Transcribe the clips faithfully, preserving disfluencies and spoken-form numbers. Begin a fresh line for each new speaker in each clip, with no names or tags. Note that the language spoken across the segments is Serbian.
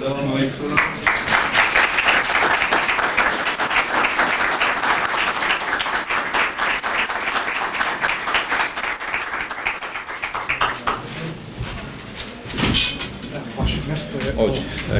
Assalamu alaikum. Ovdje,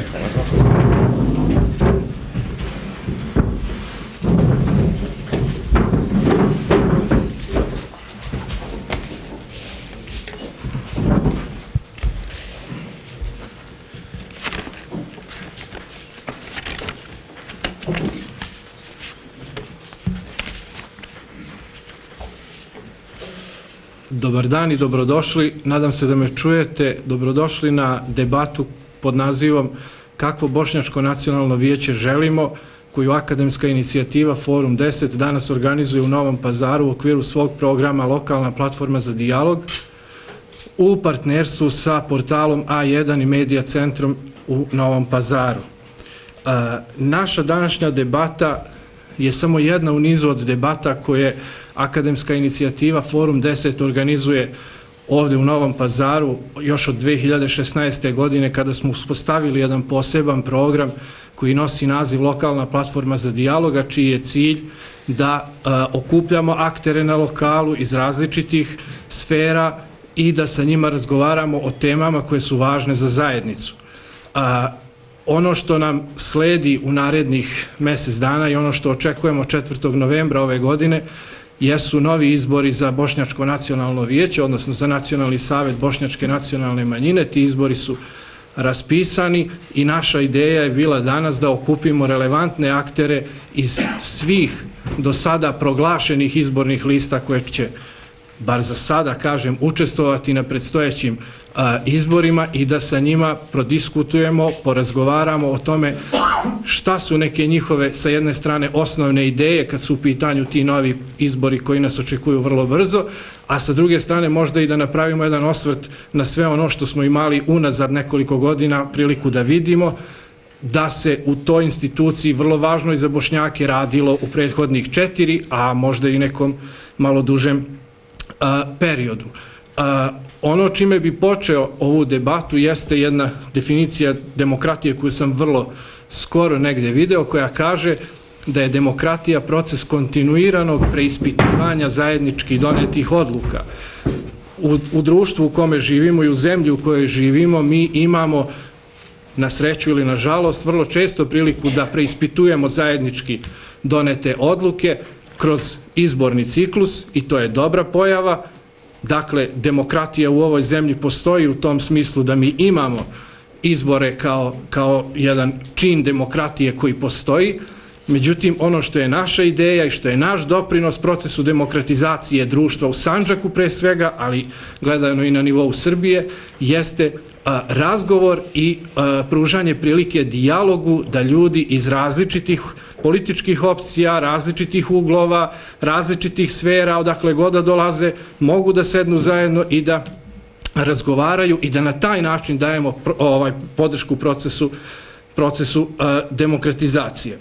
Dobar dan i dobrodošli, nadam se da me čujete, dobrodošli na debatu pod nazivom Kakvo Bošnjačko nacionalno vijeće želimo, koju akademska inicijativa Forum deset danas organizuje u Novom Pazaru u okviru svog programa Lokalna platforma za dijalog u partnerstvu sa portalom A jedan i Medija centrom u Novom Pazaru. E, naša današnja debata je samo jedna u nizu od debata koje akademska inicijativa Forum deset organizuje ovdje u Novom Pazaru još od dve hiljade šesnaeste. godine kada smo uspostavili jedan poseban program koji nosi naziv Lokalna platforma za dijaloga, čiji je cilj da e, okupljamo aktere na lokalu iz različitih sfera i da sa njima razgovaramo o temama koje su važne za zajednicu. A, ono što nam sledi u narednih mjesec dana i ono što očekujemo četvrtog novembra ove godine jesu novi izbori za Bošnjačko nacionalno vijeće, odnosno za Nacionalni savjet Bošnjačke nacionalne manjine. Ti izbori su raspisani i naša ideja je bila danas da okupimo relevantne aktere iz svih do sada proglašenih izbornih lista koje će, bar za sada kažem, učestvovati na predstojećim a, izborima i da sa njima prodiskutujemo, porazgovaramo o tome šta su neke njihove, sa jedne strane, osnovne ideje kad su u pitanju ti novi izbori koji nas očekuju vrlo brzo, a sa druge strane možda i da napravimo jedan osvrt na sve ono što smo imali unazad nekoliko godina priliku da vidimo, da se u toj instituciji vrlo važno i za Bošnjake radilo u prethodnih četiri, a možda i nekom malo dužem a, periodu. A, ono čime bi počeo ovu debatu jeste jedna definicija demokratije koju sam vrlo skoro negdje video, koja kaže da je demokratija proces kontinuiranog preispitivanja zajednički donetih odluka. U, u društvu u kome živimo i u zemlji u kojoj živimo mi imamo, na sreću ili na žalost, vrlo često priliku da preispitujemo zajednički donete odluke kroz izborni ciklus i to je dobra pojava. Dakle, demokratija u ovoj zemlji postoji u tom smislu da mi imamo izbore kao, kao jedan čin demokratije koji postoji. Međutim, ono što je naša ideja i što je naš doprinos procesu demokratizacije društva u Sandžaku pre svega, ali gledano i na nivou Srbije, jeste a, razgovor i a, pružanje prilike dijalogu da ljudi iz različitih političkih opcija, različitih uglova, različitih sfera, odakle god da dolaze, mogu da sednu zajedno i da razgovaraju i da na taj način dajemo ovaj podršku procesu, procesu a, demokratizacije.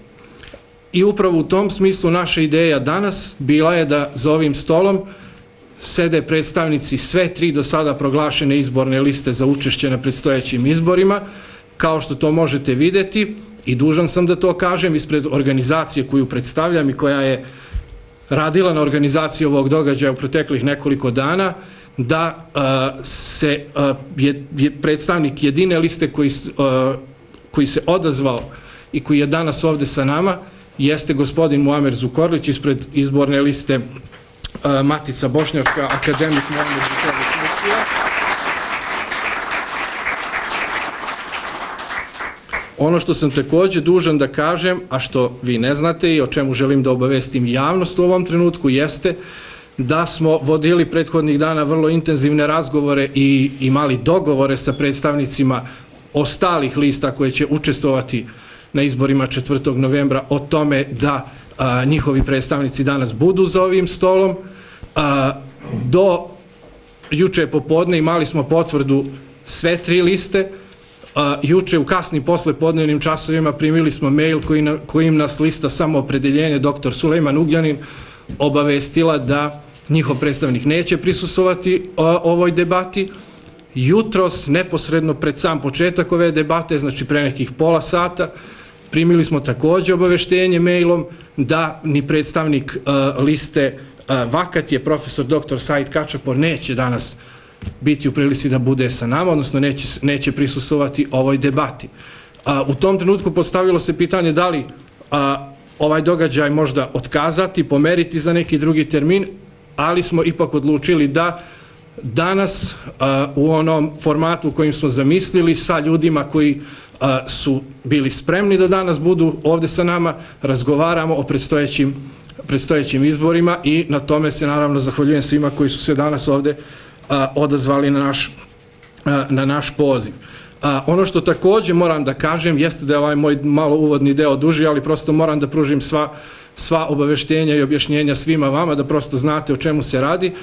I upravo u tom smislu naša ideja danas bila je da za ovim stolom sede predstavnici sve tri do sada proglašene izborne liste za učešće na predstojećim izborima. Kao što to možete vidjeti, i dužan sam da to kažem, ispred organizacije koju predstavljam i koja je radila na organizaciji ovog događaja u proteklih nekoliko dana, da uh, se uh, je, je predstavnik jedine liste koji, uh, koji se odazvao i koji je danas ovdje sa nama, jeste gospodin Muamer Zukorlić ispred izborne liste uh, Matica Bošnjačka, akademik Muamer Zukorlić Muftija. Ono što sam također dužan da kažem, a što vi ne znate i o čemu želim da obavestim javnost u ovom trenutku, jeste da smo vodili prethodnih dana vrlo intenzivne razgovore i imali dogovore sa predstavnicima ostalih lista koje će učestvovati na izborima četvrtog novembra o tome da a, njihovi predstavnici danas budu za ovim stolom. A, do juče popodne imali smo potvrdu sve tri liste. A, juče u kasnim poslepodnevnim časovima primili smo mail koji na, kojim nas lista Samoopredeljenje doktor Sulejman Ugljanin obavestila da njihov predstavnik neće prisustvovati a, ovoj debati jutros, neposredno pred sam početak ove debate, znači pre nekih pola sata, primili smo takođe obaveštenje mailom da ni predstavnik liste Vakat je profesor doktor Said Kačapor neće danas biti u prilici da bude sa nama, odnosno neće, neće prisustvovati ovoj debati. U tom trenutku postavilo se pitanje da li ovaj događaj možda otkazati, pomeriti za neki drugi termin, ali smo ipak odlučili da danas u onom formatu u kojim smo zamislili sa ljudima koji su bili spremni da danas budu ovde sa nama, razgovaramo o predstojećim, predstojećim izborima i na tome se naravno zahvaljujem svima koji su se danas ovde odazvali na naš, na naš poziv. Ono što takođe moram da kažem jeste da je ovaj moj malo uvodni deo duži, ali prosto moram da pružim sva, sva obaveštenja i objašnjenja svima vama, da prosto znate o čemu se radi.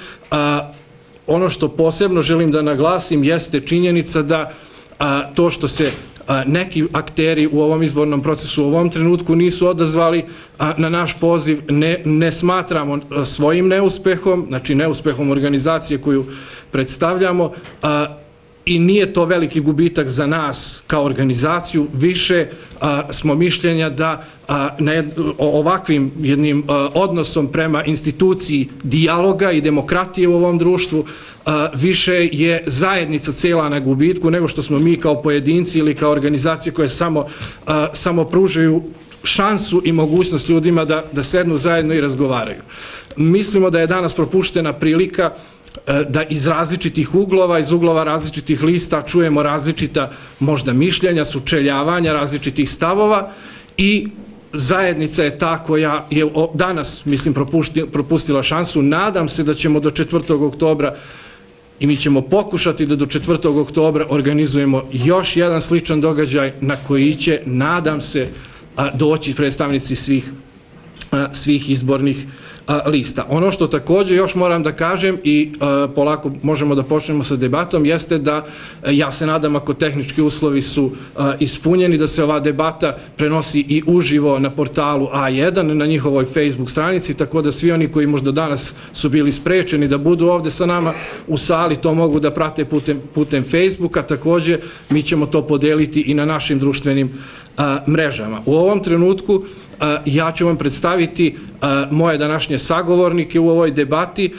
Ono što posebno želim da naglasim jeste činjenica da to što se neki akteri u ovom izbornom procesu u ovom trenutku nisu odazvali na naš poziv, ne, ne smatramo svojim neuspehom, znači neuspehom organizacije koju predstavljamo, i nije to veliki gubitak za nas kao organizaciju, više smo mišljenja da ovakvim jednim odnosom prema instituciji dijaloga i demokratije u ovom društvu više je zajednica cela na gubitku nego što smo mi kao pojedinci ili kao organizacije koje samo, samo pružaju šansu i mogućnost ljudima da, da sednu zajedno i razgovaraju. Mislimo da je danas propuštena prilika da iz različitih uglova, iz uglova različitih lista čujemo različita možda mišljenja, sučeljavanja, različitih stavova i zajednica je ta koja je danas, mislim, propustila šansu. Nadam se da ćemo do četvrtog oktobra i mi ćemo pokušati da do četvrtog oktobra organizujemo još jedan sličan događaj na koji će, nadam se, doći predstavnici svih, svih izbornih lista. Ono što takođe još moram da kažem i polako možemo da počnemo sa debatom jeste da ja se nadam ako tehnički uslovi su ispunjeni da se ova debata prenosi i uživo na portalu A jedan na njihovoj Facebook stranici, tako da svi oni koji možda danas su bili sprečeni da budu ovde sa nama u sali to mogu da prate putem, putem Facebooka. Takođe mi ćemo to podeliti i na našim društvenim mrežama. U ovom trenutku ja ću vam predstaviti moje današnje sagovornike u ovoj debati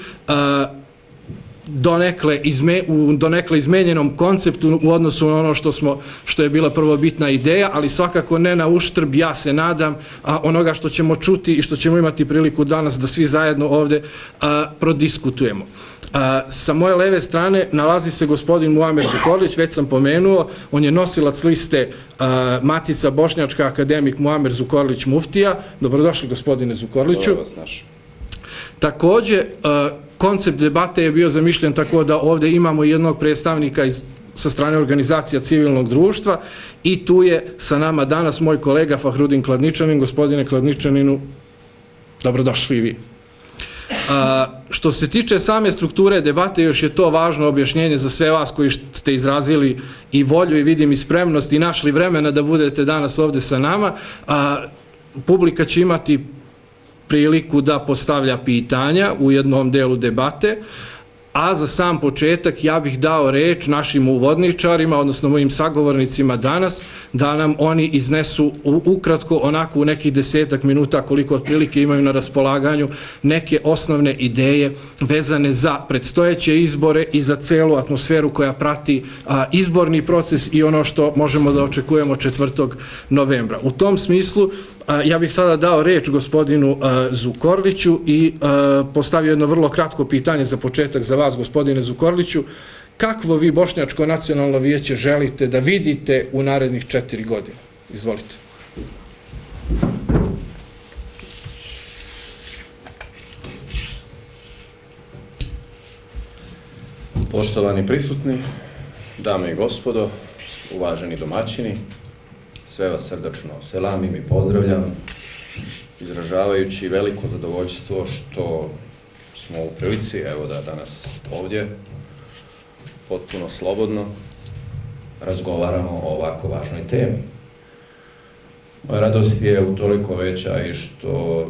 donekle, izme, u donekle izmenjenom konceptu u odnosu na ono što, smo, što je bila prvobitna ideja, ali svakako ne na uštrb, ja se nadam, onoga što ćemo čuti i što ćemo imati priliku danas da svi zajedno ovde prodiskutujemo. Sa moje leve strane nalazi se gospodin Muamer Zukorlić, već sam pomenuo, on je nosilac liste Matica Bošnjačka, akademik Muamer Zukorlić Muftija. Dobrodošli gospodine Zukorliću.
Dobro vas našao.
Takođe, koncept debate je bio zamišljen tako da ovde imamo jednog predstavnika iz, sa strane organizacija civilnog društva i tu je sa nama danas moj kolega Fahrudin Kladničanin. Gospodine Kladničaninu, dobrodošli i vi. A, što se tiče same strukture debate, još je to važno objašnjenje za sve vas koji ste izrazili i volju i vidim i spremnost i našli vremena da budete danas ovde sa nama. A, publika će imati priliku da postavlja pitanja u jednom delu debate, a za sam početak ja bih dao reč našim uvodničarima, odnosno mojim sagovornicima danas, da nam oni iznesu ukratko, onako u nekih desetak minuta koliko otprilike imaju na raspolaganju, neke osnovne ideje vezane za predstojeće izbore i za celu atmosferu koja prati a, izborni proces i ono što možemo da očekujemo četvrtog novembra. U tom smislu a, ja bih sada dao reč gospodinu a, Zukorliću i a, postavio jedno vrlo kratko pitanje za početak za vas, gospodine Zukorliću. Kakvo vi Bošnjačko nacionalno vijeće želite da vidite u narednih četiri godine? Izvolite.
Poštovani prisutni, dame i gospodo, uvaženi domaćini, sve vas srdačno selamim i pozdravljam, izražavajući veliko zadovoljstvo što smo u prilici, evo da danas ovdje, potpuno slobodno, razgovaramo o ovako važnoj temi. Moja radost je utoliko veća i što,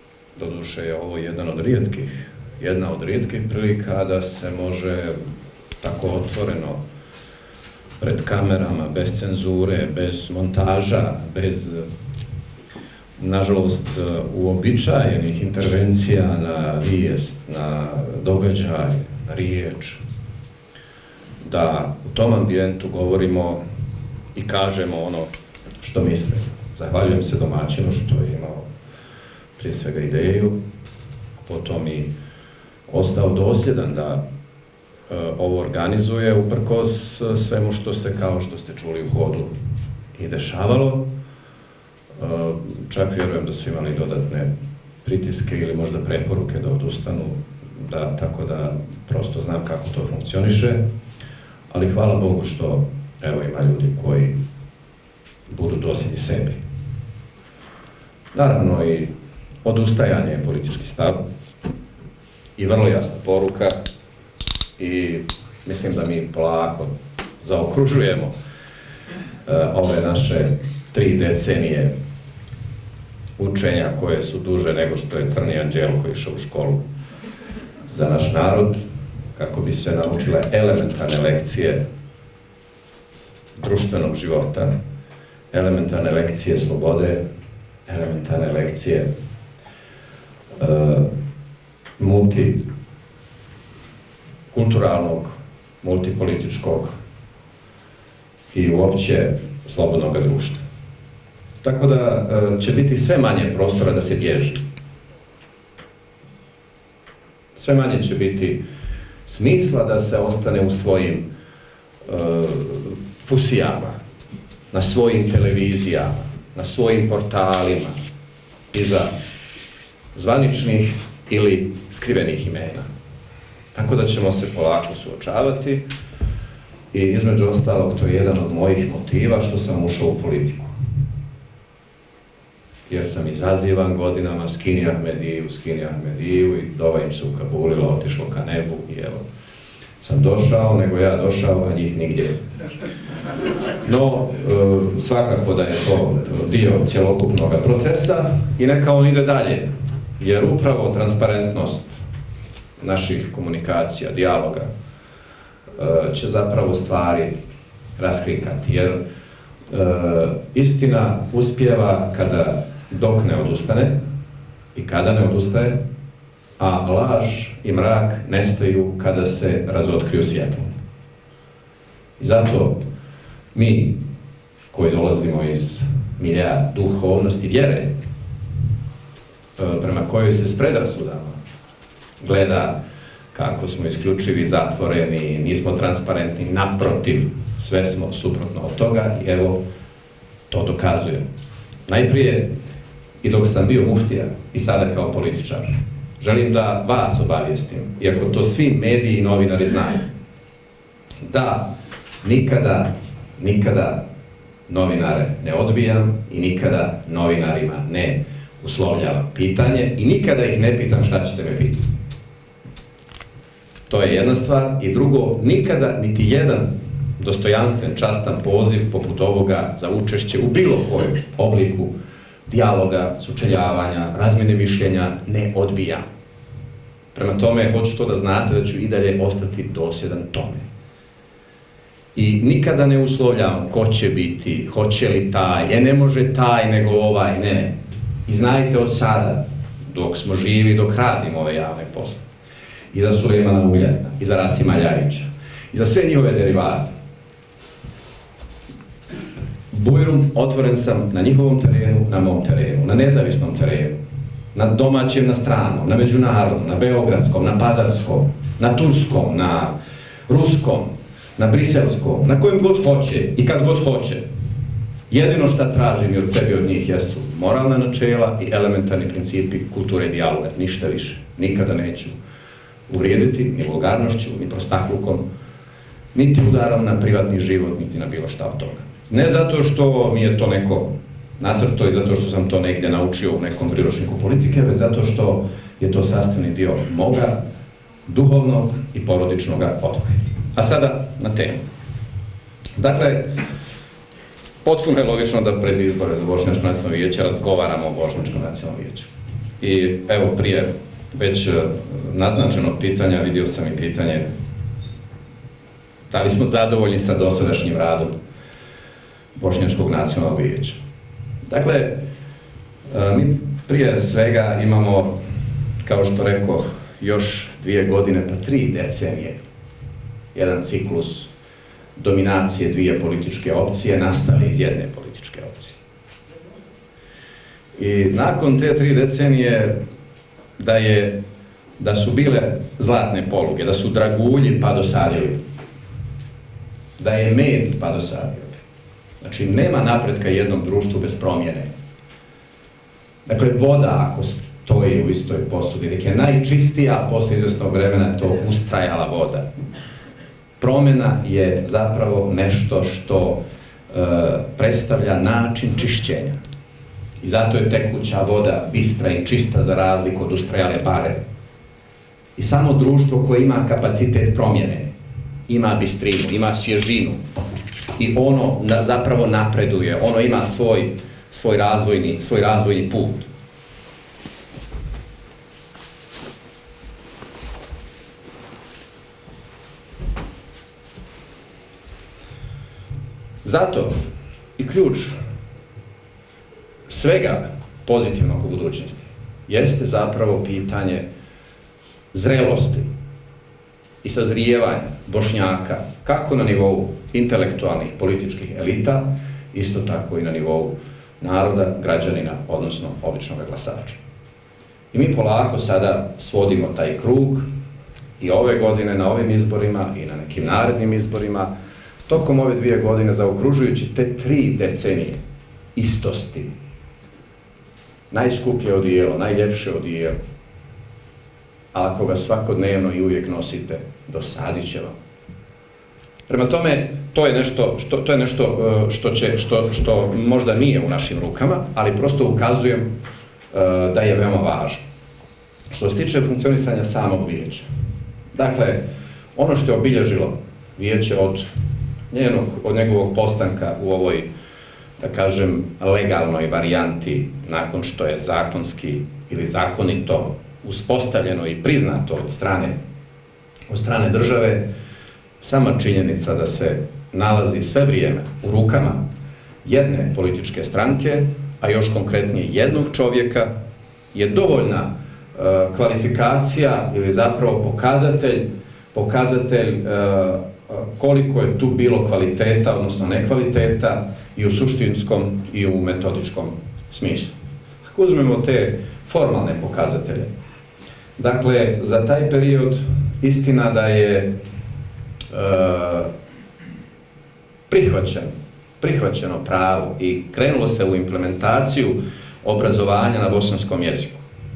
doduše, je ovo jedan od rijetkih, jedna od rijetkih prilika da se može tako otvoreno, pred kamerama, bez cenzure, bez montaža, bez, nažalost, uobičajenih intervencija na vijest, na događaj, na riječ, da u tom ambijentu govorimo i kažemo ono što mislimo. Zahvaljujem se domaćinu što je imao prije svega ideju, potom i ostao dosljedan da e, ovo organizuje uprkos svemu što se, kao što ste čuli u hodu, i dešavalo. E, čak vjerujem da su imali dodatne pritiske ili možda preporuke da odustanu, da, tako da prosto znam kako to funkcioniše, ali hvala Bogu što evo ima ljudi koji budu dosljedni sebi. Naravno i odustajanje je politički stav i vrlo jasna poruka i mislim da mi polako zaokružujemo uh, ove naše tri decenije učenja koje su duže nego što je Crni Anđelko išao u školu za naš narod, kako bi se naučile elementarne lekcije društvenog života, elementarne lekcije slobode, elementarne lekcije uh, multikulturalnog, multipolitičkog i uopće slobodnog društva. Tako da uh, će biti sve manje prostora da se bježi. Sve manje će biti smisla da se ostane u svojim uh, fusijama, na svojim televizijama, na svojim portalima, iza zvaničnih ili skrivenih imena. Tako da ćemo se polako suočavati i između ostalog to je jedan od mojih motiva što sam ušao u politiku. Jer sam izazivan godinama, skini Ahmediju, skini Ahmediju i dova im se ukabulilo, otišlo ka nebu i evo sam došao, nego ja došao, a njih nigdje. No, svakako da je to dio cjelokupnog procesa i neka on ide dalje, jer upravo transparentnost naših komunikacija, dijaloga, će zapravo stvari raskrinkati, jer istina uspijeva kada dok ne odustane i kada ne odustaje, a laž i mrak nestaju kada se razotkriju svjetlom. I zato mi, koji dolazimo iz milja duhovnosti vjere, prema kojoj se s predrasudama gleda kako smo isključivi, zatvoreni, nismo transparentni, naprotiv, sve smo suprotno od toga i evo, to dokazujem. Najprije, i dok sam bio muftija i sada kao političar, želim da vas obavijestim, iako to svi mediji i novinari znaju, da nikada, nikada novinare ne odbijam i nikada novinarima ne uslovljavam pitanje i nikada ih ne pitam šta ćete me pitati. To je jedna stvar. I drugo, nikada niti jedan dostojanstven, častan poziv poput ovoga za učešće u bilo kojem obliku dijaloga, sučeljavanja, razmjene mišljenja ne odbijam. Prema tome, hoću to da znate da ću i dalje ostati dosljedan tome. I nikada ne uslovljavam ko će biti, hoće li taj, e ne može taj nego ovaj, ne, ne. I znajte od sada, dok smo živi, dok radimo ove javne posle, i za Sulejmana Ugljanina, i za Rasima Ljajića, i za sve njihove derivate, Bujrum otvoren sam na njihovom terenu, na mom terenu, na nezavisnom terenu, na domaćem, na stranom, na međunarodnom, na beogradskom, na pazarskom, na turskom, na ruskom, na briselskom, na kojem god hoće i kad god hoće. Jedino šta tražim i od sebi od njih jesu moralna načela i elementarni principi kulture dijaloga, ništa više. Nikada neću uvrijediti ni vulgarnošću, ni prostaklukom, niti udarom na privatni život, niti na bilo šta od toga. Ne zato što mi je to neko nacrto i zato što sam to negdje naučio u nekom priručniku politike, već zato što je to sastavni dio moga duhovnog i porodičnog odgoja. A sada na temu. Dakle, potpuno je logično da pred izbore za Bošnjačko nacionalno vijeće razgovaramo o Bošnjačkom nacionalnom vijeću. I evo prije već naznačenog pitanja, vidio sam i pitanje Da li smo zadovoljni sa dosadašnjim radom Bošnjačkog nacionalnog vijeća? Dakle, mi prije svega imamo, kao što rekao, još dvije godine pa tri decenije, jedan ciklus dominacije dvije političke opcije nastali iz jedne političke opcije. I nakon te tri decenije da je da su bile zlatne poluge, da su dragulji pa dosadili, da je med pa dosadili. Znači, nema napretka jednom društvu bez promjene. Dakle, voda ako stoji u istoj posudi, nek je najčistija, a posle izvesnog vremena je to ustrajala voda. Promjena je zapravo nešto što e, predstavlja način čišćenja. I zato je tekuća voda bistra i čista za razliku od ustrajale bare. I samo društvo koje ima kapacitet promjene, ima bistrinu, ima svježinu i ono na, zapravo napreduje, ono ima svoj, svoj, razvojni, svoj razvojni put. Zato i ključ svega pozitivnog u budućnosti jeste zapravo pitanje zrelosti i sazrijevanja Bošnjaka, kako na nivou intelektualnih političkih elita, isto tako i na nivou naroda, građanina, odnosno običnog glasača. I mi polako sada svodimo taj krug i ove godine na ovim izborima i na nekim narednim izborima, tokom ove dvije godine zaokružujući te tri decenije istosti, najskuplje odijelo, najljepše odijelo, ali ako ga svakodnevno i uvijek nosite, dosadit će vam. Prema tome, to je nešto, što, to je nešto što, će, što, što možda nije u našim rukama, ali prosto ukazujem uh, da je veoma važno. Što se tiče funkcionisanja samog vijeća. Dakle, ono što je obilježilo vijeće od, njenog, od njegovog postanka u ovoj, da kažem, legalnoj varijanti, nakon što je zakonski ili zakonito uspostavljeno i priznato od strane, od strane države, sama činjenica da se nalazi sve vrijeme u rukama jedne političke stranke, a još konkretnije jednog čovjeka, je dovoljna uh, kvalifikacija ili zapravo pokazatelj, pokazatelj uh, koliko je tu bilo kvaliteta, odnosno nekvaliteta i u suštinskom i u metodičkom smislu. Ako uzmemo te formalne pokazatelje, dakle, za taj period istina da je e, prihvaćen, prihvaćeno pravo i krenulo se u implementaciju obrazovanja na bosanskom jeziku.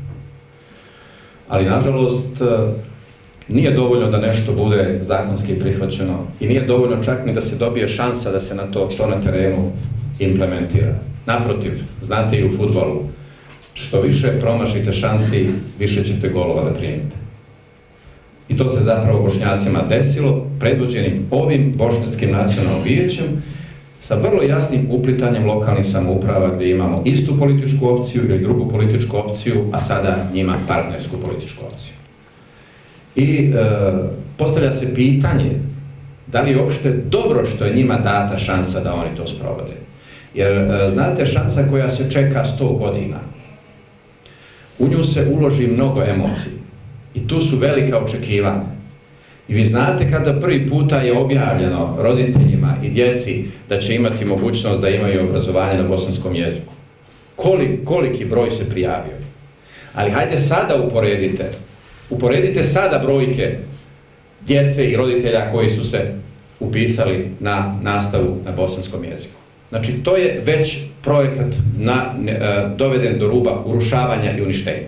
Ali, nažalost, nije dovoljno da nešto bude zakonski prihvaćeno i nije dovoljno čak ni da se dobije šansa da se na to, to na terenu implementira. Naprotiv, znate i u fudbalu, što više promašite šansi, više ćete golova da primite. I to se zapravo Bošnjacima desilo, predvođenim ovim Bošnjačkim nacionalnim vijećem, sa vrlo jasnim uplitanjem lokalnih samouprava gdje imamo istu političku opciju ili drugu političku opciju, a sada njima partnersku političku opciju. I e, postavlja se pitanje da li je uopšte dobro što je njima data šansa da oni to sprovode. Jer, e, znate, šansa koja se čeka sto godina, u nju se uloži mnogo emocija i tu su velika očekivanja. I vi znate kada prvi puta je objavljeno roditeljima i djeci da će imati mogućnost da imaju obrazovanje na bosanskom jeziku. Kolik, koliki broj se prijavio. Ali hajde sada uporedite, uporedite sada brojke djece i roditelja koji su se upisali na nastavu na bosanskom jeziku. Znači, to je već projekat na, ne, doveden do ruba urušavanja i uništenja.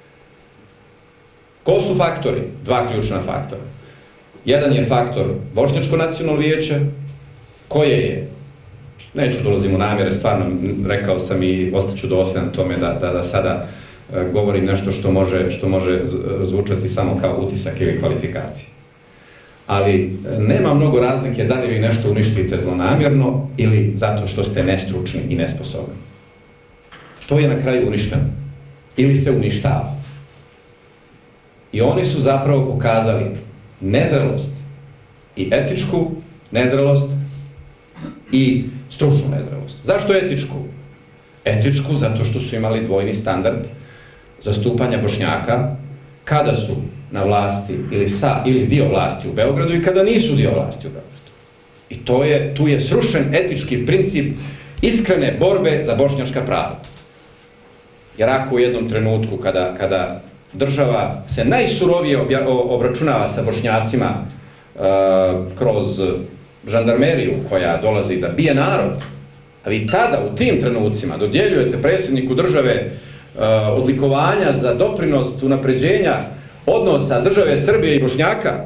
Ko su faktori? Dva ključna faktora. Jedan je faktor Bošnjačko nacionalno vijeće, koje je, neću dolazim u namjere, stvarno rekao sam i ostaću dosljedan tome da, da, da sada e, govorim nešto što može, što može zvučati samo kao utisak ili kvalifikacija. Ali nema mnogo razlike da li vi nešto uništite zlonamjerno ili zato što ste nestručni i nesposobni. To je na kraju uništeno. Ili se uništava. I oni su zapravo pokazali nezrelost i etičku nezrelost i stručnu nezrelost. Zašto etičku? Etičku zato što su imali dvojni standard zastupanja Bošnjaka kada su na vlasti ili sa ili dio vlasti u Beogradu i kada nisu dio vlasti u Beogradu. I to je, tu je srušen etički princip iskrene borbe za bošnjačka prava. Jer ako u jednom trenutku kada, kada država se najsurovije obja, obračunava sa Bošnjacima uh, kroz žandarmeriju koja dolazi da bije narod, a vi tada u tim trenucima dodjeljujete predsjedniku države uh, odlikovanja za doprinos unapređenja odnosa države Srbije i Bošnjaka,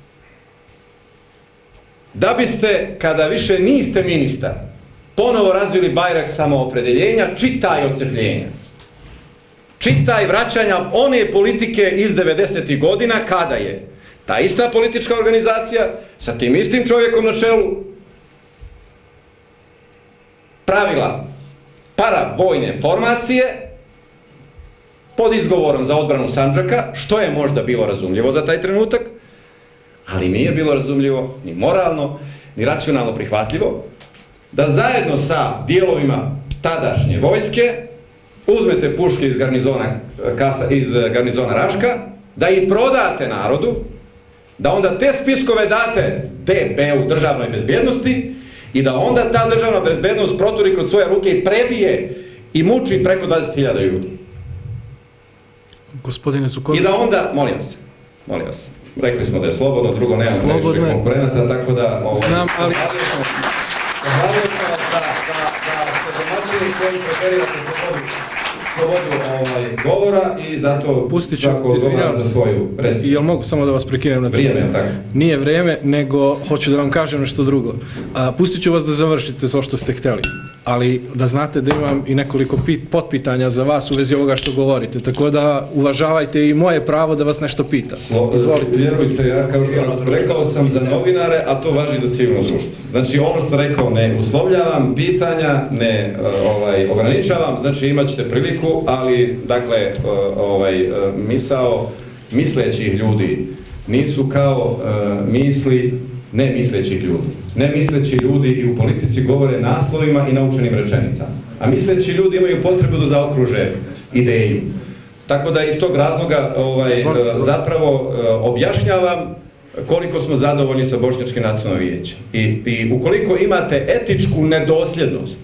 da biste, kada više niste ministar, ponovo razvili bajrak samoopredeljenja, čitaj odcepljenja. Čitaj vraćanja one politike iz devedesetih godina, kada je ta ista politička organizacija sa tim istim čovjekom na čelu pravila paravojne formacije pod izgovorom za odbranu Sandžaka, što je možda bilo razumljivo za taj trenutak, ali nije bilo razumljivo, ni moralno, ni racionalno prihvatljivo, da zajedno sa dijelovima tadašnje vojske uzmete puške iz garnizona, kasa, iz garnizona Raška, da ih prodate narodu, da onda te spiskove date D B-u, državnoj bezbjednosti, i da onda ta državna bezbjednost proturi kroz svoje ruke i prebije i muči preko dvadeset hiljada ljudi.
Gospodine Zukorlić.
I da onda, molim vas, molim vas, rekli smo da je slobodno, drugo nemamo previše konkurenata, tako da... Ovaj,
znam, ali...
Pohvalio sam vas da, da, da ste domaćini koji preferirate slobodu, slobodu ovaj, govora i zato svako odgovara za svoju predstavu.
Jel mogu samo da vas prekinem na to?
Vrijeme, tako.
Nije vrijeme, nego hoću da vam kažem nešto drugo. A, pustit ću vas da završite to što ste htjeli, ali da znate da imam i nekoliko pit, potpitanja za vas u vezi ovoga što govorite, tako da uvažavajte i moje pravo da vas nešto pita. Izvolite.
Vjerujte, ja kao što rekao sam za novinare, a to važi za civilno društvo. Znači ono što rekao, ne uslovljavam pitanja, ne ovaj, ograničavam, znači imat ćete priliku, ali dakle ovaj, misao mislećih ljudi nisu kao misli nemislećih ljudi. Nemisleći ljudi i u politici govore naslovima i naučenim rečenicama. A misleći ljudi imaju potrebu da zaokruže ideju. Tako da iz tog razloga ovaj, zapravo objašnjavam koliko smo zadovoljni sa Bošnjačkim nacionalnim vijećem. I, I ukoliko imate etičku nedosljednost,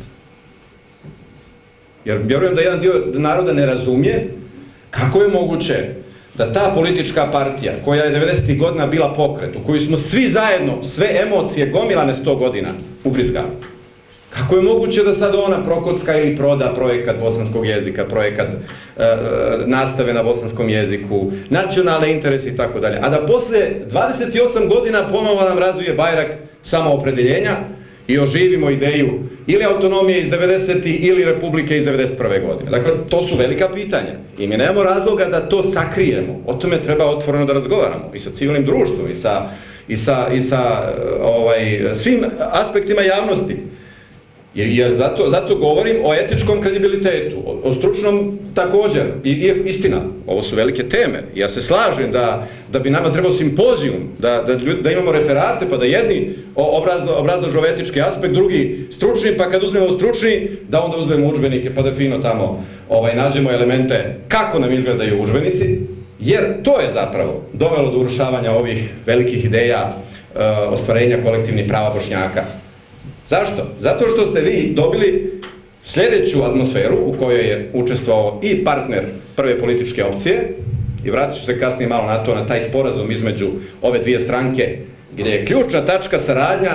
jer vjerujem da jedan dio naroda ne razumije kako je moguće da ta politička partija, koja je devedesetih godina bila pokret, u koju smo svi zajedno, sve emocije gomilane sto godina ubrizgali, kako je moguće da sad ona prokocka ili proda projekat bosanskog jezika, projekat e, nastave na bosanskom jeziku, nacionalne interese i tako dalje, a da posle dvadeset osam godina ponovo nam razvije bajrak samoopredeljenja i oživimo ideju ili autonomije iz devedesetih ili republike iz devedeset prve godine. Dakle, to su velika pitanja i mi nemamo razloga da to sakrijemo. O tome treba otvoreno da razgovaramo i sa civilnim društvom i sa, i sa, i sa ovaj, svim aspektima javnosti. Jer, jer zato, zato govorim o etičkom kredibilitetu, o, o stručnom također. I, i istina, ovo su velike teme. Ja se slažem da, da bi nama trebao simpozijum, da, da, da imamo referate, pa da jedni obrazlažu ovaj etički aspekt, drugi stručni, pa kad uzmemo stručni, da onda uzmemo udžbenike, pa da fino tamo ovaj, nađemo elemente kako nam izgledaju udžbenici, jer to je zapravo dovelo do urušavanja ovih velikih ideja e, ostvarenja kolektivnih prava Bošnjaka. Zašto? Zato što ste vi dobili sljedeću atmosferu u kojoj je učestvovao i partner prve političke opcije, i vratit ću se kasnije malo na to, na taj sporazum između ove dvije stranke, gdje je ključna tačka saradnja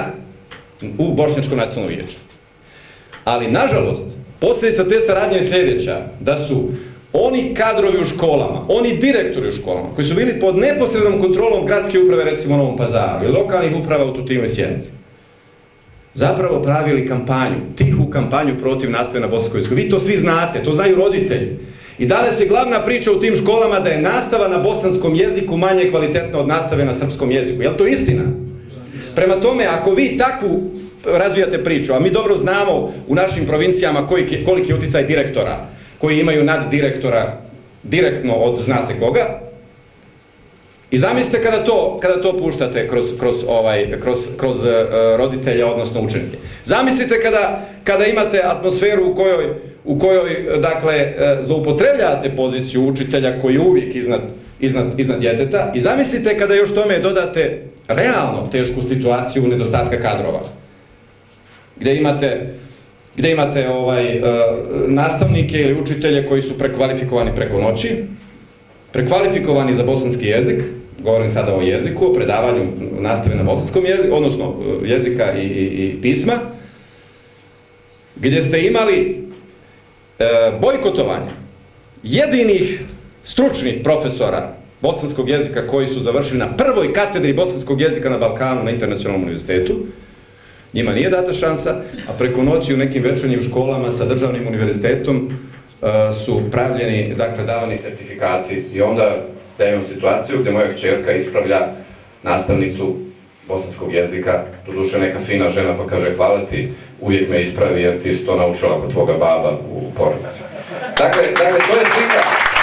u Bošnjačkom nacionalnom vijeću. Ali, nažalost, posljedica te saradnje je sljedeća, da su oni kadrovi u školama, oni direktori u školama, koji su bili pod neposrednom kontrolom gradske uprave, recimo u Novom Pazaru, i lokalnih uprava u Tutinu i Sjenici, zapravo pravili kampanju, tihu kampanju protiv nastave na bosanskom jeziku. Vi to svi znate, to znaju roditelji. I danas je glavna priča u tim školama da je nastava na bosanskom jeziku manje kvalitetna od nastave na srpskom jeziku. Je li to istina? Prema tome, ako vi takvu razvijate priču, a mi dobro znamo u našim provincijama koliki je uticaj direktora, koji imaju nad direktora direktno od zna se koga, I zamislite kada to, kada to puštate kroz, kroz, ovaj, kroz, kroz uh, roditelje, odnosno učenike. Zamislite kada, kada imate atmosferu u kojoj, u kojoj dakle, zloupotrebljavate poziciju učitelja koji je uvijek iznad, iznad, iznad djeteta i zamislite kada još tome dodate realno tešku situaciju nedostatka kadrova. Gdje imate, gdje imate ovaj, uh, nastavnike ili učitelje koji su prekvalifikovani preko noći, prekvalifikovani za bosanski jezik, govorim sada o jeziku, o predavanju nastave na bosanskom jeziku, odnosno jezika i, i, i pisma, gdje ste imali e, bojkotovanje jedinih stručnih profesora bosanskog jezika koji su završili na prvoj katedri bosanskog jezika na Balkanu na Internacionalnom univerzitetu. Njima nije data šansa, a preko noći u nekim večernjim školama sa državnim univerzitetom su pravljeni, dakle, davani sertifikati i onda da imam situaciju gdje moja kćerka ispravlja nastavnicu bosanskog jezika, doduše neka fina žena pa kaže hvala ti, uvijek me ispravi jer ti si to naučila kod tvoga baba u porodici. Dakle, dakle, to je slika.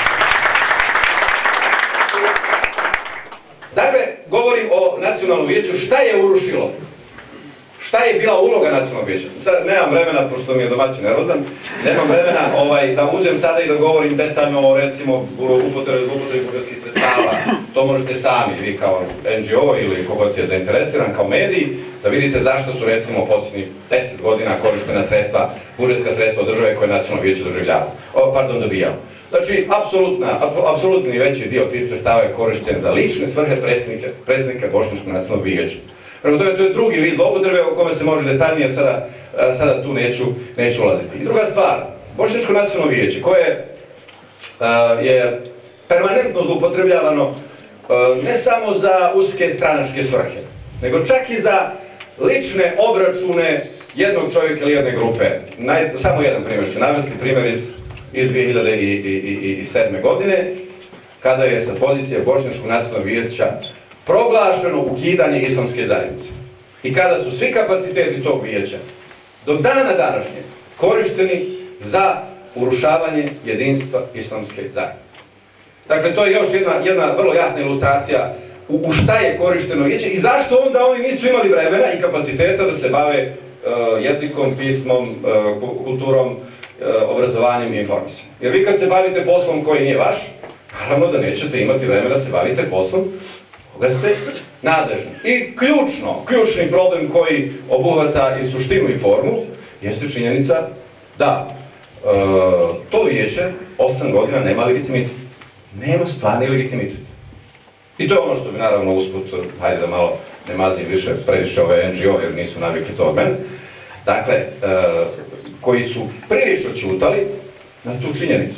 Dakle, govorim o nacionalnom vijeću, šta je urušilo? Šta je bila uloga nacionalnog vijeća? Sad nemam vremena, pošto mi je domaćin nervozan, nemam vremena ovaj, da uđem sada i da govorim detaljno o, recimo, upotrebi budžetskih sredstava. To možete sami, vi kao en dži o ili kogod je zainteresiran, kao mediji, da vidite zašto su, recimo, posljednjih deset godina korištena sredstva, budžetska sredstva od države koje nacionalno vijeće doživljava. O, pardon, dobijao. Znači, apsolutni veći dio tih sredstava je korišten za lične svrhe predsjednika Bošnjačkog nacionalnog vijeća. Prema tome, to je drugi vid zloupotrebe o kome se može detaljnije, jer sada, sada tu neću, neću ulaziti. I druga stvar, Bošnjačko nacionalno vijeće, koje uh, je permanentno zloupotrebljavano uh, ne samo za uske stranačke svrhe, nego čak i za lične obračune jednog čovjeka ili jedne grupe. Naj, samo jedan primjer ću navesti, primjer iz, iz dvije hiljade sedme. godine, kada je sa pozicije Bošnjačkog nacionalnog vijeća proglašeno ukidanje islamske zajednice. I kada su svi kapaciteti tog vijeća do dana današnjeg korišteni za urušavanje jedinstva islamske zajednice. Dakle, to je još jedna, jedna vrlo jasna ilustracija u, u šta je korišteno vijeće i zašto onda oni nisu imali vremena i kapaciteta da se bave uh, jezikom, pismom, uh, kulturom, uh, obrazovanjem i informisanjem. Jer vi kad se bavite poslom koji nije vaš, naravno da nećete imati vremena da se bavite poslom da ste nadležni. I ključno, ključni problem koji obuhvata i suštinu i formu, jeste činjenica da e, to vijeće osam godina nema legitimitet. Nema stvarni legitimitet. I to je ono što bi naravno usput, hajde da malo ne mazim više, previše ove en dži o jer nisu navikli to od mene, dakle, e, koji su prilično čutali na tu činjenicu.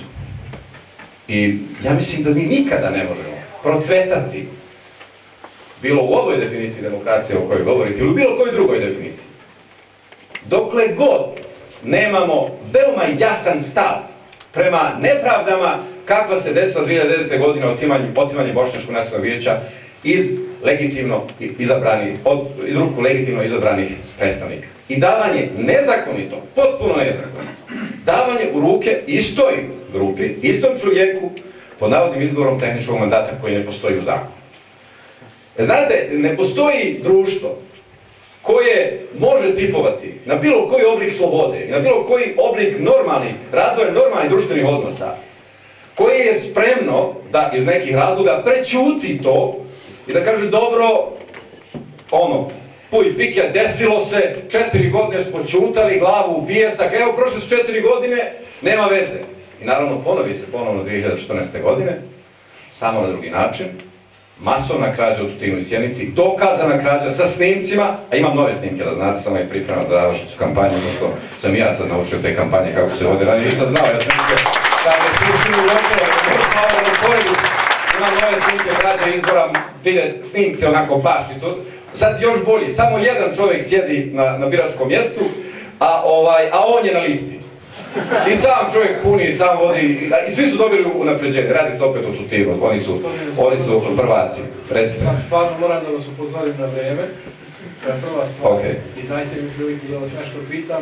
I ja mislim da mi nikada ne možemo procvetati bilo u ovoj definiciji demokracije o kojoj govorite ili u bilo kojoj drugoj definiciji. Dokle god nemamo veoma jasan stav prema nepravdama kakva se desila dvije hiljade desete. godine otimanje, otimanje Bošnjačkog nacionalnog vijeća iz legitimno izabranih, od, iz ruku legitimno izabranih predstavnika. I davanje nezakonito, potpuno nezakonito, davanje u ruke istoj grupi, istom čovjeku, pod navodnim izgovorom tehničkog mandata koji ne postoji u zakonu. Znate, ne postoji društvo koje može tipovati na bilo koji oblik slobode i na bilo koji oblik normalnih, razvoja normalnih društvenih odnosa, koje je spremno da iz nekih razloga prećuti to i da kaže dobro, ono, puj pikja, desilo se, četiri godine smo čutali, glavu u pijesak, evo prošle su četiri godine, nema veze. I naravno ponovi se ponovno dvije hiljade četrnaeste. godine, samo na drugi način. Masovna krađa u Tutinu i Sjenici, dokazana krađa sa snimcima, a imam nove snimke, da znate, samo je priprema za završnicu kampanje, pošto sam i ja sad naučio te kampanje kako se vode, ranije nisam znao, ja sam se kada snimci u lokove, imam nove snimke krađa izbora, vide snimce onako baš i to. Sad još bolje, samo jedan čovjek sjedi na, na biračkom mjestu, a, ovaj, a on je na listi. I sam čovjek puni, sam vodi, i svi su dobili unapređenje, radi se opet o Tutinu, oni su, oni su prvaci. Recite.
Stvarno moram da vas upozorim na vreme, to je prva stvar,
Okay.
I dajte mi priliku da vas nešto pitam.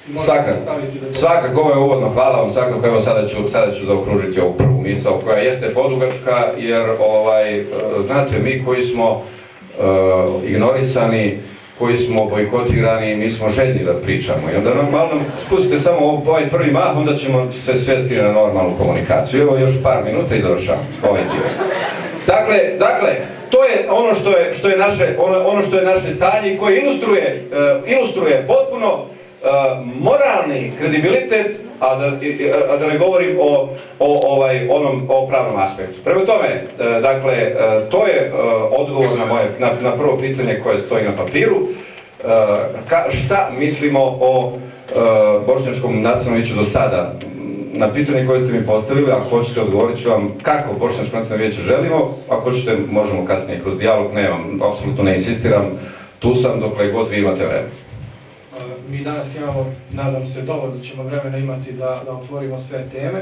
Svakako, svakako, ovo je uvodno, hvala vam, svakako, evo sada ću, sada ću zaokružiti ovu prvu misao koja jeste podugačka, jer ovaj, znate, mi koji smo uh, ignorisani, koji smo bojkotirani, mi smo željni da pričamo i onda nam malo spustite samo ovaj prvi mah, onda ćemo se svesti na normalnu komunikaciju. Evo još par minuta i završavam ovaj dio. Dakle, dakle, to je ono što je, što je, naše, ono, ono što je naše stanje i koje ilustruje, uh, ilustruje potpuno uh, moralni kredibilitet, a da, a da ne govorim o, o, ovaj, onom, o pravnom aspektu. Prema tome, uh, dakle, uh, to je uh, odgovor na, moje, na, na prvo pitanje koje stoji na papiru. Uh, ka, šta mislimo o uh, Bošnjačkom nacionalnom vijeću do sada? Na pitanje koje ste mi postavili, ako hoćete odgovorit ću vam kako Bošnjačko nacionalno vijeće želimo, ako hoćete možemo kasnije kroz dijalog, nemam, apsolutno ne insistiram, tu sam dokle god vi imate vreme.
Mi danas imamo, nadam se, dovoljno ćemo vremena imati da, da otvorimo sve teme.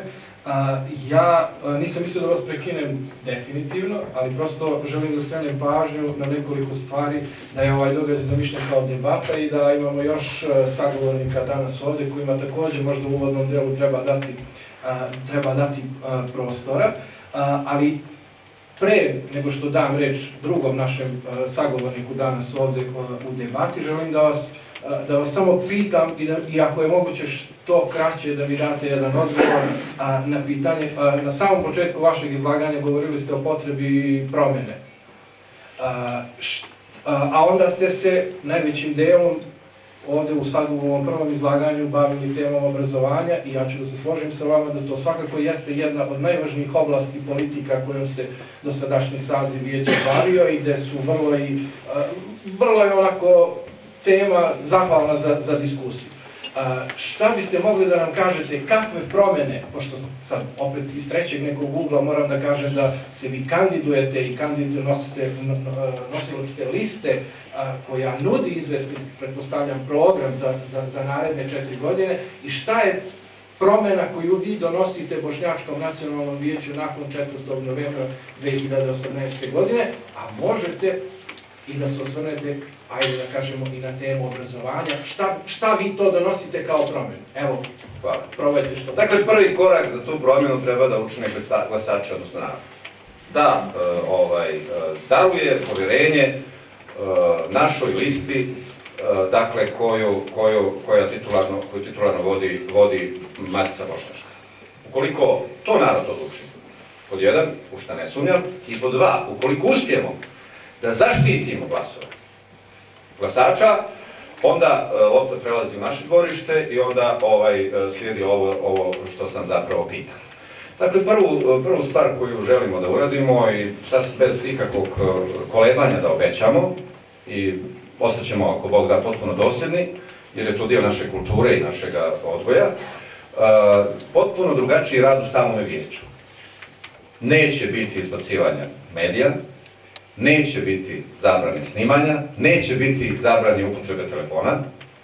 Ja nisam mislio da vas prekinem definitivno, ali prosto želim da skrenem pažnju na nekoliko stvari, da je ovaj događaj zamišljen kao debata i da imamo još sagovornika danas ovdje kojima također možda u uvodnom delu treba dati, treba dati prostora, ali pre nego što dam reč drugom našem sagovorniku danas ovdje u debati, želim da vas da vas samo pitam i, da, i ako je moguće što kraće da mi date jedan odgovor a, na pitanje. A, na samom početku vašeg izlaganja govorili ste o potrebi promjene. A, št, a, a onda ste se najvećim delom ovdje u sad u ovom prvom izlaganju bavili temom obrazovanja i ja ću da se složim sa vama da to svakako jeste jedna od najvažnijih oblasti politika kojom se dosadašnji saziv vijeća bavio i gde su vrlo i a, vrlo je onako tema zahvalna za, za diskusiju. A, šta biste mogli da nam kažete, kakve promjene, pošto sad opet iz trećeg nekog ugla moram da kažem da se vi kandidujete i kandidu nosite, nosilac ste liste a, koja nudi izvesni, pretpostavljam, program za, za, za naredne četiri godine i šta je promjena koju vi donosite Bošnjačkom nacionalnom vijeću nakon četvrtog novembra dve hiljade osamnaeste. godine, a možete i da se osvrnete, ajde da kažemo, i na temu obrazovanja. Šta, šta vi to donosite kao promjenu? Evo, hvala, probajte što.
Dakle, prvi korak za tu promjenu treba da učine glasače, odnosno narod. Da e, ovaj, e, daruje povjerenje e, našoj listi, e, dakle, koju, koju, koja titularno, koju titularno vodi, vodi Matica Bošnjačka. Ukoliko to narod odluči, pod jedan, u šta ne sumnjam, i pod dva, ukoliko uspijemo da zaštitimo glasove glasača, onda lopta prelazi u naše dvorište i onda ovaj, slijedi ovo, ovo što sam zapravo pitao. Dakle, prvu, prvu stvar koju želimo da uradimo i sasvim bez ikakvog kolebanja da obećamo i ostaćemo, ako Bog da, potpuno dosljedni, jer je to dio naše kulture i našeg odgoja, potpuno drugačiji rad u samome vijeću. Neće biti izbacivanja medija, neće biti zabrane snimanja, neće biti zabrane upotrebe telefona,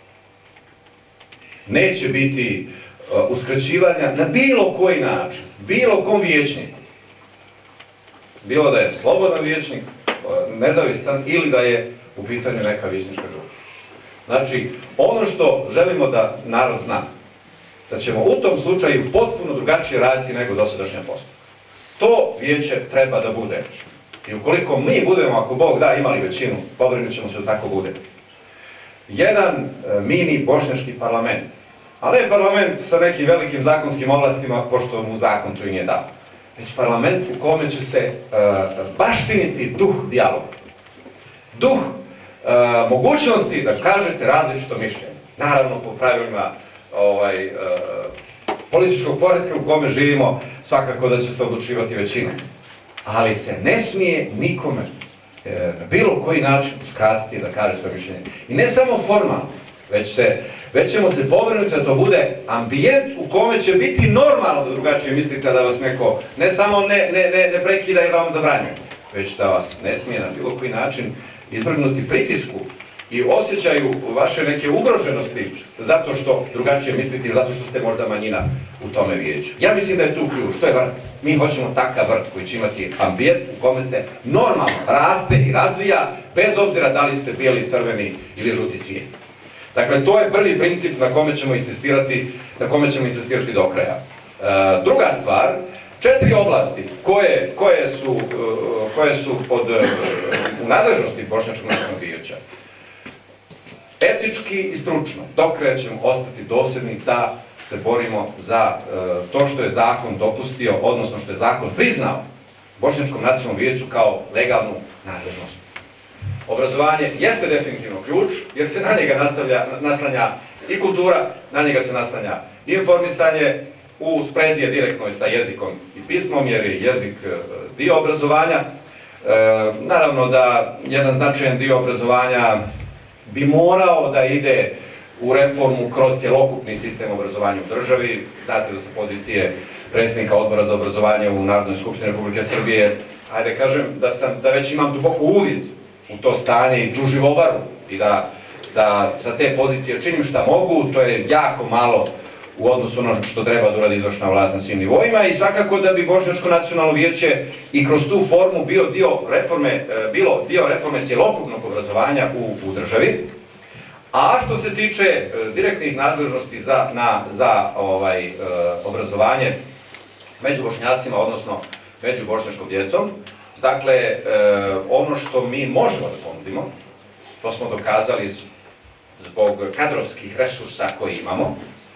neće biti uh, uskraćivanja na bilo koji način, bilo kom vijećniku. Bilo da je slobodan vijećnik, uh, nezavistan, ili da je u pitanju neka vijećnička grupa. Znači, ono što želimo da narod zna, da ćemo u tom slučaju potpuno drugačije raditi nego dosadašnja postupak. To vijeće treba da bude. I ukoliko mi budemo, ako Bog da, imali većinu, pobrinut ćemo se da tako bude. Jedan e, mini bošnjački parlament, a ne parlament sa nekim velikim zakonskim ovlastima, pošto mu zakon to i nije dao, već parlament u kome će se e, baštiniti duh dijaloga. Duh e, mogućnosti da kažete različito mišljenje. Naravno, po pravilima ovaj, e, političkog poretka u kome živimo, svakako da će se odlučivati većina. Ali se ne smije nikome e, na bilo koji način uskratiti da kaže svoje mišljenje. I ne samo formalno, već, se, već ćemo se pobrinuti da to bude ambijent u kome će biti normalno da drugačije mislite, da vas neko ne samo ne, ne, ne, ne prekida i da vam zabranjuje, već da vas ne smije na bilo koji način izvrgnuti pritisku i osjećaju vaše neke ugroženosti zato što drugačije mislite i zato što ste možda manjina u tome vijeću. Ja mislim da je tu ključ, što je vrt. Mi hoćemo takav vrt koji će imati ambijent u kome se normalno raste i razvija, bez obzira da li ste bijeli, crveni ili žuti cvijet.
Dakle, to je prvi princip na kome ćemo insistirati, na kome ćemo insistirati do kraja. E, druga stvar, četiri oblasti koje, koje, su, koje su pod, u nadležnosti Bošnjačkog nacionalnog vijeća. Etički i stručno, do kraja ćemo ostati dosljedni da se borimo za to što je zakon dopustio, odnosno što je zakon priznao Bošnjačkom nacionalnom vijeću kao legalnu nadležnost. Obrazovanje jeste definitivno ključ, jer se na njega nastavlja, naslanja i kultura, na njega se naslanja i informisanje, u sprezi je direktno sa jezikom i pismom, jer je jezik dio obrazovanja. E, naravno da jedan značajan dio obrazovanja bi morao da ide u reformu kroz cjelokupni sistem obrazovanja u državi. Znate da sa pozicije predsjednika odbora za obrazovanje u Narodnoj skupštini Republike Srbije, ajde kažem da, sam, da već imam duboko uvid u to stanje i tu živovaru i da, da sa te pozicije činim šta mogu, to je jako malo u odnosu ono što treba da uradi izvršna vlast na svim nivoima i svakako da bi Bošnjačko nacionalno vijeće i kroz tu formu bio dio reforme, bilo dio reforme cjelokupnog obrazovanja u, u državi. A što se tiče e, direktnih nadležnosti za, na, za ovaj, e, obrazovanje među Bošnjacima, odnosno među bošnjačkom djecom, dakle, e, ono što mi možemo da ponudimo, to smo dokazali zbog kadrovskih resursa koje imamo,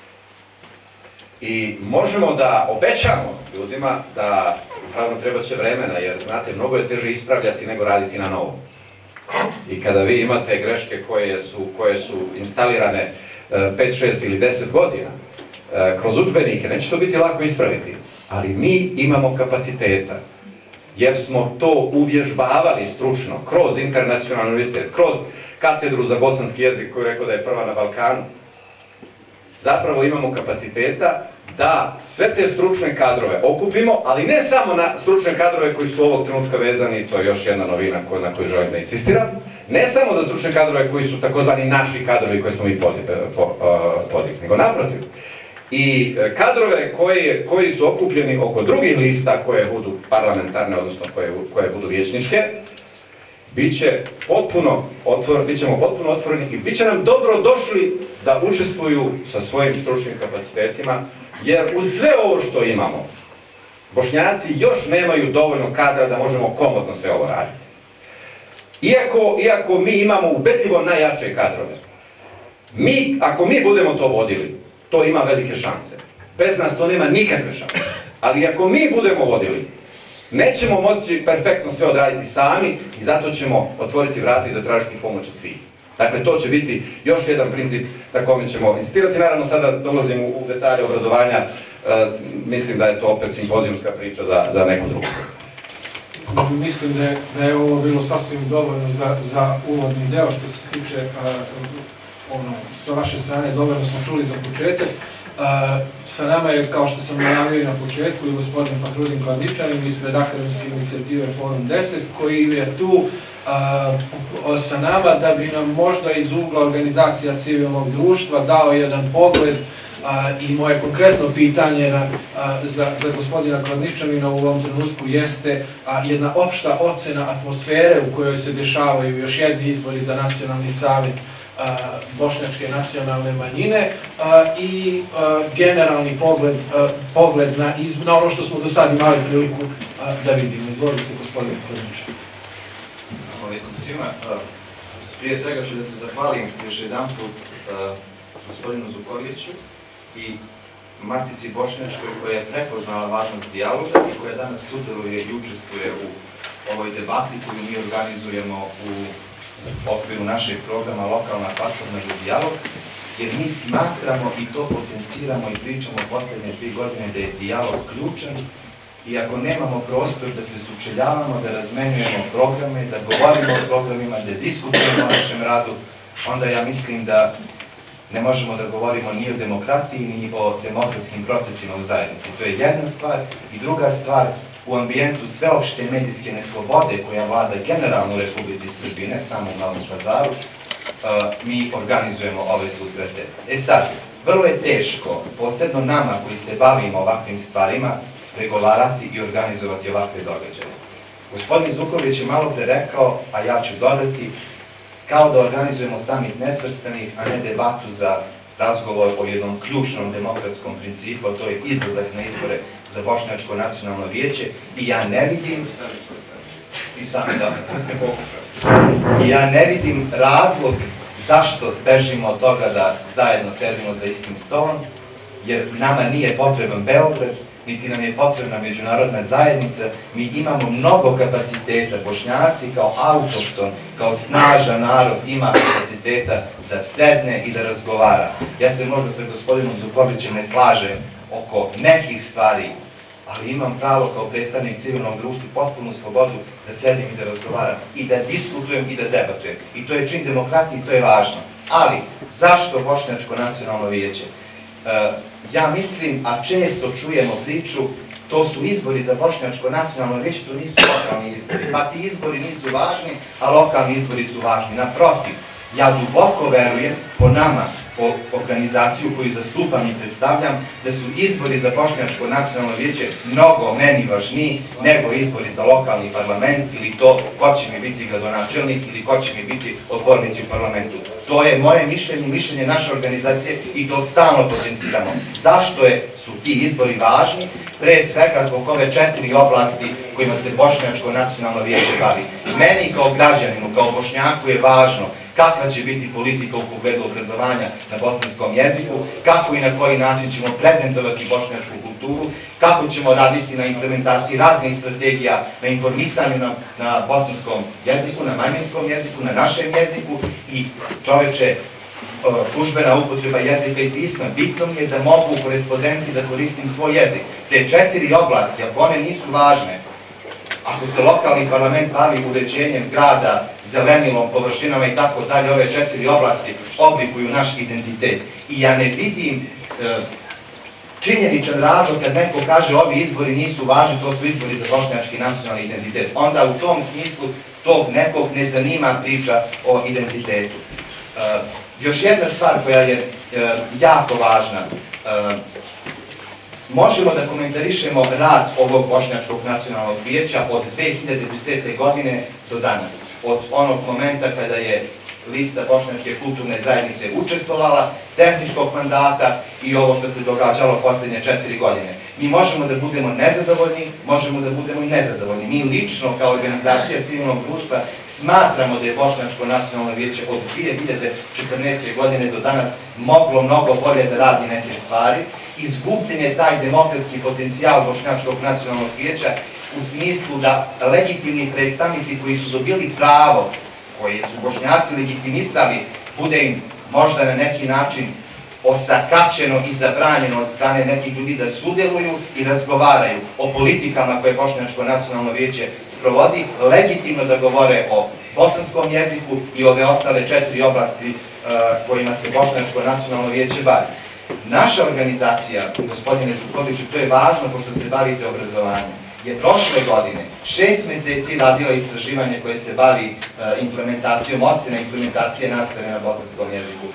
i možemo da obećamo ljudima da, naravno, treba će vremena, jer, znate, mnogo je teže ispravljati nego raditi na novo. I kada vi imate greške koje su, koje su instalirane pet, šest ili deset godina kroz udžbenike, neće to biti lako ispraviti, ali mi imamo kapaciteta, jer smo to uvježbavali stručno, kroz internacionalni univerzitet, kroz katedru za bosanski jezik koju je rekao da je prva na Balkanu. Zapravo imamo kapaciteta da sve te stručne kadrove okupimo, ali ne samo na stručne kadrove koji su ovog trenutka vezani, to je još jedna novina na koju želim da insistiram, ne samo za stručne kadrove koji su takozvani naši kadrovi koje smo mi podigli, nego naprotiv. I kadrove koji, koji su okupljeni oko drugih lista koje budu parlamentarne, odnosno koje, koje budu vijećničke, bit će potpuno otvor, bit ćemo potpuno otvoreni i bit će nam dobro došli da učestvuju sa svojim stručnim kapacitetima, jer uz sve ovo što imamo, Bošnjaci još nemaju dovoljno kadra da možemo komotno sve ovo raditi. Iako, iako mi imamo ubedljivo najjače kadrove, mi, ako mi budemo to vodili, to ima velike šanse. Bez nas to nema nikakve šanse. Ali ako mi budemo vodili, nećemo moći perfektno sve odraditi sami i zato ćemo otvoriti vrata i zatražiti pomoć od svih. Dakle, to će biti još jedan princip na kome ćemo insistirati. Naravno, sada dolazim u, u detalje obrazovanja. E, mislim da je to opet simpozijumska priča za, za neku drugu.
Mislim da je, da je ovo bilo sasvim dovoljno za, za uvodni deo. Što se tiče a, ono, sa vaše strane, dovoljno smo čuli za početak. Uh, sa nama je, kao što sam najavio na početku, i gospodin Fahrudin Kladničanin ispred akademske inicijative Forum deset, koji je tu uh, sa nama da bi nam možda iz ugla organizacija civilnog društva dao jedan pogled uh, i moje konkretno pitanje na, uh, za, za gospodina Kladničanina u ovom trenutku jeste uh, jedna opšta ocena atmosfere u kojoj se dešavaju još jedni izbori za Nacionalni savjet bošnjačke nacionalne manjine i generalni pogled, pogled na, iz, na ono što smo do sad imali priliku da vidimo. Izvolite, gospodine Kladničanin.
Assalamu alaikum svima. Prije svega ću da se zahvalim još jedan put gospodinu Zukorliću i Matici Bošnjačkoj koja je prepoznala važnost dijaloga i koja danas sudjeluje i učestvuje u ovoj debati koju mi organizujemo u okviru našeg programa Lokalna platforma za dijalog, jer mi smatramo i to potenciramo i pričamo posljednje tri godine da je dijalog ključan i ako nemamo prostor da se sučeljavamo, da razmenjujemo programe, da govorimo o programima, da diskutujemo o našem radu, onda ja mislim da ne možemo da govorimo ni o demokratiji, ni o demokratskim procesima u zajednici. To je jedna stvar. I druga stvar, u ambijentu sveopšte medijske neslobode koja vlada generalno u Republici Srbiji, ne samo u Novom Pazaru, mi organizujemo ove susrete. E sad, vrlo je teško, posebno nama koji se bavimo ovakvim stvarima, pregovarati i organizovati ovakve događaje. Gospodin Zukorlić je malo pre rekao, a ja ću dodati, kao da organizujemo samit nesvrstanih, a ne debatu za razgovor o jednom ključnom demokratskom principu, a to je izlazak na izbore za Bošnjačko nacionalno vijeće. I ja ne vidim... I sami da... I ja ne vidim razlog zašto bežimo od toga da zajedno sedimo za istim stolom, jer nama nije potreban Beograd, niti nam je potrebna međunarodna zajednica. Mi imamo mnogo kapaciteta. Bošnjaci kao autohton, kao snažan narod ima kapaciteta da sedne i da razgovara. Ja se možda sa gospodinom Zukorlićem ne slažem oko nekih stvari, ali imam pravo kao predstavnik civilnog društva potpunu slobodu da sedim i da razgovaram i da diskutujem i da debatujem. I to je čin demokratije i to je važno. Ali, zašto Bošnjačko nacionalno vijeće? Ja mislim, a često čujemo priču, to su izbori za Bošnjačko nacionalno vijeće, to nisu lokalni izbori. Pa ti izbori nisu važni, a lokalni izbori su važni. Naprotiv, ja duboko verujem, po nama, po organizaciju koju zastupam i predstavljam, da su izbori za Bošnjačko nacionalno vijeće mnogo meni važniji nego izbori za lokalni parlament ili to ko će mi biti gradonačelnik ili ko će mi biti odbornici u parlamentu. To je moje mišljenje, mišljenje naše organizacije i to stalno potenciramo. Zašto je, su ti izbori važni? Pre svega zbog ove četiri oblasti kojima se Bošnjačko nacionalno vijeće bavi. Meni kao građaninu, kao Bošnjaku je važno kakva će biti politika u pogledu obrazovanja na bosanskom jeziku, kako i na koji način ćemo prezentovati bošnjačku kulturu, kako ćemo raditi na implementaciji raznih strategija na informisanju na, na bosanskom jeziku, na manjinskom jeziku, na našem jeziku i čoveče, službena upotreba jezika i pisma. Bitno mi je da mogu u korespondenciji da koristim svoj jezik. Te četiri oblasti, ako one nisu važne, ako se lokalni parlament bavi uređenjem grada, zelenilom, površinama i tako dalje, ove četiri oblasti oblikuju naš identitet. I ja ne vidim e, činjeničan razlog kad neko kaže ovi izbori nisu važni, to su izbori za bošnjački nacionalni identitet. Onda u tom smislu tog nekog ne zanima priča o identitetu. E, još jedna stvar koja je e, jako važna. E, Možemo da komentarišemo rad ovog Bošnjačkog nacionalnog vijeća od dve hiljade desete. godine do danas. Od onog momenta kada je lista Bošnjačke kulturne zajednice učestvovala, tehničkog mandata i ovo što se događalo posljednje četiri godine. Mi možemo da budemo nezadovoljni, možemo da budemo i nezadovoljni. Mi lično kao organizacija civilnog društva smatramo da je Bošnjačko nacionalno vijeće od dve hiljade četrnaeste. godine do danas moglo mnogo bolje da radi neke stvari. Izgubljen je taj demokratski potencijal Bošnjačkog nacionalnog vijeća u smislu da legitimni predstavnici koji su dobili pravo, koji su Bošnjaci legitimisali, bude im možda na neki način osakaćeno i zabranjeno od strane nekih ljudi da sudjeluju i razgovaraju o politikama koje Bošnjačko nacionalno vijeće sprovodi, legitimno da govore o bosanskom jeziku i ove ostale četiri oblasti kojima se Bošnjačko nacionalno vijeće bavi. Naša organizacija, gospodine Zukorliću, to je važno pošto se bavite obrazovanjem, je prošle godine šest meseci radila istraživanje koje se bavi implementacijom ocena, implementacije nastave na bosanskom jeziku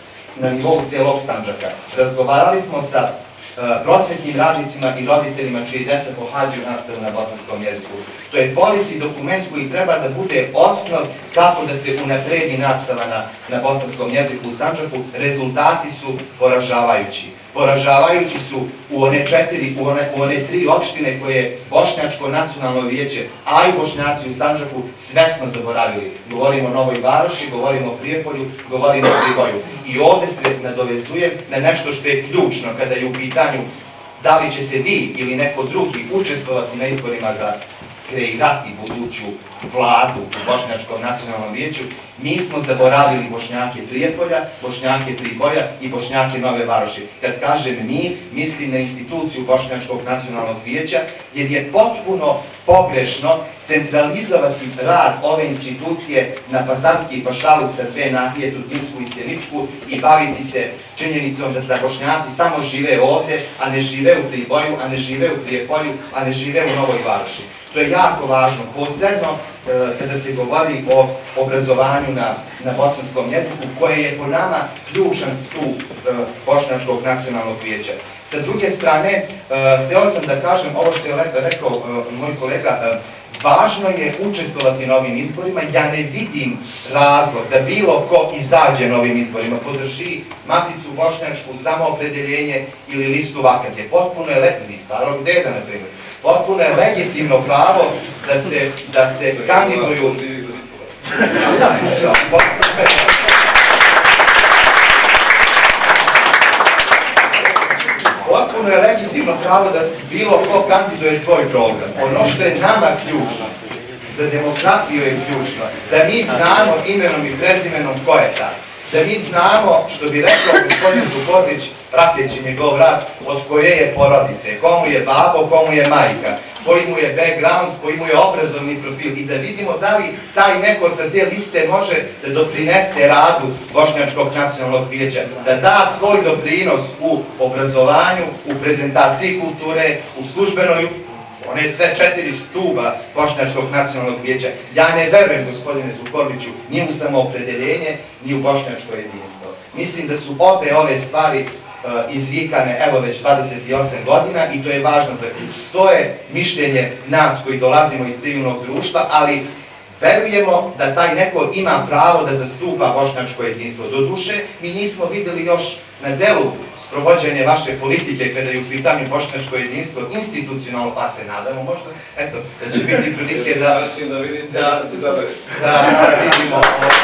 na nivou cijelog Sandžaka. Razgovarali smo sa prosvetnim radnicima i roditeljima čiji deca pohađaju nastavu na bosanskom jeziku. To je policy dokument koji treba da bude osnov kako da se unapredi nastava na, na bosanskom jeziku u Sandžaku. Rezultati su poražavajući. Poražavajući su u one četiri, u one, u one tri opštine koje Bošnjačko nacionalno vijeće, a i Bošnjaci u Sandžaku svesno zaboravili. Govorimo o Novoj Varoši, govorimo o Prijepolju, govorimo o Priboju. I ovde se nadovezujem na nešto što je ključno kada je u pitanju da li ćete vi ili neko drugi učestvovati na izborima za kreirati buduću vladu u Bošnjačkom nacionalnom vijeću. Mi smo zaboravili Bošnjake Prijepolja, Bošnjake Priboja i Bošnjake Nove Varoši. Kad kažem mi, mislim na instituciju Bošnjačkog nacionalnog vijeća, jer je potpuno pogrešno centralizovati rad ove institucije na Pazarski pašaluk sa dve nahije, Tutinsku i Sjeničku, i baviti se činjenicom da Bošnjaci samo žive ovdje, a ne žive u Priboju, a ne žive u Prijepolju, a ne žive u Novoj Varoši. To je jako važno, posebno e, kada se govori o obrazovanju na, na bosanskom jeziku, koje je po nama ključan stup e, Bošnjačkog nacionalnog vijeća. Sa druge strane, e, hteo sam da kažem ovo što je rekao e, moj kolega, e, važno je učestvovati na ovim izborima. Ja ne vidim razlog da bilo ko izađe na ovim izborima, podrži Maticu bošnjačku, Samoopredeljenje ili listu Vakat. Potpuno je legitimno, Starog deda, na primjer. Potpuno je legitimno pravo da se, da se kandiduju... Potpuno je legitimno pravo da bilo ko kandiduje svoj program. Ono što je nama ključno, za demokratiju je ključno, da mi znamo imenom i prezimenom ko je taj. Da mi znamo, što bi rekao gospodin Zukorlić, prateći njegov rad, od koje je porodice, komu je babo, komu je majka, koji mu je background, koji mu je obrazovni profil i da vidimo da li taj neko sa te liste može da doprinese radu Bošnjačkog nacionalnog vijeća, da da svoj doprinos u obrazovanju, u prezentaciji kulture, u službenoj, one sve četiri stuba Bošnjačkog nacionalnog vijeća. Ja ne verujem, gospodine Zukorliću, ni u Samoopredeljenje, ni u bošnjačko jedinstvo. Mislim da su obe ove stvari izvikane evo već dvadeset osam godina i to je važno za ključ. To je mišljenje nas koji dolazimo iz civilnog društva, ali verujemo da taj neko ima pravo da zastupa bošnjačko jedinstvo. Doduše, mi nismo videli još na delu sprovođenje vaše politike kada je u pitanju bošnjačko jedinstvo institucionalno, pa se nadamo možda, eto, da će biti prilike da da vidimo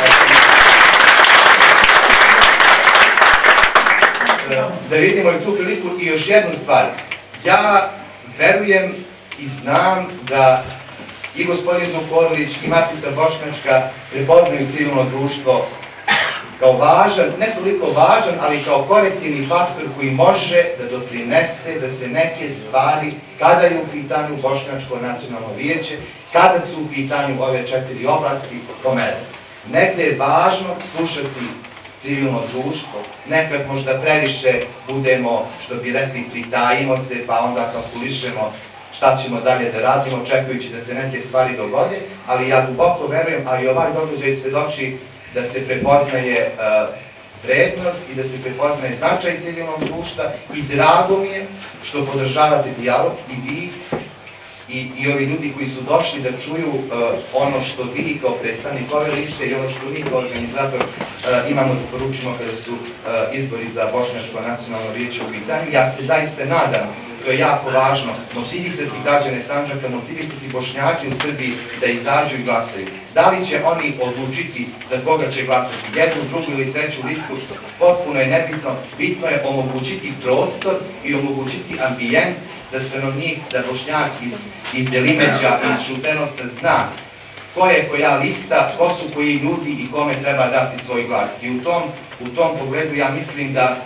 da vidimo i tu priliku. I još jednu stvar, ja verujem i znam da i gospodin Zukorlić i Matica bošnjačka prepoznaju civilno društvo kao važan, ne toliko važan, ali kao korektivni faktor koji može da doprinese da se neke stvari, kada je u pitanju Bošnjačko nacionalno vijeće, kada su u pitanju ove četiri oblasti, pomere. Negde je važno slušati civilno društvo, nekad možda previše budemo, što bi rekli, pritajimo se, pa onda kalkulišemo šta ćemo dalje da radimo, očekujući da se neke stvari dogode, ali ja duboko verujem, a i ovaj događaj svedoči da se prepoznaje vrednost i da se prepoznaje značaj civilnog društva i drago mi je što podržavate dijalog i vi i, i ovi ljudi koji su došli da čuju ono što vi kao predstavnik ove liste i ono što mi kao organizator imamo da poručimo kada su izbori za Bošnjačko nacionalno vijeće u pitanju. Ja se zaista nadam, to je jako važno, motivisati građane Sandžaka, motivisati Bošnjake u Srbiji da izađu i glasaju. Da li će oni odlučiti za koga će glasati, jednu, drugu ili treću listu, potpuno je nebitno. Bitno je omogućiti prostor i omogućiti ambijent da stanovnik, da Bošnjak iz, iz Delimeđa, iz Šutenovca zna ko je koja lista, ko su koji ljudi i kome treba dati svoj glas. I u tom, u tom pogledu ja mislim da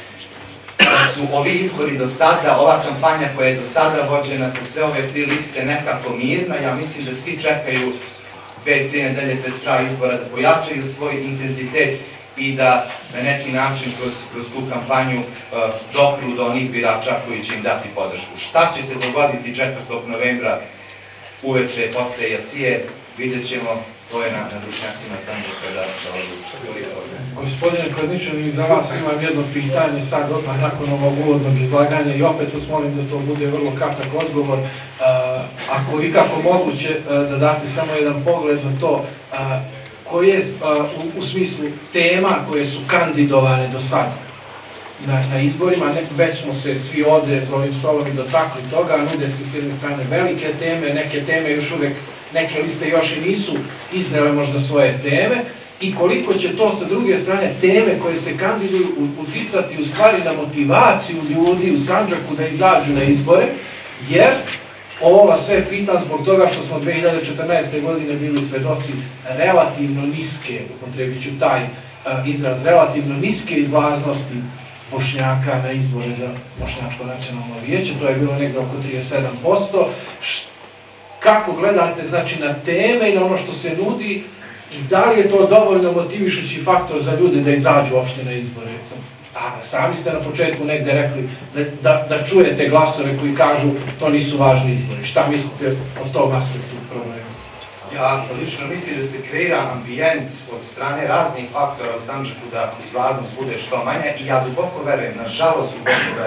su ovi izbori do sada, ova kampanja koja je do sada vođena sa sve ove tri liste nekako mirna, ja mislim da svi čekaju dve, tri nedelje pred kraj izbora da pojačaju svoj intenzitet i da na neki način kroz, kroz tu kampanju uh, dopru do onih birača koji će im dati podršku. Šta će se dogoditi četvrtog novembra uveče posle Jacije, vidjet ćemo, to je na, na Bošnjacima Sandžaka da, da odluče.
Gospodine Kladničan, i za vas imam jedno pitanje sad odmah nakon ovog uvodnog izlaganja i opet vas molim da to bude vrlo kratak odgovor. Uh, ako vi kako moguće uh, da date samo jedan pogled na to uh, koje uh, u, u smislu tema koje su kandidovane do sada na, na izborima, ne, već smo se svi ovde za ovim stolom i dotakli toga, nude se s jedne strane velike teme, neke teme još uvek, neke liste još i nisu iznele možda svoje teme, i koliko će to sa druge strane teme koje se kandiduju uticati u stvari na motivaciju ljudi u Sandžaku da izađu na izbore, jer ovo vas sve pitam zbog toga što smo dve hiljade četrnaeste. godine bili svedoci relativno niske, upotrebit ću taj uh, izraz, relativno niske izlaznosti Bošnjaka na izbore za Bošnjačko nacionalno vijeće, to je bilo negdje oko trideset sedam posto. Kako gledate znači na teme i na ono što se nudi i da li je to dovoljno motivišući faktor za ljude da izađu uopšte na izbore? A sami ste na početku negde rekli da, da, da čujete glasove koji kažu to nisu važni izbori. Šta mislite o tom aspektu problema?
Ja lično mislim da se kreira ambijent od strane raznih faktora u Sandžaku da izlaznost bude što manja i ja duboko verujem, nažalost duboko verujem,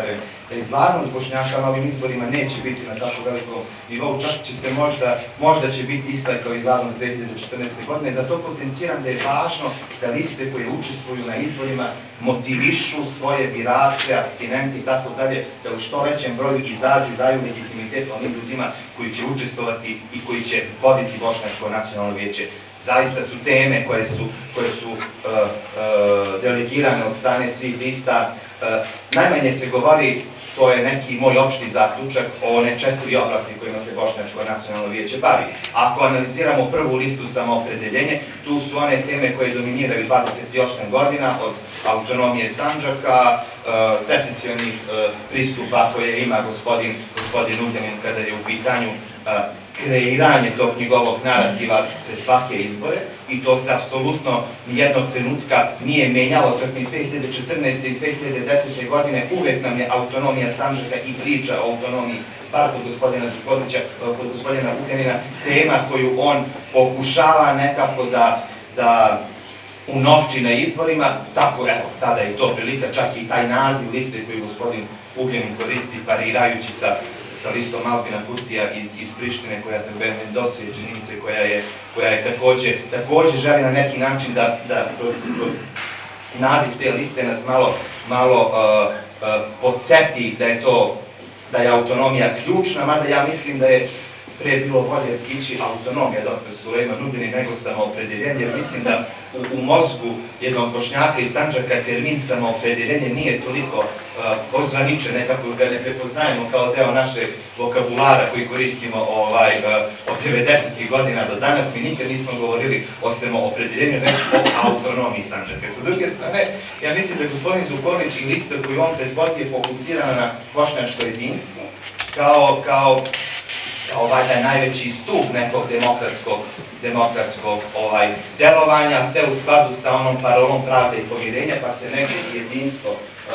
da izlaznost Bošnjaka na ovim izborima neće biti na tako velikom nivou, čak će se možda, možda će biti ista kao izlaznost dve hiljade četrnaeste. godine. Zato potenciram da je važno da liste koje učestvuju na izborima motivišu svoje birače, abstinente i tako dalje, da u što većem broju izađu i daju legitimitet onim ljudima koji će učestvovati i koji će voditi Bošnjačko nacionalno vijeće. Zaista su teme koje su, koje su uh, uh, delegirane od strane svih lista. Uh, najmanje se govori, to je neki moj opšti zaključak, o one četiri oblasti kojima se Bošnjačko nacionalno vijeće bavi. Ako analiziramo prvu listu samoopredeljenje, tu su one teme koje dominiraju dvadeset osam godina, od autonomije Sandžaka, uh, secesionih uh, pristupa koje ima gospodin, gospodin Ugljanin kada je u pitanju uh, kreiranje tog njegovog narativa pred svake izbore, i to se apsolutno nijednog trenutka nije menjalo, čak ni dve hiljade četrnaeste. i dve hiljade desete. godine uvek nam je autonomija Sandžaka i priča o autonomiji, bar kod gospodina Zukorlića, kod gospodina Ugljanina, tema koju on pokušava nekako da, da unovči na izborima. Tako, evo, sada je to prilika, čak i taj naziv liste koji gospodin Ugljanin koristi, parirajući sa sa listom Albina Kurtija iz, iz Prištine, koja je Mendoza, čini mi se, koja je, koja je takođe, takođe želi na neki način da, da kroz, kroz naziv te liste nas malo, malo uh, uh, podsjeti da je to, da je autonomija ključna, mada ja mislim da je pre bilo bolje kići autonomija doktor Sulejman Ugljanin nego samoopredeljenje, jer mislim da u, u mozgu jednog Bošnjaka iz Sandžaka termin samoopredeljenje nije toliko uh, ozvaničen, nekako ga ne prepoznajemo kao deo našeg vokabulara koji koristimo ovaj, uh, od devedesetih godina do danas. Mi nikad nismo govorili o samoopredeljenju, nego o autonomiji Sandžaka. Sa druge strane, ja mislim da gospodin Zukorlić i lista koju on predvodi je fokusirana na bošnjačko jedinstvo, kao, kao ovaj da je najveći stup nekog demokratskog, demokratskog ovaj, delovanja, sve u skladu sa onom parolom pravde i pomirenja, pa se negdje jedinstvo uh,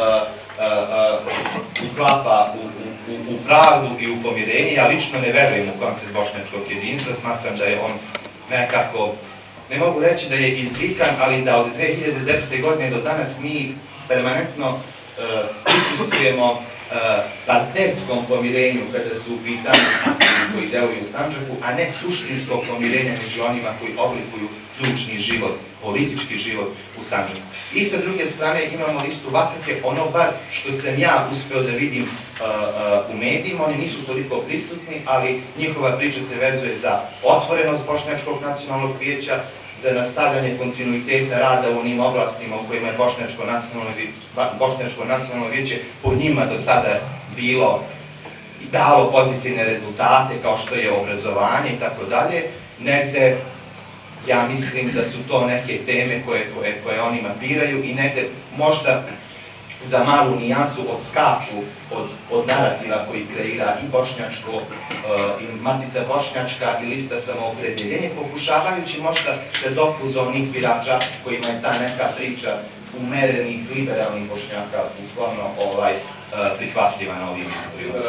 uh, uh, uklapa u, u, u pravdu i u pomirenje. Ja lično ne verujem u koncept bošnjačkog jedinstva, smatram da je on nekako, ne mogu reći da je izvikan, ali da od dve hiljade desete. godine do danas mi permanentno uh, prisustvujemo partnerskom pomirenju kada su u pitanju koji deluju u Sandžaku, a ne suštinskog pomirenja među onima koji oblikuju ključni život, politički život u Sandžaku. I sa druge strane imamo listu Vakake, ono bar što sam ja uspeo da vidim uh, uh, u medijima, oni nisu toliko prisutni, ali njihova priča se vezuje za otvorenost Bošnjačkog nacionalnog vijeća, za nastavljanje kontinuiteta rada u onim oblastima u kojima je Bošnjačko nacionalno, Bošnjačko nacionalno vijeće po njima do sada bilo i dalo pozitivne rezultate, kao što je obrazovanje i tako dalje. Negde, ja mislim da su to neke teme koje, koje, koje oni mapiraju i negde možda za malu nijansu odskaču od, od narativa koji kreira i Bošnjačko, uh, i Matica Bošnjačka i lista samoopredeljenje, pokušavajući možda da dopru do onih birača kojima je ta neka priča umerenih, liberalnih Bošnjaka uslovno ovaj, uh, prihvatljiva na ovim izborima.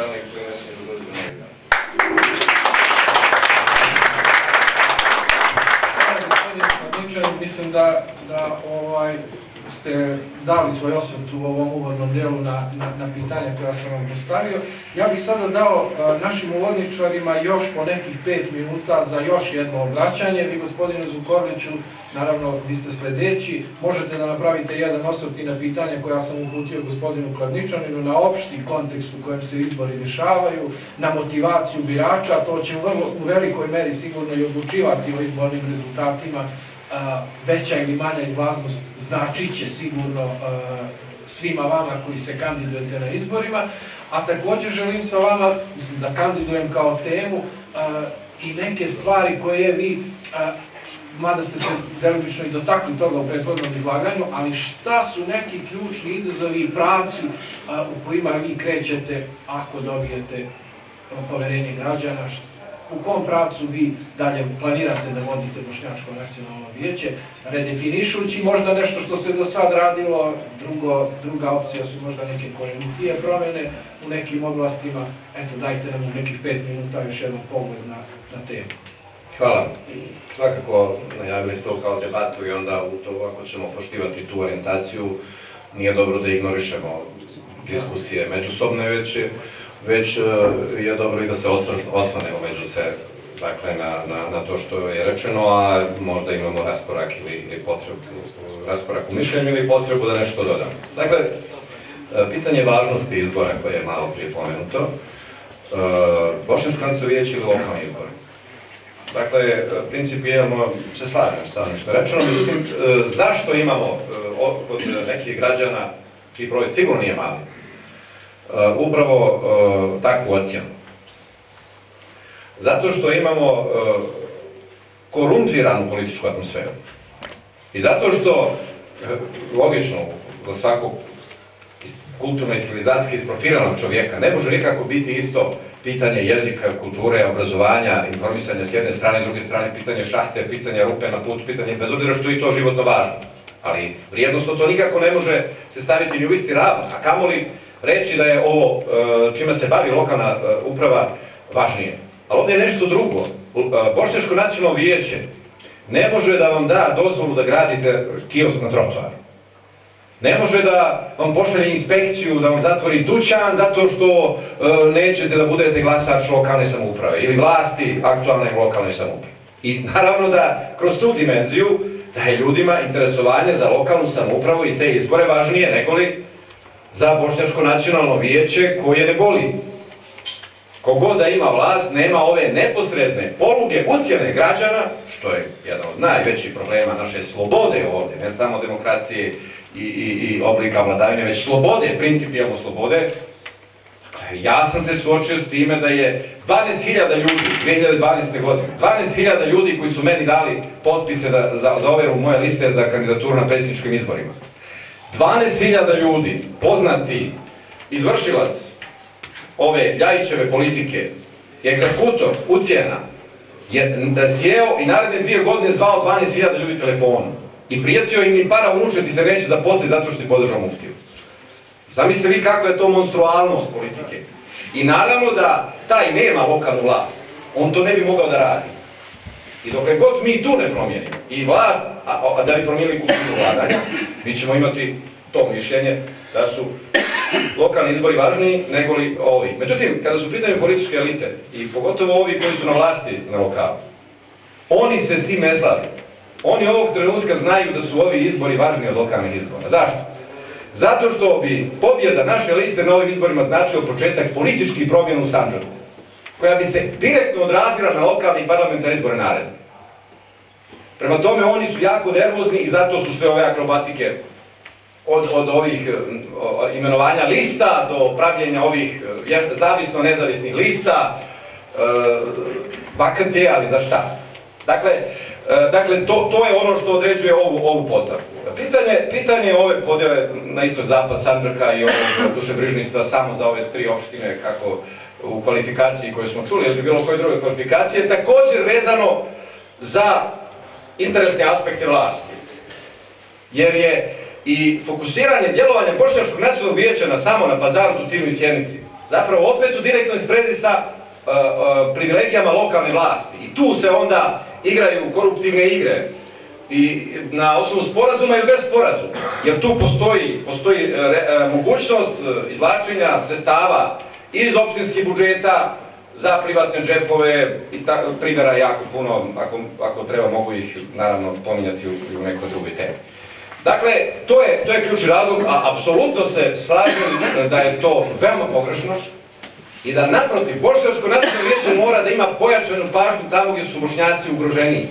Mislim da, da ovaj, ste dali svoj osvrt u ovom uvodnom delu na, na, na pitanja koja sam vam postavio. Ja bih sada dao a, našim uvodničarima još po nekih pet minuta za još jedno obraćanje. Vi, gospodinu Zukorliću, naravno, vi ste sledeći, možete da napravite jedan osvrt i na pitanja koja sam uputio gospodinu Kladničaninu, na opšti kontekst u kojem se izbori dešavaju, na motivaciju birača. To će u, vrlo, u velikoj meri sigurno i odlučivati o izbornim rezultatima. A, veća ili manja izlaznost značit će sigurno a, svima vama koji se kandidujete na izborima, a također želim sa vama da kandidujem kao temu a, i neke stvari koje vi, a, mada ste se delimično i dotakli toga u prethodnom izlaganju, ali šta su neki ključni izazovi i pravci a, u kojima vi krećete ako dobijete poverenje građana, u kom pravcu vi dalje planirate da vodite Bošnjačko nacionalno vijeće, redefinišujući možda nešto što se do sad radilo, drugo, druga opcija su možda neke korenitije promjene u nekim oblastima. Eto, dajte nam u nekih pet minuta još jedan pogled na, na temu.
Hvala. Svakako najavili ste to kao debatu i onda u to, ako ćemo poštivati tu orijentaciju, nije dobro da ignorišemo diskusije međusobne, već je, već je dobro i da se oslanemo među se, dakle, na, na, na to što je rečeno, a možda imamo raskorak ili, ili potrebu, raskorak u mišljenju ili potrebu da nešto dodam. Dakle, pitanje važnosti izbora koje je malo prije pomenuto, Bošnjačko nacionalno vijeće ili lokalni izbori. Dakle, principijelno se slažem sa onim što je rečeno, međutim, zašto imamo kod nekih građana, čiji broj sigurno nije mali, upravo takvu ocjenu? Zato što imamo korumpiranu političku atmosferu. I zato što, logično, za svakog kulturno i civilizacijski isprofiliranog čovjeka ne može nikako biti isto pitanje jezika, kulture, obrazovanja, informisanja s jedne strane, s druge strane pitanje šahte, pitanje rupe na putu, pitanje, bez obzira što je to životno važno. Ali vrijednosno to nikako ne može se staviti ni u isti ravan, a kamoli reći da je ovo čime se bavi lokalna uprava važnije. Ali ovdje je nešto drugo. Bošnjačko nacionalno vijeće ne može da vam da dozvolu da gradite kiosk na trotoaru. Ne može da vam pošalje inspekciju, da vam zatvori dućan zato što e, nećete da budete glasač lokalne samouprave ili vlasti aktualne lokalne samouprave. I naravno da kroz tu dimenziju da je ljudima interesovanje za lokalnu samoupravu i te izbore važnije negoli za Bošnjačko nacionalno vijeće koje ne boli. Kogod da ima vlast, nema ove neposredne poluge ucjene građana, što je jedan od najvećih problema naše slobode ovdje, ne samo demokracije i, i, i oblika vladavine, već slobode, principijelno slobode. Ja sam se suočio s time da je dvanaest hiljada ljudi, dvije hiljade dvanaeste. godine, dvanaest hiljada ljudi koji su meni dali potpise da, za, za overu moje liste za kandidaturu na predsjedničkim izborima. dvanaest hiljada ljudi, poznati izvršilac ove Ljajićeve politike, egzekutor, ucjena, je sjeo i naredne dvije godine zvao dvanaest hiljada ljudi telefonom i prijetio im i para unučeti se neće zaposliti zato što si podržao muftiju. Zamislite vi kakva je to monstrualnost politike. I naravno da taj nema lokalnu vlast, on to ne bi mogao da radi. I dokle god mi tu ne promijenimo i vlast, a, a da bi promijenili kulturu vladanja, mi ćemo imati to mišljenje da su lokalni izbori važniji nego li ovi. Međutim, kada su pitanje političke elite, i pogotovo ovi koji su na vlasti na lokalu, oni se s tim ne slažu. Oni ovog trenutka znaju da su ovi izbori važniji od lokalnih izbora. Zašto? Zato što bi pobjeda naše liste na ovim izborima značio početak političkih promjena u Sandžaku, koja bi se direktno odrazila na lokalne i parlamentarne izbore naredne. Prema tome, oni su jako nervozni i zato su sve ove akrobatike Od, od ovih o, imenovanja lista do pravljenja ovih zavisno nezavisnih lista, e, vakant je, ali za šta? Dakle, e, dakle to, to je ono što određuje ovu, ovu postavku. Pitanje, pitanje ove podjele na istok-zapad Sandžaka i ovog dušebrižništva samo za ove tri opštine, kako u kvalifikaciji koju smo čuli, ili bilo koje druge kvalifikacije, također vezano za interesne aspekte vlasti. Jer je i fokusiranje djelovanja Bošnjačkog nacionalnog vijeća na samo na Pazaru, Tutinu i Sjenici zapravo opet u direktnoj sprezi sa uh, uh, privilegijama lokalne vlasti. I tu se onda igraju koruptivne igre i na osnovu sporazuma ili bez sporazuma. Jer tu postoji, postoji re, uh, mogućnost izvlačenja sredstava iz opštinskih budžeta za privatne džepove i ta, primjera jako puno, ako, ako treba mogu ih naravno pominjati u, u nekoj drugoj temi. Dakle, to je, to je ključni razlog, a apsolutno se slažem da je to veoma pogrešno i da naprotiv, Bošnjačko nacionalno vijeće mora da ima pojačanu pažnju tamo gdje su Bošnjaci ugroženiji.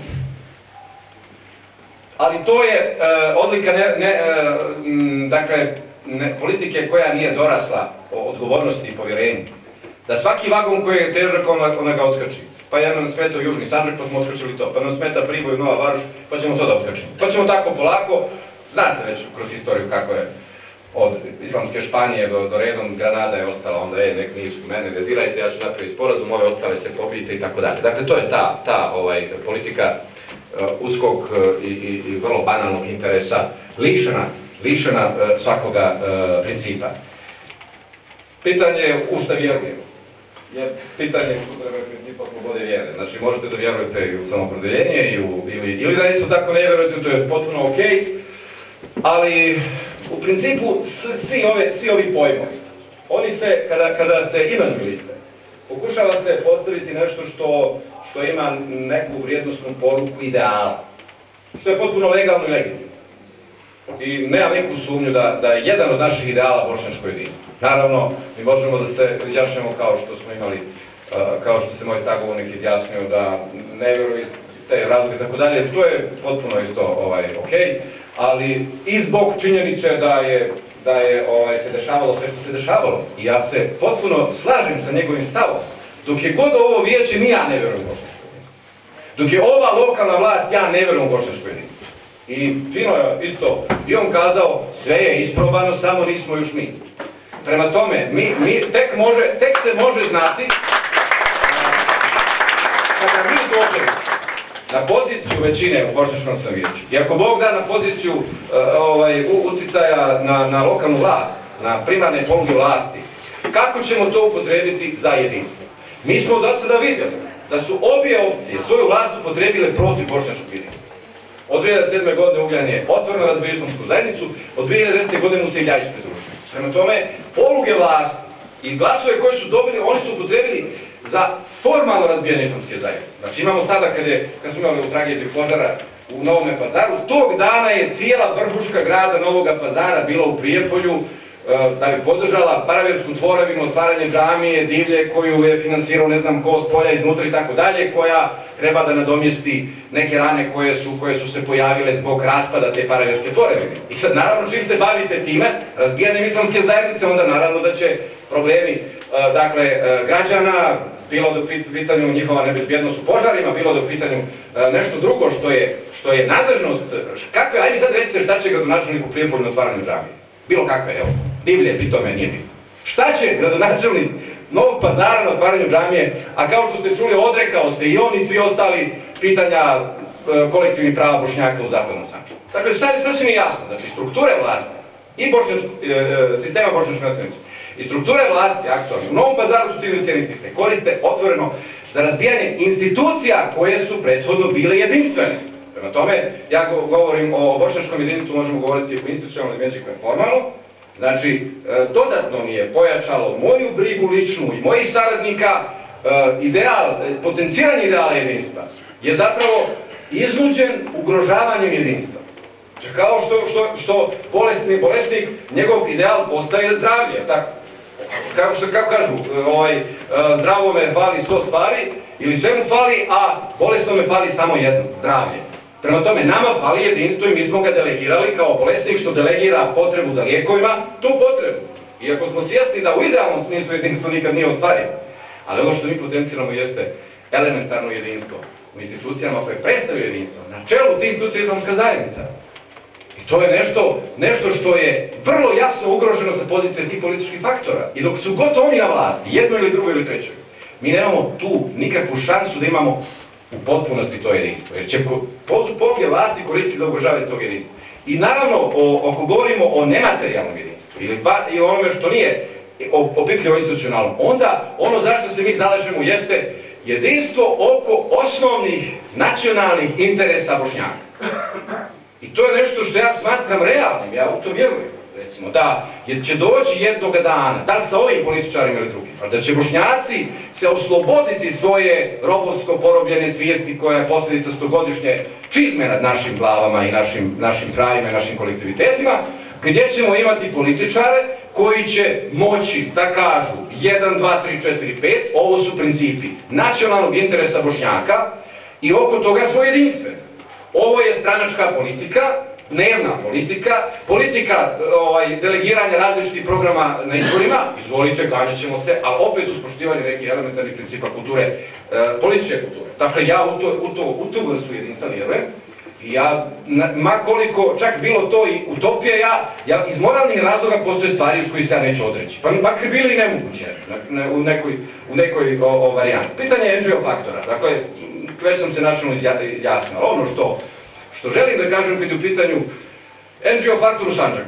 Ali to je e, odlika ne, ne, e, m, dakle, ne, politike koja nije dorasla odgovornosti i povjerenju. Da svaki vagon koji je težak, ona, ona ga otkači. Pa jedan nam smeta Južni Sandžak, pa smo otkačili to. Pa nam smeta Priboj, Nova Varoš, pa ćemo to da otkačimo. Pa ćemo tako polako. Zna se već kroz istoriju kako je od islamske Španije do, do redom Granada je ostala, onda je, nek nisu mene, ne dirajte, ja ću napraviti sporazum, ove ostale se pobijite i tako dalje. Dakle, to je ta, ta ovaj, politika uh, uskog uh, i, i, i vrlo banalnog interesa, lišena, lišena uh, svakoga uh, principa. Pitanje je u šta vjerujemo. Jer pitanje je principa slobode vjere. Znači, možete da vjerujete i u samoopredjeljenje i u, ili, ili da isto tako ne vjerujete, to je potpuno okej. Ali u principu svi, ove, svi ovi pojmovi, oni se, kada, kada se imenuju liste, pokušava se postaviti nešto što, što ima neku vrijednostnu poruku ideala, što je potpuno legalno i legitimno. I nemam neku sumnju da, da je jedan od naših ideala bošnjačko jedinstvo. Naravno, mi možemo da se izjašnjamo kao što smo imali, kao što se moj sagovornik izjasnio, da ne vjeruje te razlike i tako dalje, to je potpuno isto ovaj, ok, ali i zbog činjenice da je, da je ovaj, se dešavalo sve što se dešavalo. I ja se potpuno slažem sa njegovim stavom. Dok je god ovo vijeće, ni ja ne vjerujem u bošnjačko jedinstvo. Dok je ova lokalna vlast, ja ne vjerujem u bošnjačko jedinstvo. I fino je isto, i on kazao, sve je isprobano, samo nismo još mi. Prema tome, mi, mi tek, može, tek se može znati kada mi dođemo na poziciju većine u Bošnjačkom nacionalnom vijeću. I ako Bog da na poziciju uh, ovaj, uticaja na, na lokalnu vlast, na primarne poluge vlasti, kako ćemo to upotrebiti za jedinstvo? Mi smo do sada vidjeli da su obje opcije svoju vlast upotrebile protiv bošnjačkog jedinstva. Od dvije hiljade sedme. godine Ugljan je otvoreno razbio islamsku zajednicu, od dvije hiljade desete. godine mu se Iljajić pridružio. Prema tome, poluge vlasti i glasove koje su dobili, oni su upotrebili za formalno razbijanje islamske zajednice. Znači imamo sada, kad, je, kad smo imali u tragediju požara u Novom Pazaru, tog dana je cijela vrhuška grada Novog Pazara bila u Prijepolju, da bi podržala paravjersku tvorevinu, otvaranje džamije, divlje koju je finansirao ne znam ko s polja, iznutra i tako dalje, koja treba da nadomjesti neke rane koje su, koje su se pojavile zbog raspada te paravjerske tvorevine. I sad naravno čim se bavite time, razbijanjem islamske zajednice, onda naravno da će problemi dakle, građana, bilo do pitanju njihova nebezbjednost u požarima, bilo do pitanju nešto drugo što je, što je nadležnost, kakve, ajde mi sad recite šta će gradonačelnik u Prijepolju na otvaranju džamije. Bilo kakve, evo, divlje, pri tome nije bilo. Šta će gradonačelnik Novog Pazara na otvaranju džamije, a kao što ste čuli, odrekao se i on i svi ostali pitanja e, kolektivnih prava Bošnjaka u zapadnom Sandžaku. Dakle, sad sasvim je jasno, znači strukture vlasti i bošnjačko, e, sistema bošnjačkog nacionalnog i strukture vlasti aktualne u Novom Pazaru, Tutinoj Sjenici se koriste otvoreno za razbijanje institucija koje su prethodno bile jedinstvene. Prema tome, ja govorim o bošnjačkom jedinstvu, možemo govoriti o institucionalnom jeziku i formalno. Znači, dodatno mi je pojačalo moju brigu ličnu i mojih saradnika, ideal, potenciranje ideala jedinstva je zapravo iznuđen ugrožavanjem jedinstva. Kao što, što, što bolesni, bolesnik, njegov ideal postaje zdravlje, tako? Kako, što, kako kažu, ovaj, zdravome fali sto stvari, ili sve mu fali, a bolesnome fali samo jedno, zdravlje. Prema tome, nama fali jedinstvo i mi smo ga delegirali kao bolesnik što delegira potrebu za lijekovima, tu potrebu. Iako smo svjesni da u idealnom smislu jedinstvo nikad nije ostvareno. Ali ono što mi potenciramo jeste elementarno jedinstvo u institucijama koje predstavljaju jedinstvo. Na čelu te institucije je islamska zajednica. I to je nešto, nešto što je vrlo jasno ugroženo sa pozicije tih političkih faktora. I dok su god oni na vlasti, jednoj ili drugoj ili trećoj, mi nemamo tu nikakvu šansu da imamo u potpunosti to jedinstvo, jer će poluge vlasti koristiti za ugrožavanje tog jedinstva. I naravno, o, ako govorimo o nematerijalnom jedinstvu, ili, ili onome što nije opipljivo institucionalno, onda ono zašto se mi zalažemo jeste jedinstvo oko osnovnih nacionalnih interesa Bošnjaka. I to je nešto što ja smatram realnim, ja u to vjerujem. Recimo, da će doći jednog dana, da li sa ovim političarima ili drugim, da će Bošnjaci se osloboditi svoje robovsko porobljene svijesti koja je posljedica stogodišnje čizme nad našim glavama i našim, našim krajima i našim kolektivitetima, gdje ćemo imati političare koji će moći da kažu jedan, dva, tri, četiri, pet, ovo su principi nacionalnog interesa Bošnjaka i oko toga smo jedinstveni. Ovo je stranačka politika, dnevna politika, politika ovaj, delegiranja različitih programa na izborima, izvolite, ganjat ćemo se, ali opet uz poštivanje nekih elementarnih principa kulture, e, političke kulture. Dakle, ja u, to, u, to, u tu vrstu jedinstva vjerujem i ja, ma koliko čak bilo to i utopija, ja, ja iz moralnih razloga postoje stvari od kojih se ja neću odreći. Pa makar bili i nemoguće ne, ne, u nekoj, u nekoj o, o varijanti. Pitanje je N G O faktora, dakle, već sam se načelno izjasnio. Ono što Što želim da kažem kad je u pitanju N G O faktor u Sandžaku.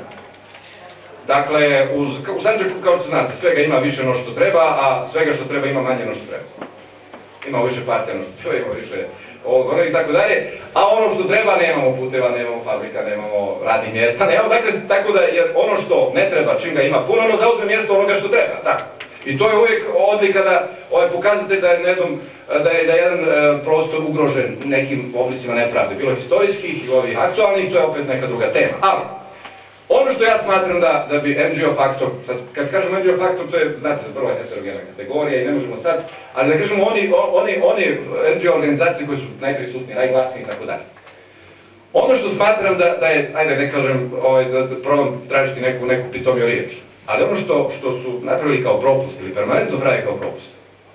Dakle, uz, u Sandžaku, kao što znate, svega ima više no što treba, a svega što treba ima manje no što treba. Ima više partija no što treba, ima više ovog, onog i tako dalje, a ono što treba nemamo puteva, nemamo fabrika, nemamo radnih mjesta, nemamo, dakle, tako da, jer ono što ne treba, čim ga ima puno, ono zauzme mjesto onoga što treba, tako. I to je uvijek odlika da ovaj, pokazate da je, nedom, da je, da je jedan e, prostor ugrožen nekim oblicima nepravde, bilo historijskih i ovih aktualnih, to je opet neka druga tema. Ali, ono što ja smatram da, da bi N G O faktor, sad, kad kažem N G O faktor, to je, znate, vrlo heterogena kategorija i ne možemo sad, ali da kažemo oni, oni, oni N G O organizacije koje su najprisutnije, najglasnije i tako dalje. Ono što smatram da, da je, ajde ne kažem, ovaj, da, da probam tražiti neku, neku pitomiju riječ, ali ono što, što su napravili kao propust ili permanentno pravi kao propust,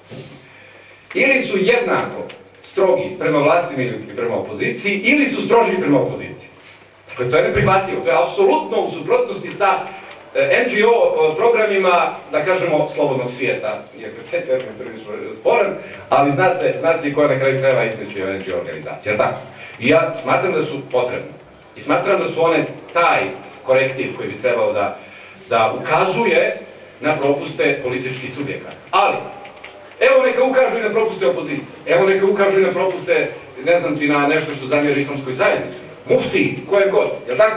ili su jednako strogi prema vlastima ili prema opoziciji, ili su stroži prema opoziciji. Dakle, to je neprihvatljivo, to je apsolutno u suprotnosti sa N G O programima, da kažemo, slobodnog svijeta, iako je taj termin prilično sporan, ali zna se, zna se i ko je na kraju krajeva izmislio N G O organizacija, tako? I ja smatram da su potrebne. I smatram da su one taj korektiv koji bi trebao da, da ukazuje na propuste političkih subjekata. Ali, evo neka ukažu i na propuste opozicije, evo neka ukažu i na propuste, ne znam ti, na nešto što zamjeri islamskoj zajednici, mufti, koje god, jel' tako?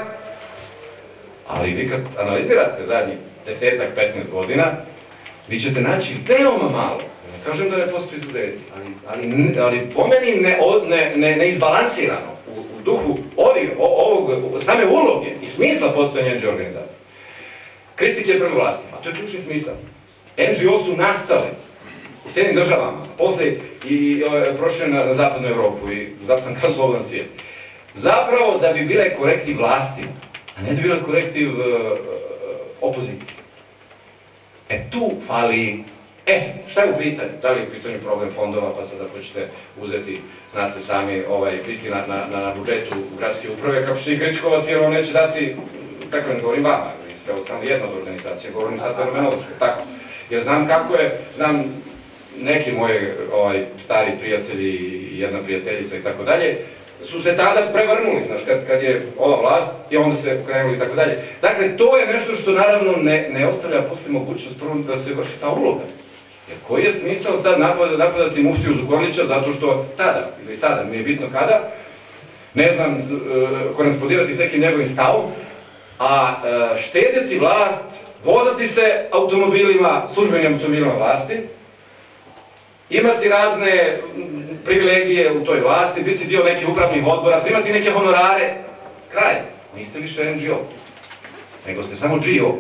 Ali vi kad analizirate zadnjih desetak, petnaest godina, vi ćete naći veoma malo, ne kažem da ne postoji izuzeci, ali, ali, ali po meni ne, ne, ne, ne izbalansirano u, u duhu ovih, ovog, same uloge i smisla postojanja N G O organizacije. Kritike prema vlastima, to je ključni smisao. N G O su nastale u Sjedinjenim državama, poslije i prošle na, na zapadnu Evropu i zato sam kao slobodan svijet. Zapravo da bi bile korektiv vlasti, a ne da bi bile korektiv uh, opozicije. E tu fali, e šta je u pitanju? Da li je u pitanju problem fondova, pa sad ako ćete uzeti, znate sami, ovaj, biti na, na, na budžetu gradske uprave, kako ćete ih kritikovati jer on neće dati, tako ne govorim vama, vi ste samo jedna od organizacija, govorim sad terminološke, tako. Jer znam kako je, znam neki moji ovaj, stari prijatelji i jedna prijateljica i tako dalje, su se tada prevrnuli, znaš, kad, kad je ova vlast i onda se pokrenuli i tako dalje. Dakle, to je nešto što naravno ne, ne ostavlja posle mogućnost prvo da se vrši ta uloga. Jer koji je smisao sad napadati, napadati muftiju Zukorlića zato što tada, ili sada, nije bitno kada, ne znam, korespondirati s nekim njegovim stavom, a štedjeti vlast, vozati se automobilima, službenim automobilima vlasti, imati razne privilegije u toj vlasti, biti dio nekih upravnih odbora, primati neke honorare, kraj, niste više N G O, nego ste samo G O.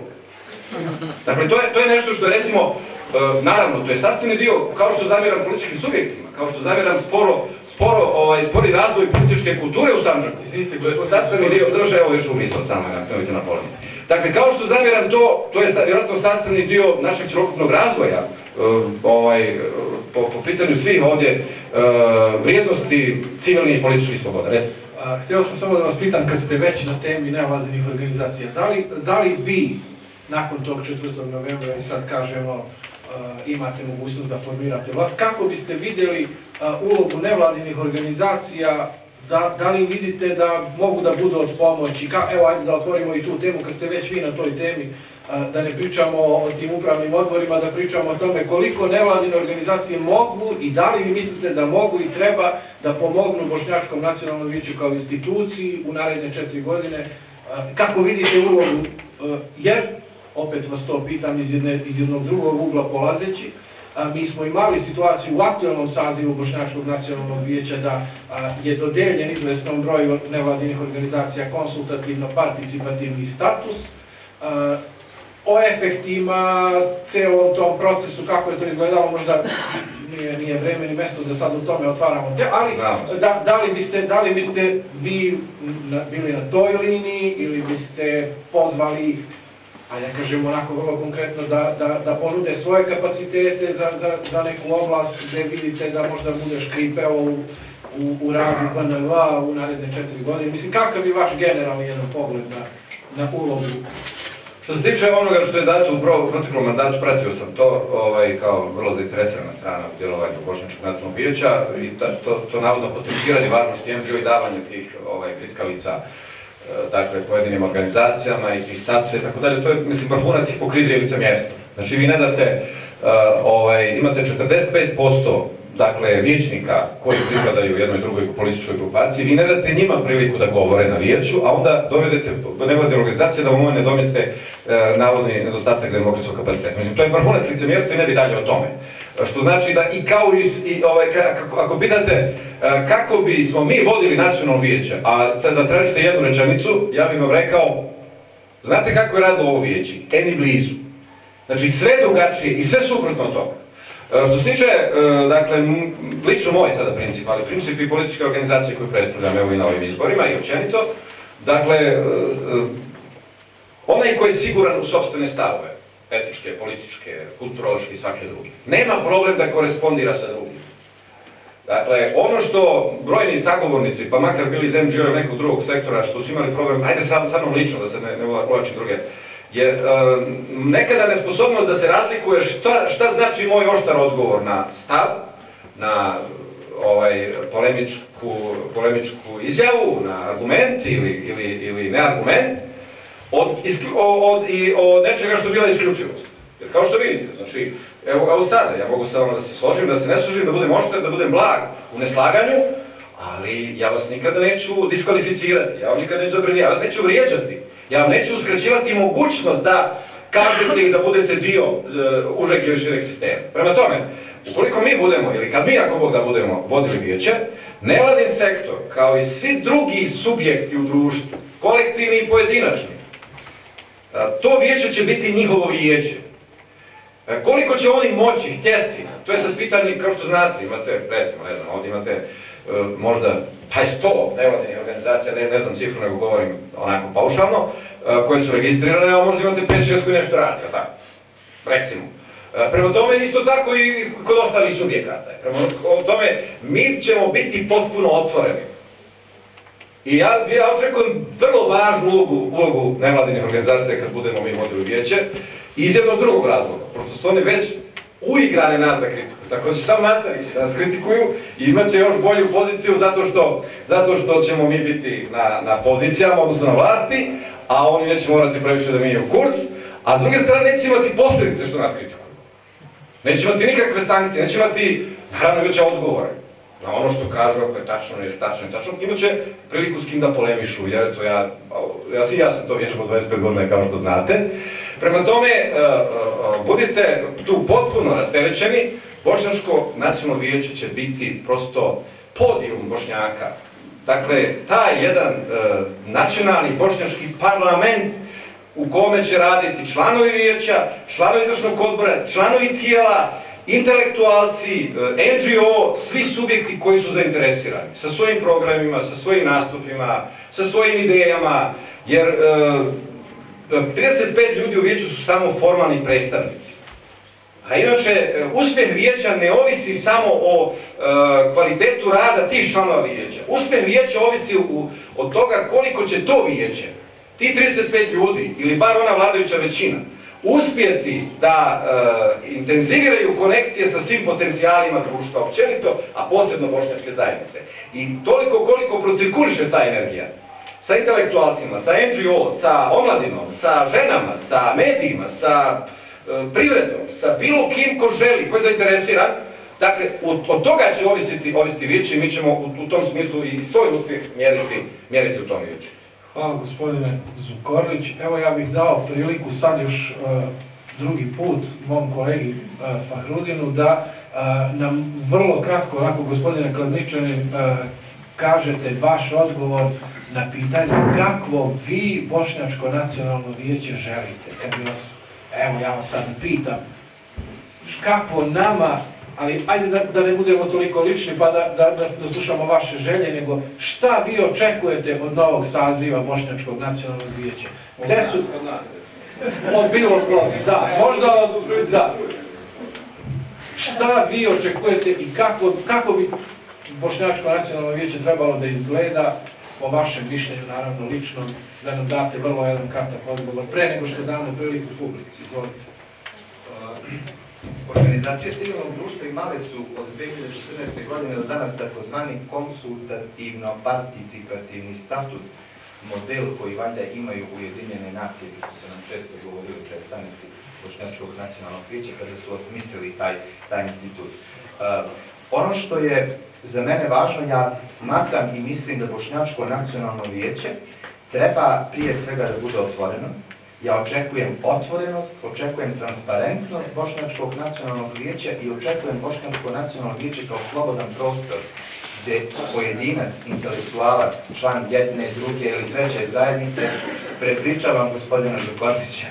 Dakle, to je, to je nešto što recimo, e, naravno, to je sastavni dio, kao što zamjeram političkim subjektima, kao što zamjeram sporo, sporo, ovaj, spori razvoj političke kulture u Sandžaku. Izvinite, to je sastavni dio, završa, evo još umisao samo, nemojte na pola misli. Dakle, kao što zamjeram to, to je vjerojatno sastavni dio našeg celokupnog razvoja, uh, ovaj, po, po pitanju svih ovdje uh, vrijednosti civilnih i političkih sloboda. Recite.
Htio sam samo da vas pitam, kad ste već na temi nevladinih organizacija, da li, da li vi, nakon tog četvrtog novembra i sad kažemo, uh, imate mogućnost da formirate vlast, kako biste vidjeli uh, ulogu nevladinih organizacija, da, da li vidite da mogu da budu od pomoći, ka, evo ajde da otvorimo i tu temu kad ste već vi na toj temi, uh, da ne pričamo o tim upravnim odborima, da pričamo o tome koliko nevladine organizacije mogu i da li vi mislite da mogu i treba da pomognu Bošnjačkom nacionalnom vijeću kao instituciji u naredne četiri godine, uh, kako vidite ulogu, uh, jer opet vas to pitam iz, jedne, iz jednog drugog ugla polazeći, a, mi smo imali situaciju u aktualnom sazivu Bošnjačkog nacionalnog vijeća da a, je dodeljen izvesnom broju nevladinih organizacija konsultativno-participativni status. A, o efektima, celom tom procesu, kako je to izgledalo, možda nije, nije vreme ni mjesto da sad u tome otvaramo te, ali da, da, li biste, da li biste vi na, bili na toj liniji ili biste pozvali, a ja kažem onako vrlo konkretno, da, da, da ponude svoje kapacitete za, za, za neku oblast gdje vidite da možda budeš kripeo u, u, u radu B N V-a u naredne četiri godine. Mislim, kakav je vaš generalni jedan pogled na, na ulogu?
Što se tiče onoga što je dato u proteklom mandatu, pratio sam to ovaj, kao vrlo zainteresirana strana u djelovanju Bošnjačkog nacionalnog vijeća i ta, to, to navodno potenciranje važnosti N G O i davanje tih ovaj, bliskalica dakle, pojedinim organizacijama i tih statusa i tako dalje, to je, mislim, vrhunac hipokrizije i licemjerstva. Znači, vi ne date, uh, ovaj, imate četrdeset pet posto dakle, vijećnika koji pripadaju jednoj drugoj političkoj grupaciji, vi ne date njima priliku da govore na vijeću, a onda dovedete nevladine organizacije da vam one nadomjeste e, navodni nedostatak demokratskog kapaciteta. Mislim, to je vrhunac licemjerstva i ne bi dalje o tome. Što znači da i kao i, i ovaj, kako, ako pitate e, kako bismo mi vodili nacionalno vijeće, a da tražite jednu rečenicu, ja bih vam rekao, znate kako je radilo ovo vijeće? Eni blizu. Znači, sve drugačije i sve suprotno od toga. Što se tiče, dakle, lično moj sada princip, ali princip i političke organizacije koju predstavljam evo i na ovim izborima i općenito, dakle, onaj koji je siguran u sopstvene stavove, etičke, političke, kulturološke i svake druge, nema problem da korespondira sa drugim. Dakle, ono što brojni sagovornici, pa makar bili iz em dži o ili nekog drugog sektora, što su imali problem, ajde sam, sa mnom lično, da se ne, ne uvlačim druge, je uh, nekada nesposobnost da se razlikuje šta, šta znači moj oštar odgovor na stav, na ovaj, polemičku, polemičku izjavu, na argument ili, ili, ili neargument, od, od, i, od nečega što bila isključivost. Jer kao što vidite, znači, evo, evo sada, ja mogu sa vama da se složim, da se ne složim, da budem oštar, da budem blag u neslaganju, ali ja vas nikada neću diskvalificirati, ja vam nikada neću zabraniti, ja vas neću vrijeđati. Ja vam neću uskraćivati mogućnost da kažete i da budete dio uh, užeg ili šireg sistema. Prema tome, ukoliko mi budemo, ili kad mi ako Bog da budemo vodili vijeće, nevladin sektor, kao i svi drugi subjekti u društvu, kolektivni i pojedinačni, uh, to vijeće će biti njihovo vijeće. Uh, koliko će oni moći, htjeti, to je sad pitanje, kao što znate, imate, recimo, ne znam, ovdje imate uh, možda pa sto nevladinih organizacija, ne, ne znam cifru, nego govorim onako paušalno, uh, koje su registrirane, a možda imate pet šest koji nešto radi, tako? Recimo. Uh, prema tome, isto tako i kod ostalih subjekata. Prema tome, mi ćemo biti potpuno otvoreni. I ja, ja očekujem vrlo važnu ulogu, ulogu nevladinih organizacija kad budemo mi vodili vijeće, iz jednog drugog razloga, pošto su oni već uigrane nas da kritikuju, tako da će samo nastaviti da nas kritikuju i imat će još bolju poziciju zato što, zato što ćemo mi biti na, na pozicijama, odnosno na vlasti, a oni neće morati previše da mijenjaju kurs, a s druge strane neće imati posljedice što nas kritikuju. Neće imati nikakve sankcije, neće imati, naravno, već odgovore na ono što kažu, ako je tačno ili je tačno i tačno, imat će priliku s kim da polemišu, jer eto ja, ja, ja sam to vježbao dvadeset pet godina kao što znate. Prema tome, uh, uh, budite tu potpuno rasterećeni, Bošnjačko nacionalno vijeće će biti prosto podijum Bošnjaka. Dakle, taj jedan uh, nacionalni bošnjački parlament u kome će raditi članovi vijeća, članovi izvršnog odbora, članovi tijela, intelektualci, en dži o, svi subjekti koji su zainteresirani sa svojim programima, sa svojim nastupima, sa svojim idejama, jer uh, trideset pet ljudi u vijeću su samo formalni predstavnici. A inače, uspjeh vijeća ne ovisi samo o e, kvalitetu rada tih članova vijeća. Uspjeh vijeća ovisi u, od toga koliko će to vijeće, ti trideset pet ljudi, ili bar ona vladajuća većina, uspjeti da e, intenziviraju konekcije sa svim potencijalima društva općenito, a posebno bošnjačke zajednice. I toliko koliko procirkuliše ta energija, sa intelektualcima, sa en dži o, sa omladinom, sa ženama, sa medijima, sa e, privredom, sa bilo kim ko želi, ko je zainteresiran, dakle, od, od toga će ovisiti, ovisiti vijeće i mi ćemo u, u tom smislu i svoj uspjeh mjeriti, mjeriti u tom vijeću.
Hvala gospodine Zukorlić. Evo ja bih dao priliku sad još uh, drugi put mom kolegi uh, Fahrudinu da uh, nam vrlo kratko, onako gospodine Kladničani, uh, kažete vaš odgovor na pitanje kakvo vi Bošnjačko nacionalno vijeće želite. Kad bi vas, evo ja vas sad pitam, kakvo nama, ali ajde da, da ne budemo toliko lični pa da, da, da, da slušamo vaše želje, nego šta vi očekujete od novog saziva Bošnjačkog nacionalnog vijeća? Gde su... Od bilo koga, da, možda od... Da. Šta vi očekujete i kako, kako bi Bošnjačko nacionalno vijeće trebalo da izgleda, po vašem mišljenju, naravno lično, da nam date vrlo jedan kratak odgovor, pre nego što damo priliku publici. Izvolite.
Organizacije civilnog društva imale su od dve hiljade četrnaeste. godine do danas takozvani konsultativno-participativni status, model koji valjda imaju Ujedinjene nacije, kako su nam često govorili predstavnici Bošnjačkog nacionalnog vijeća kada su osmislili taj, taj institut. ono što je za mene važno, ja smatram i mislim da Bošnjačko nacionalno vijeće treba prije svega da bude otvoreno. Ja očekujem otvorenost, očekujem transparentnost Bošnjačkog nacionalnog vijeća i očekujem Bošnjačko nacionalno vijeće kao slobodan prostor gdje pojedinac, intelektualac, član jedne, druge ili treće zajednice, prepričavam gospodina Zukorlića,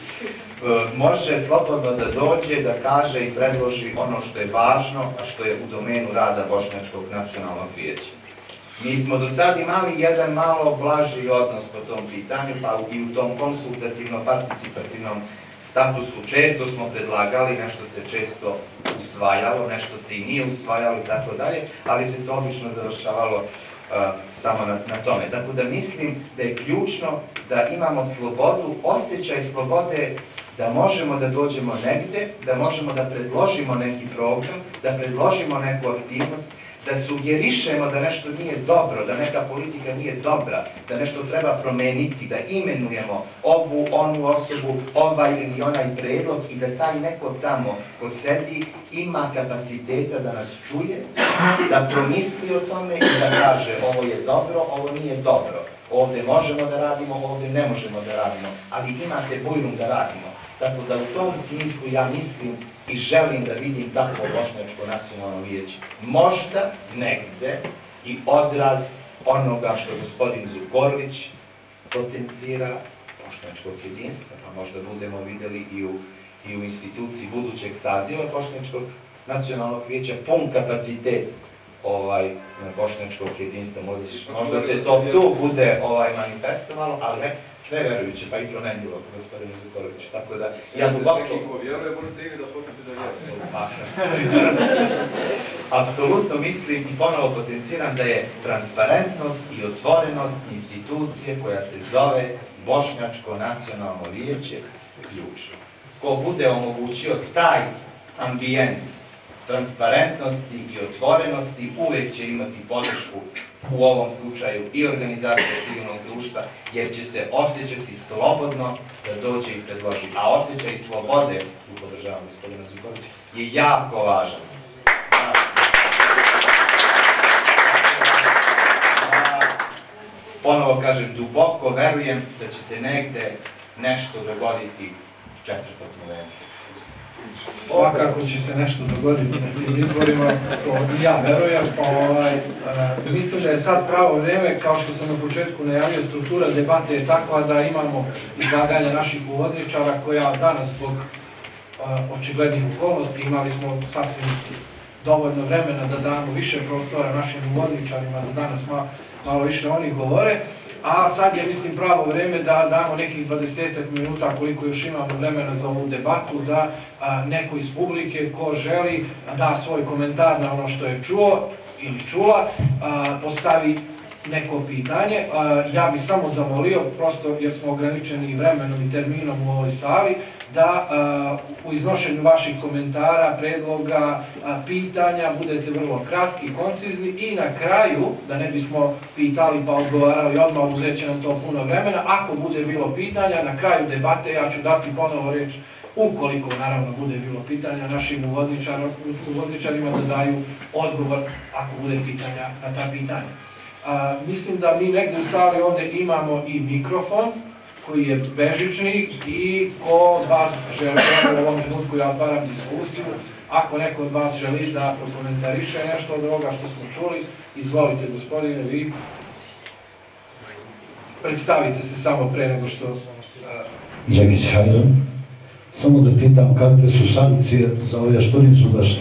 može slobodno da dođe, da kaže i predloži ono što je važno, a što je u domenu rada Bošnjačkog nacionalnog vijeća. Mi smo do sad imali jedan malo blaži odnos po tom pitanju, pa i u tom konsultativno-participativnom statusu često smo predlagali, nešto se često usvajalo, nešto se i nije usvajalo i tako dalje, ali se to obično završavalo uh, samo na, na tome. Tako da mislim da je ključno da imamo slobodu, osjećaj slobode, da možemo da dođemo negde, da možemo da predložimo neki program, da predložimo neku aktivnost, da sugerišemo da nešto nije dobro, da neka politika nije dobra, da nešto treba promeniti, da imenujemo ovu, onu osobu, ovaj ili onaj predlog i da taj neko tamo ko sedi ima kapaciteta da nas čuje, da promisli o tome i da kaže ovo je dobro, ovo nije dobro. Ovdje možemo da radimo, ovdje ne možemo da radimo, ali imate bujrum da radimo. Tako da u tom smislu ja mislim i želim da vidim takvo Bošnjačko nacionalno vijeće. Možda negde i odraz onoga što gospodin Zukorlić potencira bošnjačkog jedinstva, pa možda budemo vidjeli i u, i u instituciji budućeg saziva Bošnjačkog nacionalnog vijeća pun kapacitet ovaj, bošnjačkog jedinstva. Možda, možda se to tu bude ovaj, manifestovalo, ali ne, sve verujuće, pa i promenilo gospodinu Zukorliću. Tako da, ja duboko...
Neki ko vjeruje, možete i vi da počnete da vjerujete.
Apsolutno mislim i ponovo potenciram da je transparentnost i otvorenost institucije koja se zove Bošnjačko nacionalno vijeće ključno. Ko bude omogućio taj ambijent transparentnosti i otvorenosti, uvijek će imati podršku u ovom slučaju i organizacije civilnog društva, jer će se osjećati slobodno da dođe i predloži. A osjećaj slobode, tu podržavam gospodina Zukorlića, je jako važan. Ponovo kažem, duboko verujem da će se negde nešto dogoditi četvrtog novembra.
Svakako će se nešto dogoditi na tim izborima, to ja verujem. Ovaj, uh, mislim da je sad pravo vrijeme, kao što sam na početku najavio, struktura debate je takva da imamo izlaganja naših uvodničara koja danas zbog uh, očiglednih okolnosti imali smo sasvim dovoljno vremena da damo više prostora našim uvodničarima, da danas ma, malo više oni govore. A sad je, mislim, pravo vrijeme da damo nekih dvadesetak minuta, koliko još imamo vremena za ovu debatu, da a, neko iz publike, ko želi, da svoj komentar na ono što je čuo ili čula, a, postavi neko pitanje. A, ja bih samo zamolio, prosto jer smo ograničeni vremenom i terminom u ovoj sali, da a, u iznošenju vaših komentara, predloga, a, pitanja budete vrlo kratki, koncizni i na kraju, da ne bismo pitali pa odgovarali odmah, uzet će nam to puno vremena, ako bude bilo pitanja, na kraju debate ja ću dati ponovo riječ, ukoliko naravno bude bilo pitanja, našim uvodničarima da daju odgovor ako bude pitanja na ta pitanja. A, mislim da mi negdje u sali ovdje imamo i mikrofon, koji je bežični i ko od vas želi, u ovom trenutku ja otvaram diskusiju, ako neko od vas želi da prokomentariše nešto od ovoga što smo čuli, izvolite gospodine, vi predstavite se samo pre nego što...
Đakić Hajdon, samo da pitam kakve su sankcije za ove što nisu došli?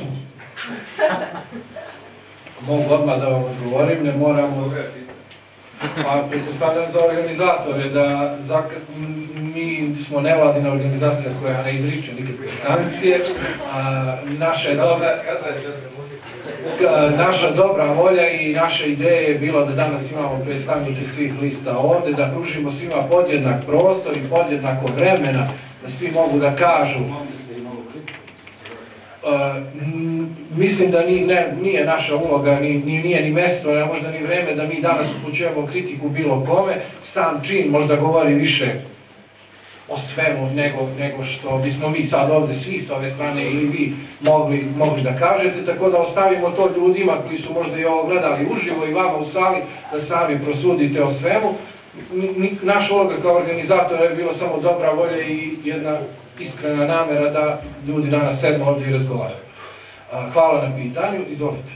Mogu odmah da vam odgovorim, ne moramo... Pa pretpostavljam za organizatore da za, mi smo nevladina organizacija koja ne izriče nikakve sankcije. A, naša, je dobra, naša dobra volja i naša ideja je bila da danas imamo predstavnike svih lista ovdje, da pružimo svima podjednak prostor i podjednako vremena, da svi mogu da kažu. Uh, mislim da ni, ne, nije naša uloga, ni, ni, nije ni mjesto, a možda ni vreme da mi danas upućujemo kritiku bilo kome. Sam čin možda govori više o svemu nego, nego što bismo mi sad ovdje svi s ove strane ili vi mogli, mogli da kažete, tako da ostavimo to ljudima koji su možda i ovo gledali uživo i vama u sali da sami prosudite o svemu. Naša uloga kao organizatora je bila samo dobra volja i jedna iskrena namera da ljudi danas sedmo ovdje i razgovaraju. Hvala na pitanju, izvolite.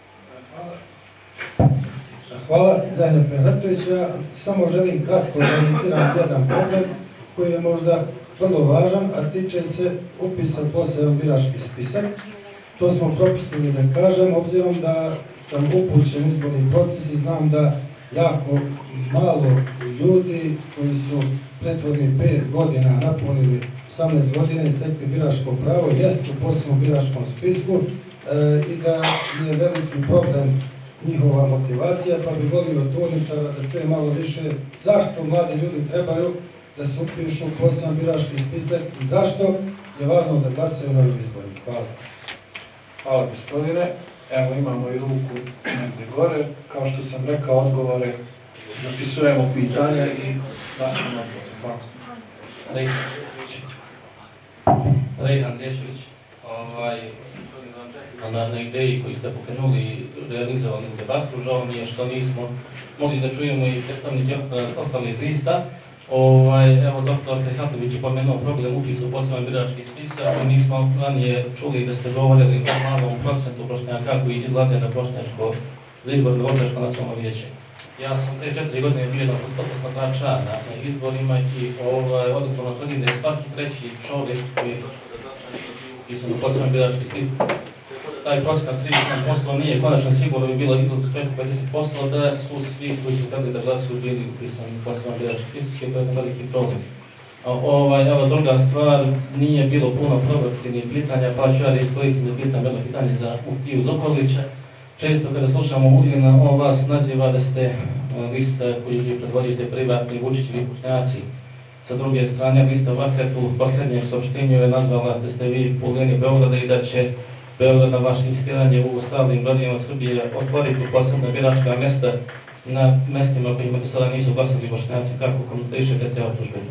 Hvala, Daniel Peratović. Ja samo želim kratko inicirati jedan problem koji je možda vrlo važan, a tiče se upisa poseban birački spisak. To smo propustili da kažem, obzirom da sam upućen u izborni proces i znam da jako malo ljudi koji su prethodnih pet godina napunili osamnaest godina i stekli biračko pravo, jest u posebnom biračkom spisku e, i da je veliki problem njihova motivacija, pa bi volio od Torničara da čuje malo više zašto mladi ljudi trebaju da se upišu u poseban birački spisak i zašto je važno da glasaju na ovim izborima. Hvala.
Hvala gospodine. Evo imamo i ruku negdje gore. Kao što sam rekao, odgovore zapisujemo pitanja i daćemo odgovore. Hvala.
Rejhan Zječević, ovaj, na, na ideji koju ste pokrenuli i realizovali u debatu, žao mi je što nismo mogli da čujemo i predstavnike ostalih lista. Ovaj, evo, doktor Ferhatović je pomenuo problem upisa u poseban birački spisak, a mi smo ranije čuli da ste govorili o malom procentu Bošnjaka koji izlaze na Bošnjačko, za izbor na Bošnjačko nacionalno vijeće. Ja sam pre četiri godine bio na posmatrača na izborima i ovaj, odgovorno tvrdim da je svaki treći čovjek koji je upisan u poseban birački spisak. Taj procenat trideset sedam posto nije konačno sigurno bi bilo izlaz preko pedeset posto da su svi koji su htjeli da glasuju bili upisani u poseban birački spisak i to je veliki problem. Ovaj, evo druga stvar, nije bilo puno provokativnih pitanja, pa ću ja iskoristiti da pitam jedno pitanje za Muftiju Zukorlića. Često kada slušamo Uglina, on vas naziva da ste lista koju vi predvodite privatni Vučićevi Bošnjaci. Sa druge strane, lista Vakret u posljednjem saopštenju je nazvala da ste vi puleni Beograda i da će Beograd na vaše insistiranje u ostalim gradovima Srbije otvoriti posebna biračka mjesta na mjestima kojima do sada nisu glasali Bošnjaci. Kako komentarišete te optužbe?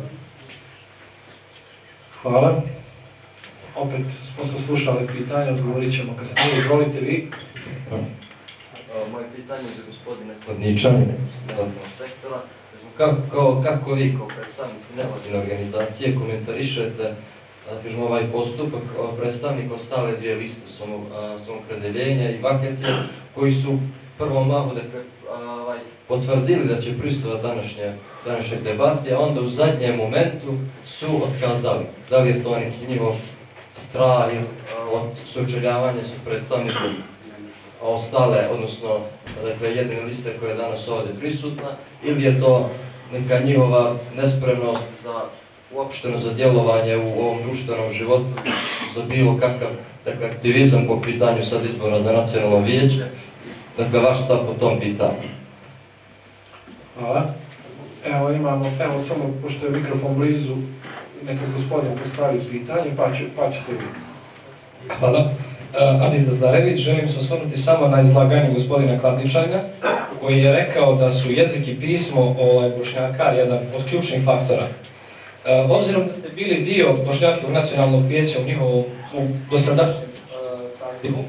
Hvala. Opet smo saslušali pitanje, odgovorit ćemo kasnije. Izvolite vi.
Moje pitanje je za gospodine Kladničana, nevladinog sektora. Kako, kako vi kao predstavnici nevladine organizacije komentarišete kažemo, ovaj postupak predstavnika ostale dvije liste Samoopredjeljenja i Vakret koji su prvom mahu ovaj, potvrdili da će prisustvovati današnje, današnje debate, a onda u zadnjem momentu su otkazali. Da li je to neki njihov strah od sučeljavanja su predstavnikom ostale, odnosno dakle, jedine liste koja je danas ovdje prisutna, ili je to neka njihova nespremnost za uopšteno za djelovanje u ovom društvenom životu, za bilo kakav dakle, aktivizam po pitanju sad izbora za nacionalno vijeće. Dakle, vaš stav po tom pitanju.
Hvala. Evo imamo, evo samo, pošto je mikrofon blizu, neka gospodin postavi pitanje, pa, će, pa ćete vi.
Hvala. Uh, Adis Dazdarević, želim se osvrnuti samo na izlaganje gospodina Kladničanina, koji je rekao da su jezik i pismo ovaj, Bošnjaka jedan od ključnih faktora. Uh, obzirom da ste bili dio Bošnjačkog nacionalnog vijeća u njihovom dosadašnjem uh, sazivu,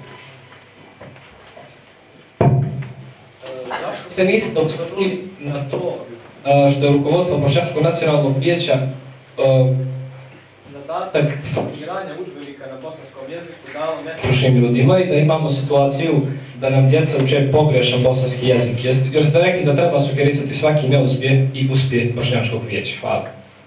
uh, zašto se niste osvrnuli na to uh, što je rukovodstvo Bošnjačkog nacionalnog vijeća uh, zadatak formiranja udžbenika na bosanskom jeziku dalo nestručnim ljudima i da imamo situaciju da nam djeca uče pogrešan bosanski jezik. Jer ste rekli da treba sugerisati svaki neuspjeh i uspjeh Bošnjačkog vijeća. Hvala.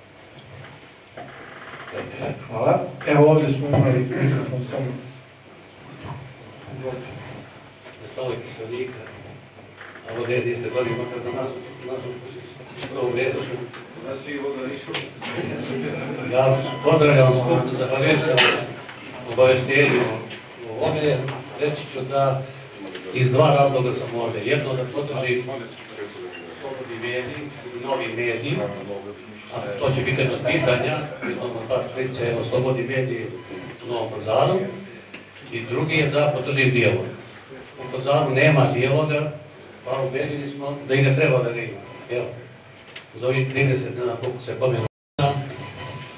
Hvala. Evo ovdje smo imali mikrofon samo. Izvolite.
Predstavljajte se Vika. A ovdje gdje ste gledali makar za nas, u redu. Ja pozdravljam skup, zahvaljujem se obaveštenju o ovome. Reći ću da iz dva razloga sam ovdje. Jedno da podržim slobodni mediji, novi mediji, a to će biti jedno pitanja, jedno par priče o slobodni mediji u Novom Pazaru. I drugi je da podržim dijalog. U Pazaru nema dijaloga, pa ubedili smo da i ne treba da ga ima. Evo, za ovih trideset dana koliko se pomenu,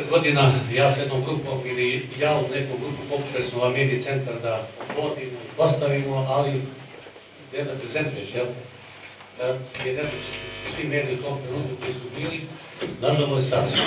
deset godina ja s jednom grupom ili ja u neku grupu pokušali smo ovaj medij centar da otvorimo i postavimo, ali gdje da prezentuješ, jel? Je ne svi mediji u tom trenutku koji su bili, nažalost sad su.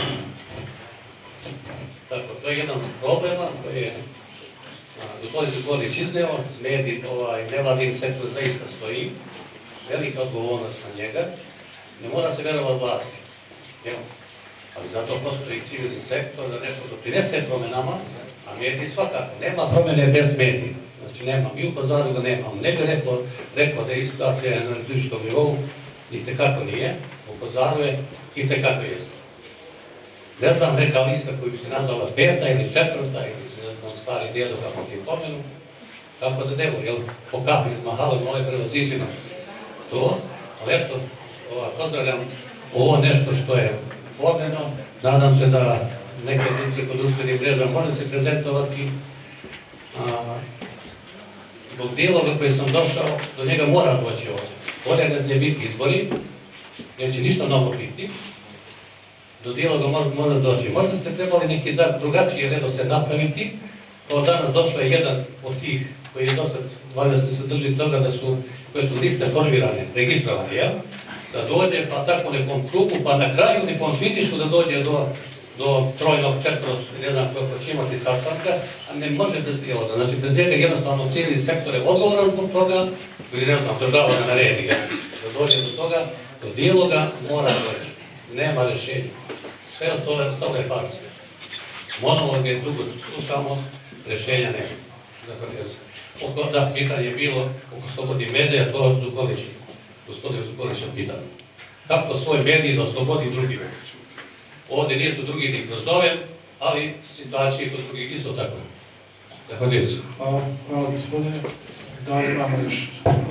Tako, to je jedan od problema koji je gospodin Zugorić izneo, medij, ovaj, nevladin sektor zaista stoji, velika odgovornost na njega, ne mora se vjerovati vlasti, jel? Ali zato postoji civilni sektor da nešto doprinese promjenama, a mediji svakako. Nema promjene bez medija. Znači nema, mi u Pazaru ga nemamo. Ne bi rekao, rekao da je istražuje na političkom nivou, i tekako nije. U Pazaru je i tekako jeste. Ne znam, neka lista koju bi se nazvala peta ili četvrta, ili ne znam, stari djedo kako ti pomenu. Tako da devo, jel, po kapi iz Mahala, moj prevazizima to, ali eto, ova, pozdravljam ovo nešto što je pomeno. Nadam se da neke jedinice po društvenih mreža može se prezentovati. A, zbog dijeloga koji sam došao, do njega moram doći ovdje. Ovdje ne biti izbori, neće ništa novo biti. Do dijeloga mora doći. Možda ste trebali neki dan drugačije redoslijed napraviti. Kao danas došao je jedan od tih koji je dosad, valjda ste se držali toga da su, koje su liste formirane, registrovane, jel? Da dođe pa tako nekom krugu, pa na kraju nekom finišu da dođe do, do trojnog, četvrnog, ne znam koliko će imati sastanka, a ne može bez dijeloga. Znači, bez njega jednostavno cijeli sektor je odgovoran zbog toga, ili ne znam, država ga naredi, da dođe do toga, do dijeloga mora doći. Nema rješenja. Sve ostale, ostale je farsa. Monologe dugo slušamo, rješenja nema. Dakle, da, pitanje je bilo oko slobodi medija, to od Zukolića. Gospodin Zukolića pitanje. Kako svoj medij da oslobodi drugi? Ovdje nisu drugi da ih zazovem, ali situacije kod drugih isto tako. Zahvaljujem se.
Hvala, hvala gospodine. Da li imamo još?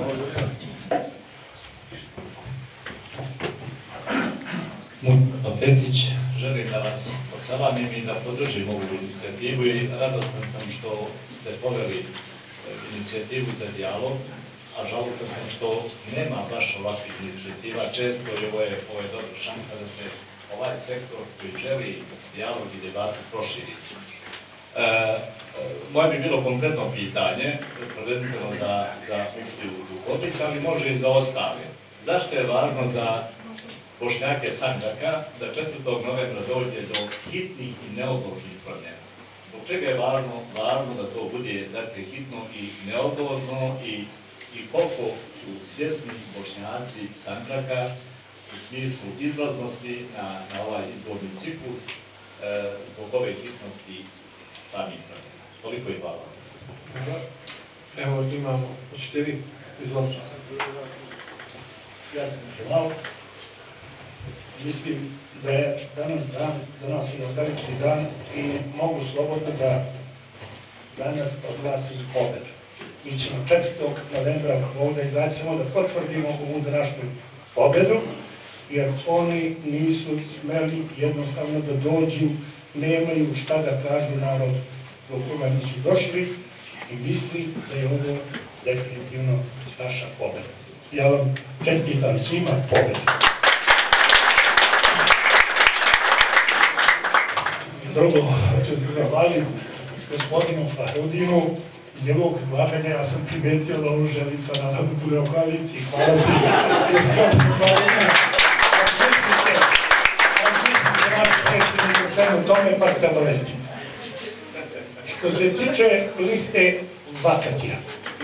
Petić, želim da vas odsalamim i da podržim ovu inicijativu i radostan sam što ste poveli inicijativu za dijalog, a žalostan sam što nema baš ovakvih inicijativa. Često je ovo je, ovo je dobra šansa da se ovaj sektor koji želi dijalog i debatu proširi. E, moje bi bilo konkretno pitanje, prvenstveno za, za Muftiju Duhović, ali može i za ostale. Zašto je važno za Bošnjake Sandžaka da četvrtog novembra dođe do hitnih i neodložnih promjena? Zbog čega je važno, važno da to bude, dakle, hitno i neodložno i, i koliko su svjesni Bošnjaci Sandžaka u smislu izlaznosti na, na ovaj izborni ciklus e, zbog ove hitnosti samih promjena? Toliko je hvala.
Evo imamo, hoćete vi izvoliti?
Ja sam Kemal. Mislim da je danas dan za nas jedan veliki dan i mogu slobodno da danas odglasim pobedu. Mi ćemo četvrtog novembra ovdje izaći samo da potvrdimo ovu današnju pobedu, jer oni nisu smeli jednostavno da dođu, nemaju šta da kažu narodu, zbog toga nisu došli i misli da je ovo definitivno naša pobeda. Ja vam čestitam svima pobedu. Drugo, ću se zahvaliti gospodinu Farudinu iz njegovog izlaganja. Ja sam primetio da on želi sa nama da bude u koaliciji. Hvala ti. Gospodinu Farudinu. Razmislite naš predsjednik o svemu tome, pa ste obavestiti. Što se tiče liste Vakatija.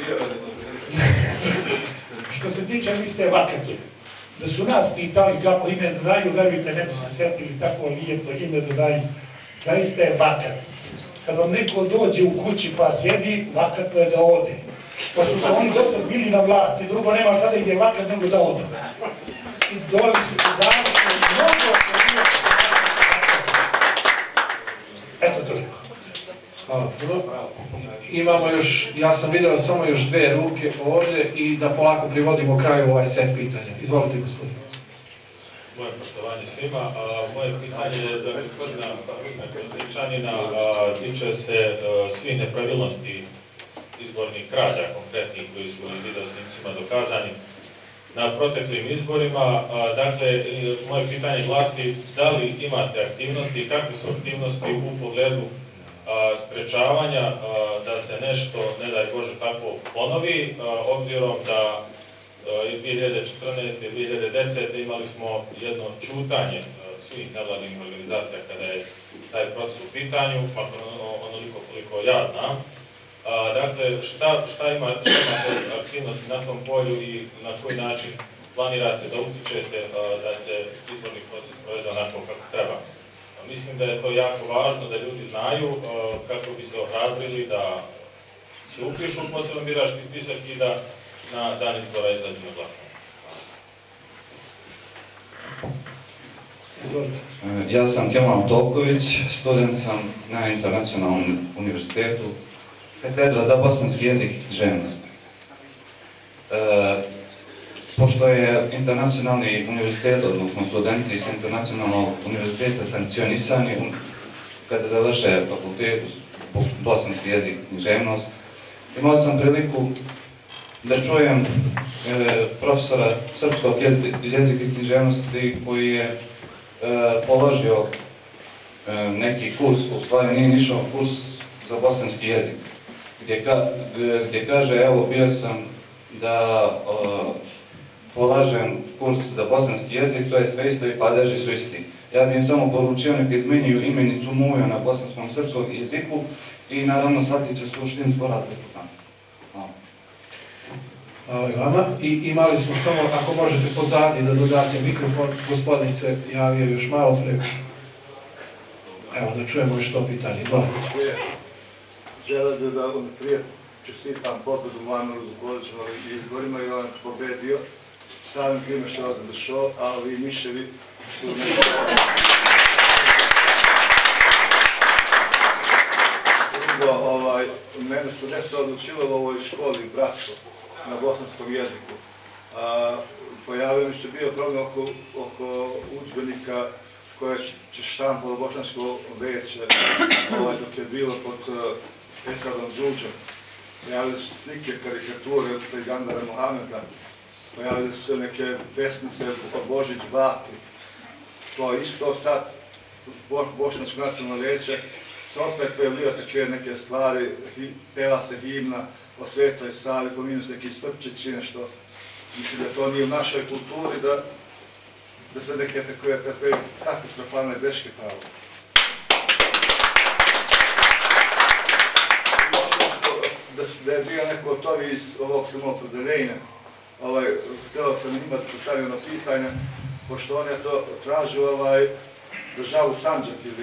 Što se tiče liste Vakatija. Da su nas pitali kako ime da daju, verujte, ne bi se setili tako lijepo ime da daju. Zaista je vakat. Kad vam neko dođe u kući pa sjedi, vakatno je da ode. Pošto su oni do sad bili na vlasti, drugo nema šta da ide vakat nego da odu. I doli su i dali su mnogo eto toliko.
Hvala. Imamo još, ja sam vidio samo još dve ruke ovdje i da polako privodimo kraju ovaj set pitanja. Izvolite, gospodine.
Moje poštovanje svima. Moje pitanje za gospodina Kozničanina tiče se svih nepravilnosti izbornih krađa konkretnih koji su u videosnimcima dokazani. na proteklim izborima. Dakle, moje pitanje glasi da li imate aktivnosti i kakve su aktivnosti u pogledu sprečavanja da se nešto, ne daj Bože, tako ponovi, obzirom da dvije hiljade četrnaeste i dvije hiljade desete imali smo jedno čutanje svih nevladnih organizacija kada je taj proces u pitanju, makar onoliko koliko ja znam. Dakle, šta, šta ima, šta imate aktivnosti na tom polju i na koji način planirate da utičete da se izborni proces provede onako kako treba? Mislim da je to jako važno da ljudi znaju kako bi se ohrabrili da se upišu u poseban birački spisak i da na dan izbora izađu na glasanje.
Ja sam Kemal Toković, student sam na Internacionalnom univerzitetu, katedra za bosanski jezik i književnost. E, pošto je Internacionalni univerzitet, odnosno studenti iz Internacionalnog univerziteta sankcionisani kada završe fakultet u bosanski jezik i književnost, imao sam priliku da čujem e, profesora srpskog jezika i književnosti koji je e, položio e, neki kurs, u stvari nije nišao kurs za bosanski jezik, gdje, ka, gdje kaže, evo bio sam da e, polažem kurs za bosanski jezik, to je sve isto i padeži su isti. Ja bih im samo poručio neka izmenjuju imenicu mujo na bosanskom srpskom jeziku i naravno shvatit će suštinsku razliku tamo.
Hvala i vama. I imali smo samo, ako možete pozadnji da dodate mikrofon, gospodin se javio još malo pre. Evo, da čujemo još to pitanje. Izvolite.
Želeo bih da prije čestitam pobedu Muameru Zukorliću na ovim izborima i on je pobedio samim time što je došao, a ovi miševi su nešto... Drugo, ovaj, mene su nešto odlučilo u ovoj školi bratstvo na bosanskom jeziku. A, pojavio mi se bio problem oko, oko udžbenika koje će štampalo bošnjačko veće, ovaj, dok je bilo pod uh, Esadom Đuđom. Pojavili su slike, karikature od Pejgambera Muhameda, pojavili su se neke pesnice o Božić Bati. To isto sad, bo, bošnjačko nacionalno veće, se opet pojavljaju takve neke stvari, hi, peva se himna o Svetoj Savi, pominju se neki Srpčići, nešto. Mislim da to nije u našoj kulturi, da, da se neke takve, takve katastrofalne greške pravo. Da, da je bio neko od tovi iz ovog samoprodeljenja, ovaj, htjela sam imati postavljeno pitanje, pošto on je to tražio ovaj, državu Sandžak ili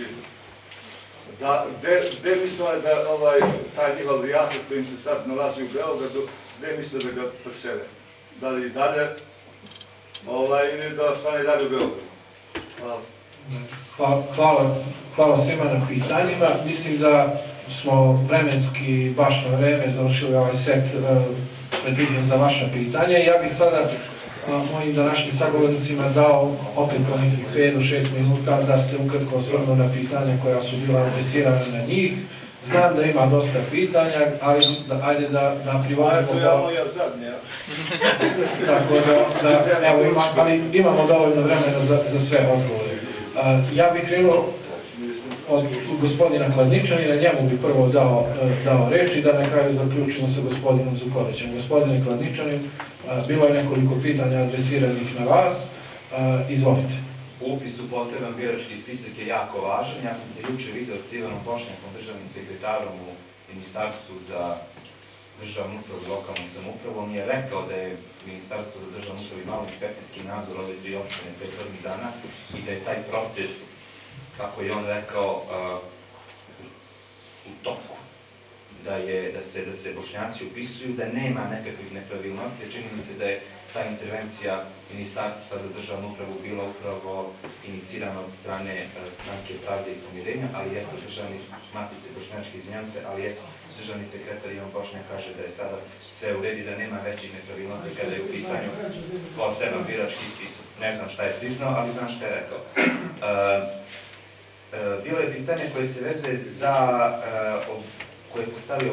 da, gde, gde misle da ovaj, taj njihov rijasat koji im se sad nalazi u Beogradu, gde misle da ga presele? Da li dalje, ovaj, ili da ostane dalje u Beogradu? Hvala.
Hvala, hvala, hvala svima na pitanjima. Mislim da smo vremenski baš na vreme završili ovaj set uh, predviđen za vaša pitanja. Ja bih sada uh, mojim današnjim sagovornicima dao opet po nekih pet do šest minuta da se ukratko osvrnu na pitanja koja su bila adresirana na njih. Znam da ima dosta pitanja, ali da, ajde da, da privodimo...
To je ja moja zadnja.
Tako da, da evo, ima, ali imamo dovoljno vremena za, za sve odgovore. Uh, ja bih krenuo od gospodina Kladničanina, njemu bi prvo dao, dao reč i da na kraju zaključimo sa gospodinom Zukorlićem. Gospodine Kladničanin, bilo je nekoliko pitanja adresiranih na vas, izvolite.
Upis u poseban birački spisak je jako važan. Ja sam se juče vidio s Ivanom Bošnjakom, državnim sekretarom u Ministarstvu za državnu upravu i lokalnu samoupravu. On je rekao da je Ministarstvo za državnu upravu imalo inspekcijski nadzor ove dvije opštine prethodnih dana i da je taj proces, kako je on rekao, uh, u toku. Da, je, da, se, da se Bošnjaci upisuju, da nema nekakvih nepravilnosti. Čini mi se da je ta intervencija Ministarstva za državnu upravu bila upravo inicirana od strane uh, Stranke Pravde i pomirenja, ali je državni Matice Bošnjački, izvinjam se, ali je državni sekretar Ivan Bošnjak kaže da je sada sve u redu, da nema većih nepravilnosti kada je u pisanju poseban birački spisak. Ne znam šta je priznao, ali znam šta je rekao. Uh, Bilo je pitanje koje se vezuje za, koje je postavio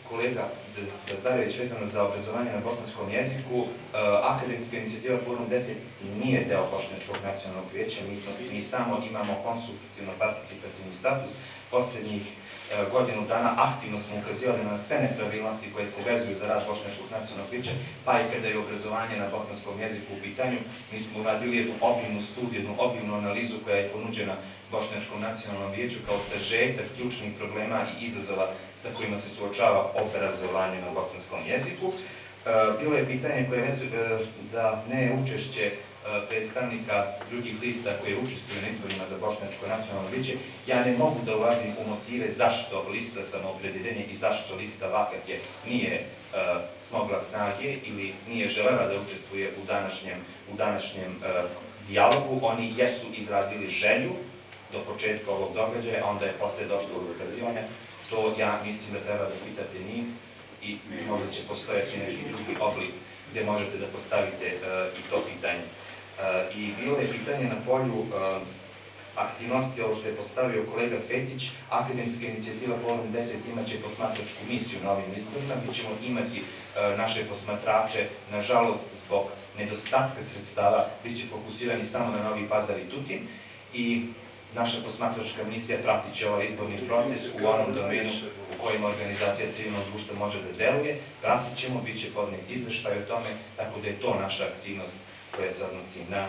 kolega Gazdarević vezano za obrazovanje na bosanskom jeziku, akademska inicijativa Forum deset nije deo Bošnjačkog nacionalnog vijeća, mi samo imamo konsultativno-participativni status. Posljednjih godinu dana aktivno smo ukazivali na sve nepravilnosti koje se vezuju za rad Bošnjačkog nacionalnog vijeća, pa i kada je obrazovanje na bosanskom jeziku u pitanju. Mi smo uradili jednu obimnu studiju, jednu obimnu analizu koja je ponuđena Bošnjačkom nacionalnom vijeću kao sažetak ključnih problema i izazova sa kojima se suočava obrazovanje na bosanskom jeziku. Bilo je pitanje koje je za neučešće predstavnika drugih lista koje učestvuju na izborima za Bošnjačko nacionalno vijeće. Ja ne mogu da ulazim u motive zašto lista Samoopredjeljenje i zašto lista Vakatje nije smogla snage ili nije želela da učestvuje u današnjem dijalogu. Oni jesu izrazili želju do početka ovog događaja, a onda je posle došlo do dokazivanja. To ja mislim da treba da pitate njih i možda će postojati neki drugi oblik gdje možete da postavite i to pitanje. I bilo je pitanje na polju aktivnosti, ovo što je postavio kolega Fetić, akademska inicijativa Forum deset imaće posmatračku misiju na ovim izborima, mi ćemo imati naše posmatrače, nažalost, zbog nedostatka sredstava, bit će fokusirani samo na Novi Pazar i Tutin i naša posmatračka misija pratit će ovaj izborni proces u onom domenu u kojem organizacija civilnog društva može da deluje, pratit ćemo, bit će podnet izveštaj o tome, tako da je to naša aktivnost koja se odnosi na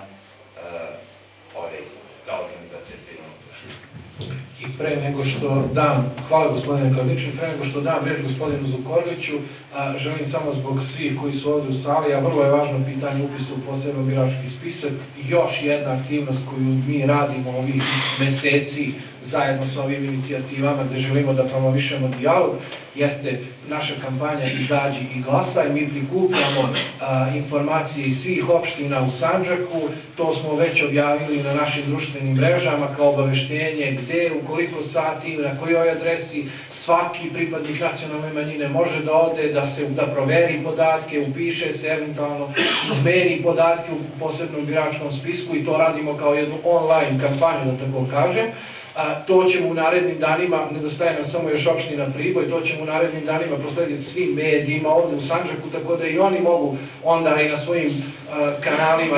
ove izbore, kao organizacija civilnog društva.
I pre nego što dam, hvala gospodine Karlični, pre nego što dam reč gospodinu Zukorliću, želim samo zbog svih koji su ovdje u sali, a vrlo je važno pitanje upisa u posebno birački spisak, još jedna aktivnost koju mi radimo ovih meseci zajedno sa ovim inicijativama gdje želimo da promovišemo dijalog, jeste naša kampanja Izađi i glasaj. Mi prikupljamo informacije iz svih opština u Sandžaku, to smo već objavili na našim društvenim mrežama kao obaveštenje gde, u koliko sati, na kojoj adresi svaki pripadnik nacionalne manjine može da ode, da se da proveri podatke, upiše se, eventualno izmeri podatke u posebnom biračkom spisku i to radimo kao jednu online kampanju, da tako kažem. To ćemo u narednim danima, nedostaje nam samo još opština Priboj, to ćemo u narednim danima proslediti svim medijima ovdje u Sandžaku, tako da i oni mogu onda i na svojim kanalima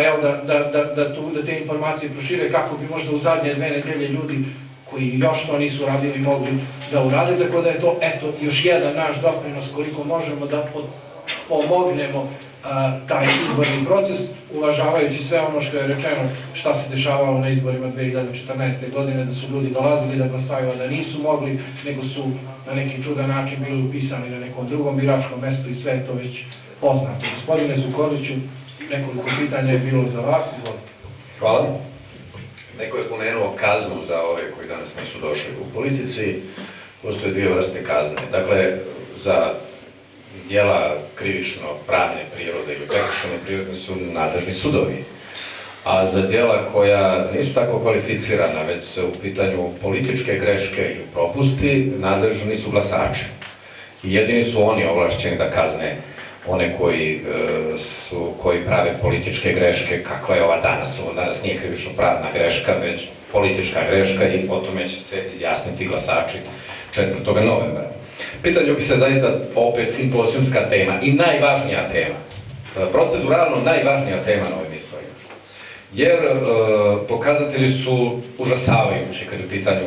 da te informacije prošire kako bi možda u zadnje dve nedelje ljudi koji još to nisu radili mogli da urade, tako da je to eto još jedan naš doprinos koliko možemo da pomognemo taj izborni proces, uvažavajući sve ono što je rečeno šta se dešavalo na izborima dve hiljade četrnaeste. godine, da su ljudi dolazili da glasaju, a da nisu mogli, nego su na neki čudan način bili upisani na nekom drugom biračkom mestu i sve je to već poznato. Gospodine Zukorliću, nekoliko pitanja je bilo za vas, izvolite.
Hvala. Neko je pomenuo kaznu za ove koji danas nisu došli u politici. Postoje dvije vrste kazne. Dakle, za djela krivično pravne prirode ili prekršajne prirode su nadležni sudovi. A za djela koja nisu tako kvalificirana, već su u pitanju političke greške ili propusti, nadležni su glasači. I jedini su oni ovlašćeni da kazne one koji, su, koji prave političke greške, kakva je ova danas. Ovo danas nije krivično pravna greška, već politička greška i o tome će se izjasniti glasači četvrtog novembra. Pitanju bi se zaista opet simpozijumska tema i najvažnija tema, proceduralno najvažnija tema na ovim izborima. Jer pokazatelji su užasavajući kad je u pitanju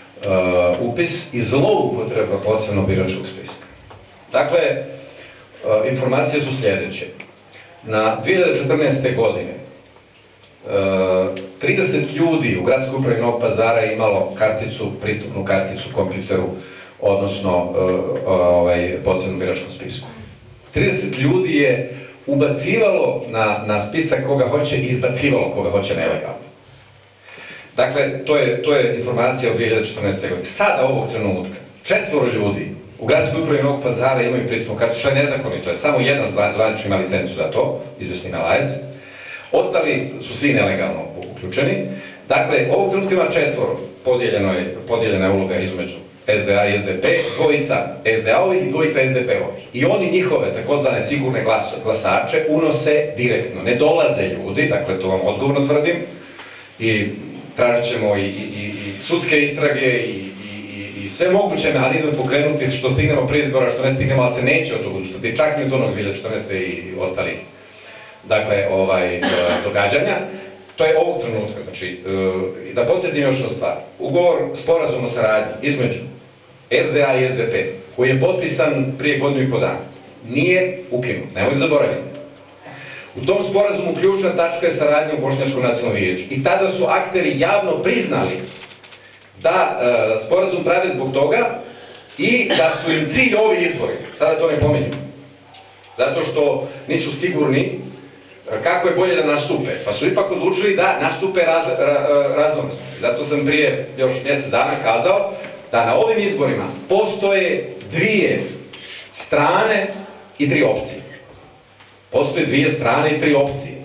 upis i zloupotreba posebno biračkog spiska. Dakle, informacije su sljedeće. Na dve hiljade četrnaeste. godine trideset ljudi u gradskoj upravi Novog Pazara je imalo karticu, pristupnu karticu kompjuteru, odnosno posebnom biračkom spisku. trideset ljudi je ubacivalo na spisak koga hoće i izbacivalo koga hoće nelegalno. Dakle, to je informacija od dve hiljade četrnaeste. godine. Sada, ovog trenutka, četvoro ljudi u gradskoj upravi Novog Pazara imaju pristupnu karticu, što je nezakonito, je samo jedan zvanično ima licencu za to, izvesni Malajec. Ostali su svi nelegalno uključeni. Dakle, ovog trenutka ima četvoro, podijeljena je uloga između S D A i S D P, dvojica S D A-ovi i dvojica S D P-ovi. I oni njihove takozvane sigurne glasače unose direktno. Ne dolaze ljudi, dakle to vam odgovorno tvrdim, i tražit ćemo i sudske istrage i i sve moguće mehanizme pokrenuti što stignemo prije izbora, što ne stignemo, ali se neće od toga odustati, čak ni od onog dvije hiljade četrnaeste. i ostalih dakle, ovaj, događanja. To je ovog trenutka, znači, da podsjetim još na stvar. Ugovor, sporazum o saradnji između S D A i S D P, koji je potpisan prije godinu i po dana, nije ukinut, nemojte zaboraviti. U tom sporazumu ključna tačka je saradnja u Bošnjačkom nacionalnom vijeću. I tada su akteri javno priznali da e, sporazum prave zbog toga i da su im cilj ovi izbori. Sada to ne pominju. Zato što nisu sigurni kako je bolje da nastupe. Pa su ipak odlučili da nastupe raz, ra, raznovrsno. Zato sam prije još mjesec dana kazao da na ovim izborima postoje dvije strane i tri opcije. Postoje dvije strane i tri opcije.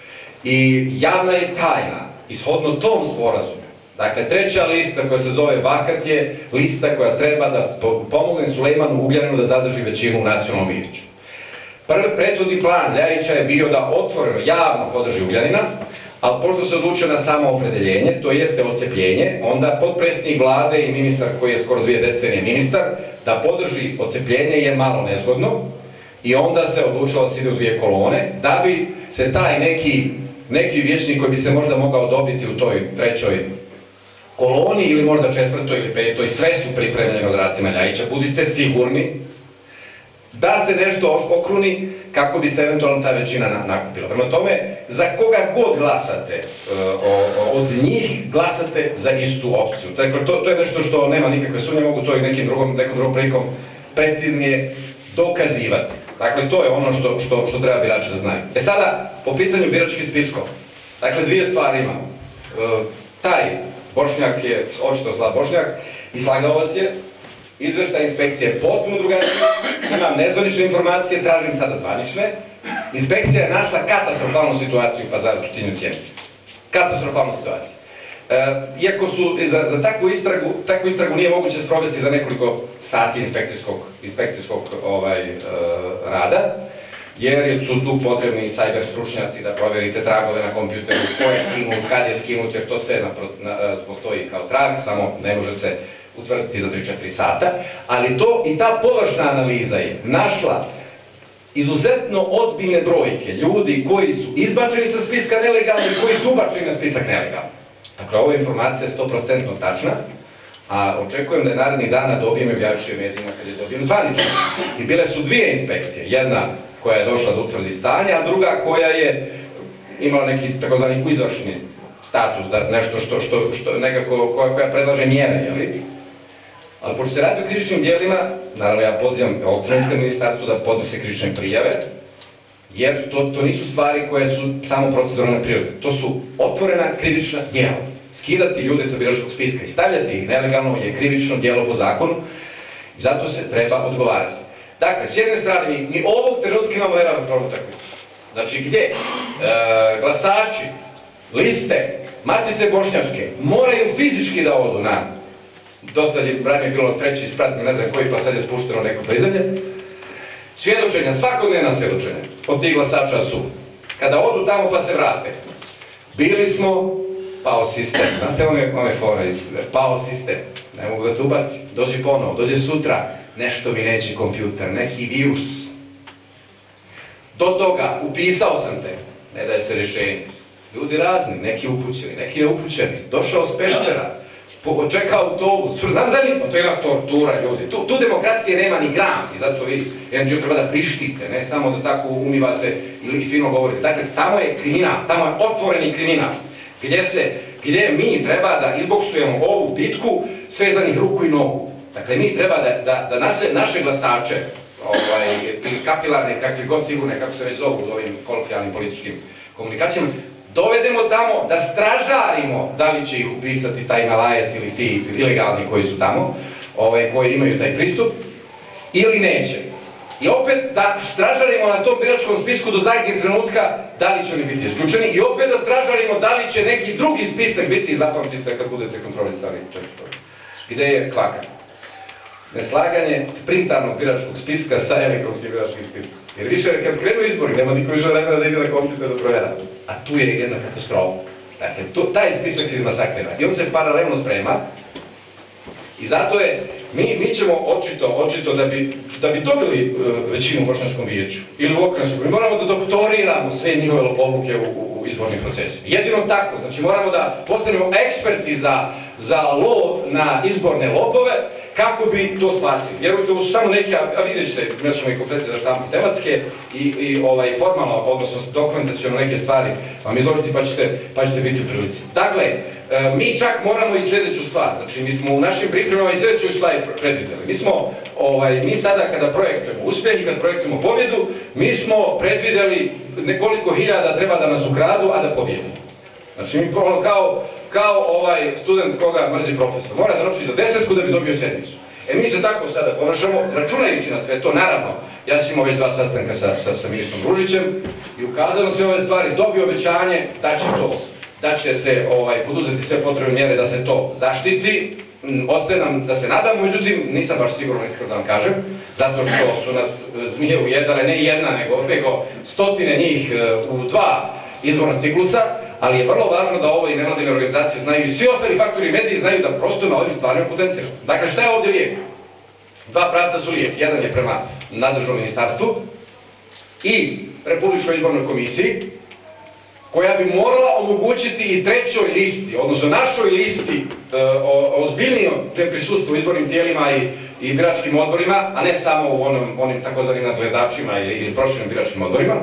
I javna je tajna, ishodno tom sporazumu. Dakle, treća lista koja se zove Vakat je lista koja treba da pomogne Sulejmanu Ugljaninu da zadrži većinu u nacionalnom vijeću. Prvi prethodni plan Ljajića je bio da otvoreno, javno podrži Ugljanina, ali pošto se odlučio na samo opredeljenje, to jeste odcepljenje, onda potpredsjednik vlade i ministar koji je skoro dvije decenije ministar, da podrži odcepljenje je malo nezgodno i onda se odlučilo da se ide u dvije kolone, da bi se taj neki, neki vječnik koji bi se možda mogao dobiti u toj trećoj koloni ili možda četvrtoj ili petoj, sve su pripremljene od Rasima Ljajića, budite sigurni da se nešto okruni kako bi se eventualno ta većina nakupila. Prema tome, za koga god glasate od njih, glasate za istu opciju. Dakle, to, to je nešto što nema nikakve sumnje, mogu to i nekim drugom, nekom drugom prilikom preciznije dokazivati. Dakle, to je ono što, što, što treba birači da znaju. E sada, po pitanju biračkih spiskova. Dakle, dvije stvari imamo. E, taj Bošnjak je očito slab Bošnjak i slagao vas je. Izveštaj inspekcije je potpuno drugačiji, imam nezvanične informacije, tražim sada zvanične. Inspekcija je našla katastrofalnu situaciju u Pazaru, Tutinu i Sjenici. Katastrofalnu situaciju. E, iako su za, za takvu istragu, takvu istragu nije moguće sprovesti za nekoliko sati inspekcijskog, inspekcijskog ovaj, e, rada, jer su tu potrebni cyber stručnjaci da provjerite tragove na kompjuteru, ko je skinut, kad je skinut, jer to sve na, na, postoji kao trag, samo ne može se utvrditi za tri četiri sata, ali to i ta površna analiza je našla izuzetno ozbiljne brojke ljudi koji su izbačeni sa spiska nelegalno i koji su ubačeni na spisak nelegalno. Dakle, ova informacija je sto posto tačna, a očekujem da je narednih dana dobijem i objavit ću medijima kad je dobijem zvanično. I bile su dvije inspekcije, jedna koja je došla da utvrdi stanje, a druga koja je imala neki takozvani izvršni status, da nešto što, što, što nekako, koja, koja predlaže mjere, jeli? Ali pošto se radi o krivičnim djelima, naravno ja pozivam ovog trenutka ministarstvo da podnose krivične prijave, jer to, to nisu stvari koje su samo proceduralne prirode. To su otvorena krivična djela. Skidati ljude sa biračkog spiska i stavljati ih nelegalno je krivično djelo po zakonu i zato se treba odgovarati. Dakle, s jedne strane, mi, mi ovog trenutka imamo neravnopravnu utakmicu. Znači, gdje e, glasači, liste, matice bošnjačke moraju fizički da odu na, do sad je ranije bilo treći ispratnik, ne znam koji, pa sad je spušteno neko prizemlje, svjedočenja, svakodnevna svjedočenja od tih glasača su, kada odu tamo pa se vrate, bili smo, pao sistem, znate one, one fore, pao sistem, ne mogu da te ubaci, dođi ponovo, dođe sutra, nešto mi neće kompjuter, neki virus. Do toga, upisao sam te, ne daje se rješenje. Ljudi razni, neki upućeni, neki neupućeni, došao s Peštera, čekao autobus, znam za nismo, to je jedna tortura ljudi, tu, tu demokracije nema ni gram i zato vi jedan dio treba da prištite, ne samo da tako umivate ili fino govorite. Dakle, tamo je kriminal, tamo je otvoreni kriminal, gdje se, gdje mi treba da izboksujemo ovu bitku svezanih ruku i nogu. Dakle, mi treba da, da, da nase, naše glasače, ovaj, kapilarne, kakve god sigurne, kako se već zovu u ovim kolokvijalnim političkim komunikacijama, dovedemo tamo da stražarimo da li će ih upisati taj malajac ili ti ilegalni koji su tamo, ovaj, koji imaju taj pristup, ili neće. I opet da stražarimo na tom biračkom spisku do zadnjeg trenutka da li će oni biti isključeni i opet da stražarimo da li će neki drugi spisak biti, zapamtite kad budete kontrolisali četvrtog. Gde je kvaka? Neslaganje printarnog biračkog spiska sa elektronskim biračkim spiskom. Jer više, kad krenu izbori, nema niko više vremena da ide na kompjuter da provjera. A tu je jedna katastrofa. Dakle, tu, taj spisak se izmasakrira. I on se paralelno sprema I zato je, mi, mi ćemo očito, očito da bi, da bi dobili uh, većinu u Bošnjačkom vijeću ili u lokalnoj skupštini, mi moramo da doktoriramo sve njihove lopovluke u, u izbornim procesima. Jedino tako, znači moramo da postanemo eksperti za, za lov na izborne lopove, kako bi to spasili. Vjerujte, ovo su samo neke, a vidjet ćete, imat ćemo i konferencije za štampu tematske i, i ovaj, formalno, odnosno dokumentacijalno neke stvari vam izložiti pa ćete, pa ćete biti u prilici. Dakle, mi čak moramo i sljedeću stvar, znači mi smo u našim pripremama i sljedeću stvar predvidjeli. Mi smo, ovaj, mi sada kada projektujemo uspjeh i kada projektujemo pobjedu, mi smo predvidjeli nekoliko hiljada treba da nas ukradu, a da pobjedimo. Znači mi kao, kao ovaj student koga mrzi profesor, mora da nauči za desetku da bi dobio sedmicu. E mi se tako sada ponašamo, računajući na sve to, naravno, ja sam imao već dva sastanka sa, sa, sa ministrom Ružićem i ukazano sve ove stvari, dobio obećanje da će to, da će se ovaj, poduzeti sve potrebne mjere da se to zaštiti. Ostaje nam da se nadamo, međutim nisam baš siguran iskreno da vam kažem, zato što su nas zmije ujedale, ne jedna, nego, nego stotine njih u dva izborna ciklusa, ali je vrlo važno da ovo i nevladine organizacije znaju i svi ostali faktori i mediji znaju da prosto na ovim stvarima potencijal. Dakle, šta je ovdje lijek? Dva pravca su lijek. Jedan je prema nadležnom ministarstvu i Republičkoj izbornoj komisiji, koja bi morala omogućiti i trećoj listi, odnosno našoj listi, ozbiljnijom prisustvu u izbornim tijelima i, i biračkim odborima, a ne samo u onom, onim takozvanim nadgledačima ili, ili proširenim biračkim odborima,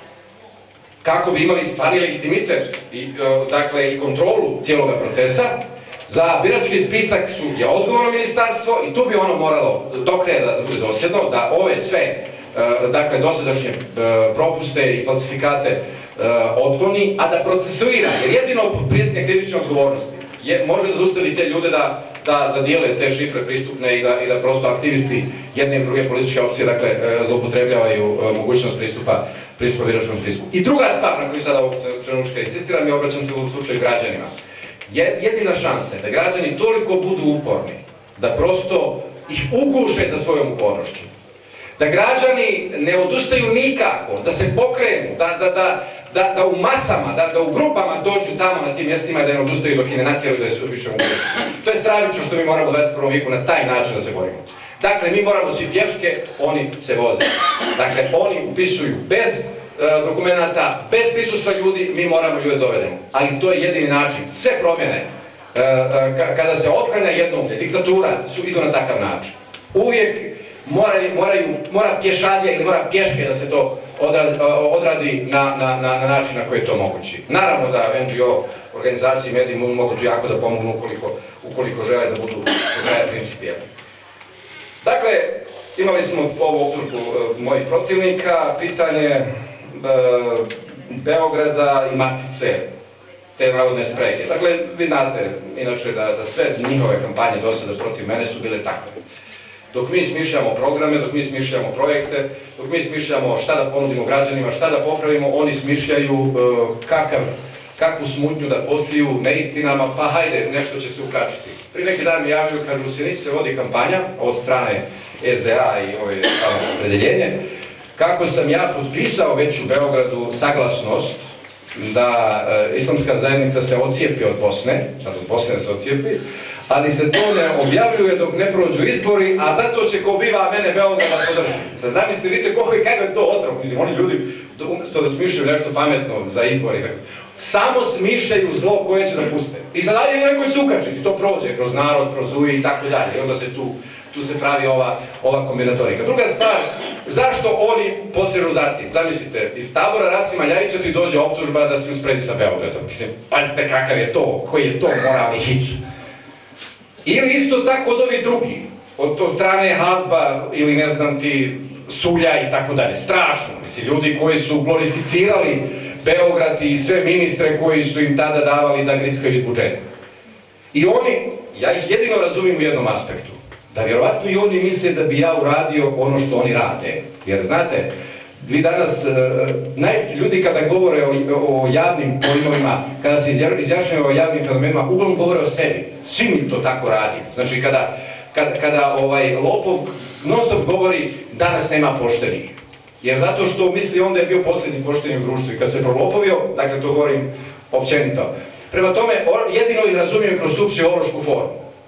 kako bi imali stvarni legitimitet i, dakle, i kontrolu cijelog procesa. Za birački spisak su je odgovorno ministarstvo i tu bi ono moralo do kraja da bude dosljedno, da ove sve, dakle, dosadašnje propuste i falsifikate otkloni, a da procesuira, jer jedino prijetnje krivične odgovornosti je, može da zaustavi te ljude da, da, da dijele te šifre pristupne i da, i da prosto aktivisti jedne i druge političke opcije, dakle, zloupotrebljavaju mogućnost pristupa pristupa biračkom spisku. I druga stvar na koju sada ovog trenutka insistiram i obraćam se u slučaju građanima. Jedina šansa je da građani toliko budu uporni, da prosto ih uguše sa svojom upornošću. Da građani ne odustaju nikako, da se pokrenu, da, da, da, da, da u masama, da, da u grupama dođu tamo na tim mjestima i da ne odustaju dok i ne natjeraju da se više uguše. To je stravično što mi moramo u dvadeset prvom vijeku na taj način da se borimo. Dakle, mi moramo svi pješke, oni se voze. Dakle, oni upisuju bez e, dokumenata, bez prisustva ljudi, mi moramo ljude dovedemo. Ali to je jedini način. Sve promjene, e, e, kada se otkrene jednoumlje, diktatura, su, idu na takav način. Uvijek moraju, moraju, mora pješadija ili mora pješke da se to odradi, odradi na, na, na, na način na koji je to mogući. Naravno da en dži o organizacije i mediji mogu tu jako da pomognu ukoliko, ukoliko žele da budu do kraja principijelni. Dakle, imali smo ovu optužbu e, mojih protivnika, pitanje e, Beograda i Matice, te navodne sprege. Dakle, vi znate, inače, da, da sve njihove kampanje do sada protiv mene su bile takve. Dok mi smišljamo programe, dok mi smišljamo projekte, dok mi smišljamo šta da ponudimo građanima, šta da popravimo, oni smišljaju e, kakav, kakvu smutnju da posiju neistinama, pa hajde, nešto će se ukačiti. Prije neki dan mi javljaju, kažu, u Sjenici se vodi kampanja od strane es de a i ove opredeljenje, kako sam ja potpisao već u Beogradu saglasnost da e, islamska zajednica se ocijepi od Bosne, znači od Bosne se ocijepi, ali se to ne objavljuje dok ne prođu izbori, a zato će ko biva mene Beograda podržati. Sad zamislite, vidite koliko je kakav je to otrov, mislim, oni ljudi umjesto da smišljaju nešto pametno za izbori, samo smišljaju zlo koje će da puste. I sad dalje nekoj se ukačiti, to prođe kroz narod, kroz uji i tako dalje, i onda se tu, tu se pravi ova, ova kombinatorika. Druga stvar, zašto oni posežu za tim? Zamislite, iz tabora Rasima Ljajića ti dođe optužba da si u sprezi sa Beogradom. Mislim, pazite kakav je to, koji je to moralni hit. Ili isto tako od ovi drugi, od, od strane Hazba ili ne znam ti Sulja i tako dalje. Strašno, mislim, ljudi koji su glorificirali Beograd i sve ministre koji su im tada davali da grickaju iz budžeta. I oni, ja ih jedino razumijem u jednom aspektu, da vjerovatno i oni misle da bi ja uradio ono što oni rade. Jer znate, vi danas, naj, ljudi kada govore o, o javnim pojmovima, kada se izjašnjaju o javnim fenomenima, uglavnom govore o sebi. Svi mi to tako radimo. Znači, kada, kada, kada ovaj lopov non stop govori danas nema poštenih. Jer zato što misli onda je bio posljednji pošteni u društvu i kad se prolopovio, dakle to govorim općenito. Prema tome, jedino ih razumijem kroz tu psihološku formu.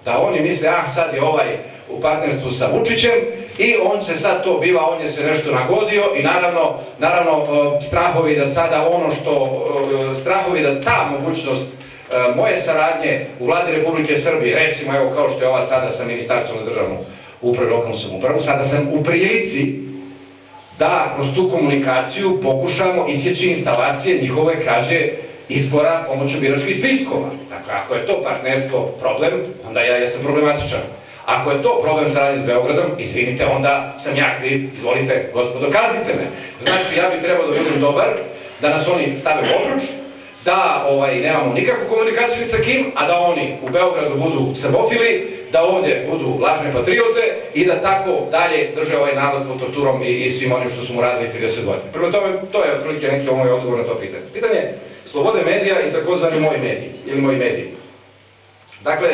Da oni misle, ah, sad je ovaj u partnerstvu sa Vučićem i on će sad to biva, on je se nešto nagodio i naravno, naravno strahovi da sada ono što, strahovi da ta mogućnost moje saradnje u vladi Republike Srbije, recimo evo kao što je ova sada sa Ministarstvom za državnu upravu i lokalnu samoupravu, sada sam u prilici da kroz tu komunikaciju pokušamo isjeći instalacije njihove krađe izbora pomoću biračkih spiskova. Dakle, ako je to partnerstvo problem, onda ja jesam problematičan. Ako je to problem saradnje s Beogradom, izvinite, onda sam ja kriv, izvolite, gospodo, kaznite me. Znači, ja bih trebao da budem dobar, da nas oni stave u obruč, da ovaj, nemamo nikakvu komunikaciju ni sa kim, a da oni u Beogradu budu srbofili, da ovdje budu lažne patriote i da tako dalje drže ovaj narod pod torturom i, i svim onim što su mu radili trideset godina. Prema tome, to je otprilike neki moj odgovor na to pitanje. Pitanje slobode medija i takozvani moji mediji, ili moji mediji. Dakle,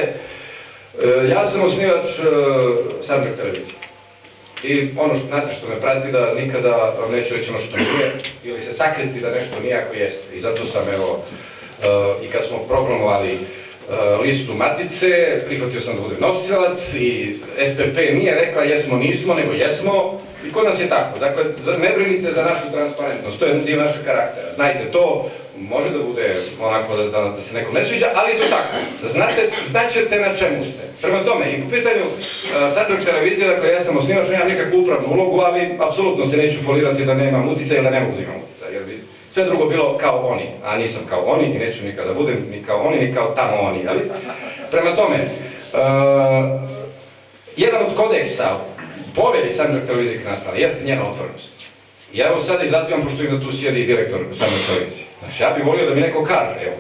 ja sam osnivač Sandžak televizije. I ono što, znate što me prati, da nikada vam neću reći ono što nije, ili se sakriti da nešto nije ako jeste. I zato sam, evo, i kad smo proklamovali listu Matice, prihvatio sam da budem nosilac i S P P nije rekla jesmo, nismo, nego jesmo. I kod nas je tako. Dakle, ne brinite za našu transparentnost, to je dio našeg karaktera. Znajte to, može da bude onako da, da, da se nekom ne sviđa, ali je to tako. Znate, znaćete na čemu ste. Prema tome, i po pitanju uh, Sandžak televizije, dakle, ja sam osnivač, nemam nikakvu upravnu ulogu, ali apsolutno se neću folirati da nemam utjecaja ili da ne mogu da imam utjecaja, jer bi sve drugo bilo kao oni, a nisam kao oni i neću nikada budem ni kao oni, ni kao tamo oni, ali? Prema tome, uh, jedan od kodeksa povelji Sandžak televizije koja nastala jeste njena otvorenost. I ja evo sada izazivam, pošto im da tu sjedi i direktor Sandžak televizije. Znači, ja bih volio da mi neko kaže, evo,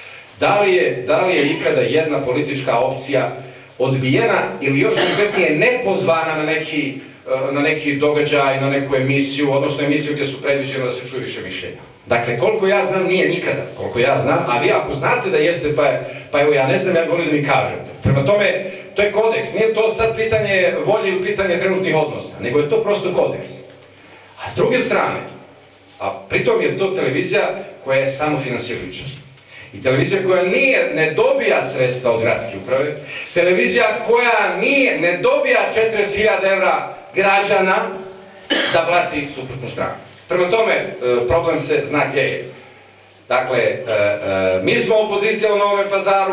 da li je, da li je ikada jedna politička opcija odbijena ili još konkretnije nepozvana na neki, na neki događaj, na neku emisiju, odnosno emisiju gdje su predviđene da se čuje više mišljenja. Dakle, koliko ja znam, nije nikada, koliko ja znam, a vi ako znate da jeste, pa, pa evo ja ne znam, ja bih volio da mi kažete. Prema tome, to je kodeks, nije to sad pitanje volje ili pitanje trenutnih odnosa, nego je to prosto kodeks. A s druge strane, a pritom je to televizija koja je samofinansirajuća. I televizija koja nije, ne dobija sredstva od gradske uprave, televizija koja nije, ne dobija četrdeset hiljada evra građana da blati suprotnu stranu. Prema tome, problem se zna gdje je. Dakle, mi smo opozicija u Novom Pazaru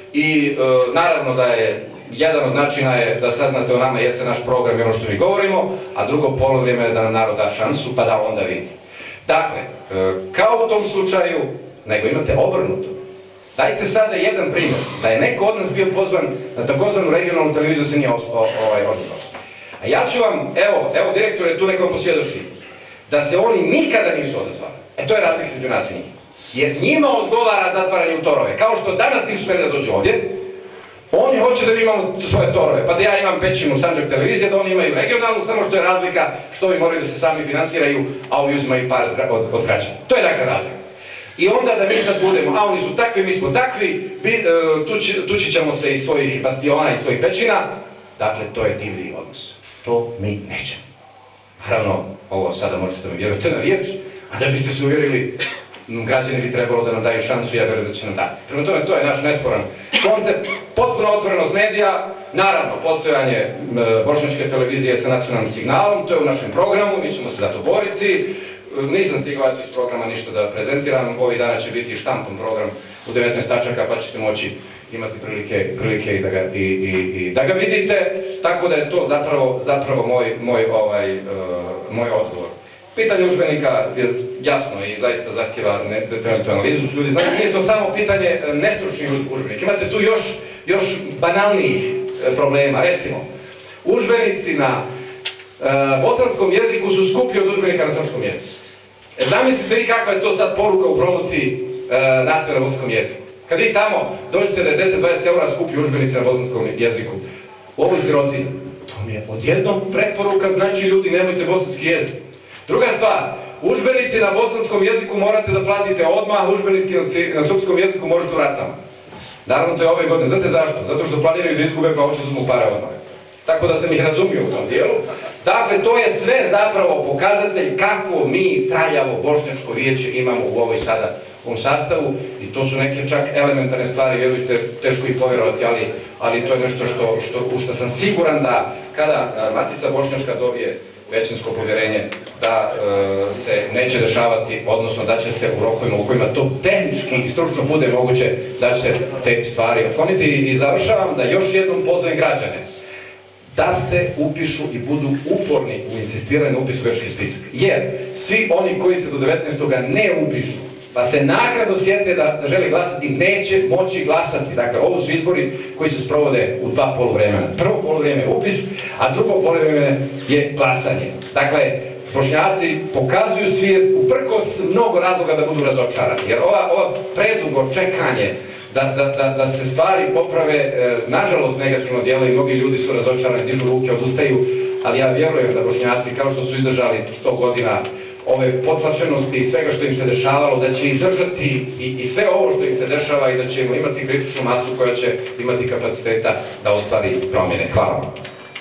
i naravno da je jedan od načina je da saznate o nama jeste naš program i ono što mi govorimo, a drugo polovrijeme je da nam narod da šansu pa da onda vidi. Dakle, kao u tom slučaju, nego imate obrnuto. Dajte sada jedan primjer, da je neko od nas bio pozvan na takozvanu regionalnu televiziju se nije odgledao. A ja ću vam, evo, evo direktor je tu nekom posvjedoči, da se oni nikada nisu odazvali. E to je razlik između nas i njih. Jer njima odgovara zatvaranje u torove. Kao što danas nisu smeli da dođu ovdje, oni hoće da mi imamo svoje torove, pa da ja imam pećinu Sandžak televizije, da oni imaju regionalnu, samo što je razlika što ovi moraju da se sami finansiraju, a ovi uzimaju pare od, od građana. To je dakle razlika. I onda da mi sad budemo, a oni su takvi, mi smo takvi, tući, tući ćemo se iz svojih bastiona i svojih pećina, dakle to je divlji odnos. To mi nećemo. Naravno, ovo sada možete da mi vjerujete na riječ, a da biste se uvjerili, građani bi trebalo da nam daju šansu i ja vjerujem da će nam dati. Prema tome, to je naš nesporan koncept, potpuno otvorenost medija, naravno, postojanje bošnjačke televizije sa nacionalnim signalom, to je u našem programu, mi ćemo se za to boriti. Nisam stigao iz programa ništa da prezentiram, ovih dana će biti štampan program u devetnaest tačaka, pa ćete moći imati prilike, prilike i, da ga, i, i, i da ga vidite, tako da je to zapravo, zapravo moj, moj, ovaj, uh, moj odgovor. Pitanje udžbenika je jasno i zaista zahtjeva detaljnu analizu. Ljudi, znači, nije to samo pitanje nestručnih udžbenika. Imate tu još, još banalnijih problema. Recimo, udžbenici na uh, bosanskom jeziku su skuplji od udžbenika na srpskom jeziku. E, zamislite vi kakva je to sad poruka u promociji uh, nastave na bosanskom jeziku. Kad vi tamo dođete da je deset do dvadeset eura skuplji udžbenici na bosanskom jeziku, u ovoj sirotini, to mi je odjednom preporuka, znači ljudi nemojte bosanski jezik. Druga stvar, udžbenici na bosanskom jeziku morate da platite odmah, udžbenici na, na srpskom jeziku možete u ratama. Naravno to je ove godine, znate zašto? Zato što planiraju da izgube pa hoće da uzmu pare odmah. Tako da sam ih razumio u tom dijelu. Dakle, to je sve zapravo pokazatelj kako mi traljavo bošnjačko vijeće imamo u ovoj sada, u ovom sastavu i to su neke čak elementarne stvari, vjerujte, teško ih povjerovati, ali, ali to je nešto što, što, u što sam siguran da kada Matica Bošnjačka dobije većinsko povjerenje, da e, se neće dešavati, odnosno da će se u rokovima u kojima to tehnički i stručno bude moguće, da će se te stvari otkloniti. I završavam da još jednom pozovem građane da se upišu i budu uporni u insistiranju upis u birački spisak. Jer svi oni koji se do devetnaestog ne upišu, pa se naknadno sjete da, da žele glasati, neće moći glasati. Dakle, ovo su izbori koji se sprovode u dva poluvremena. Prvo poluvrijeme je upis, a drugo poluvreme je glasanje. Dakle, Bošnjaci pokazuju svijest uprkos mnogo razloga da budu razočarani. Jer ova, ova predugo čekanje da, da, da, da se stvari poprave, e, nažalost negativno djeluje i mnogi ljudi su razočarani, dižu ruke, odustaju, ali ja vjerujem da Bošnjaci, kao što su izdržali sto godina ove potlačenosti i svega što im se dešavalo, da će izdržati i, i sve ovo što im se dešava i da ćemo imati kritičnu masu koja će imati kapaciteta da ostvari promjene. Hvala vam.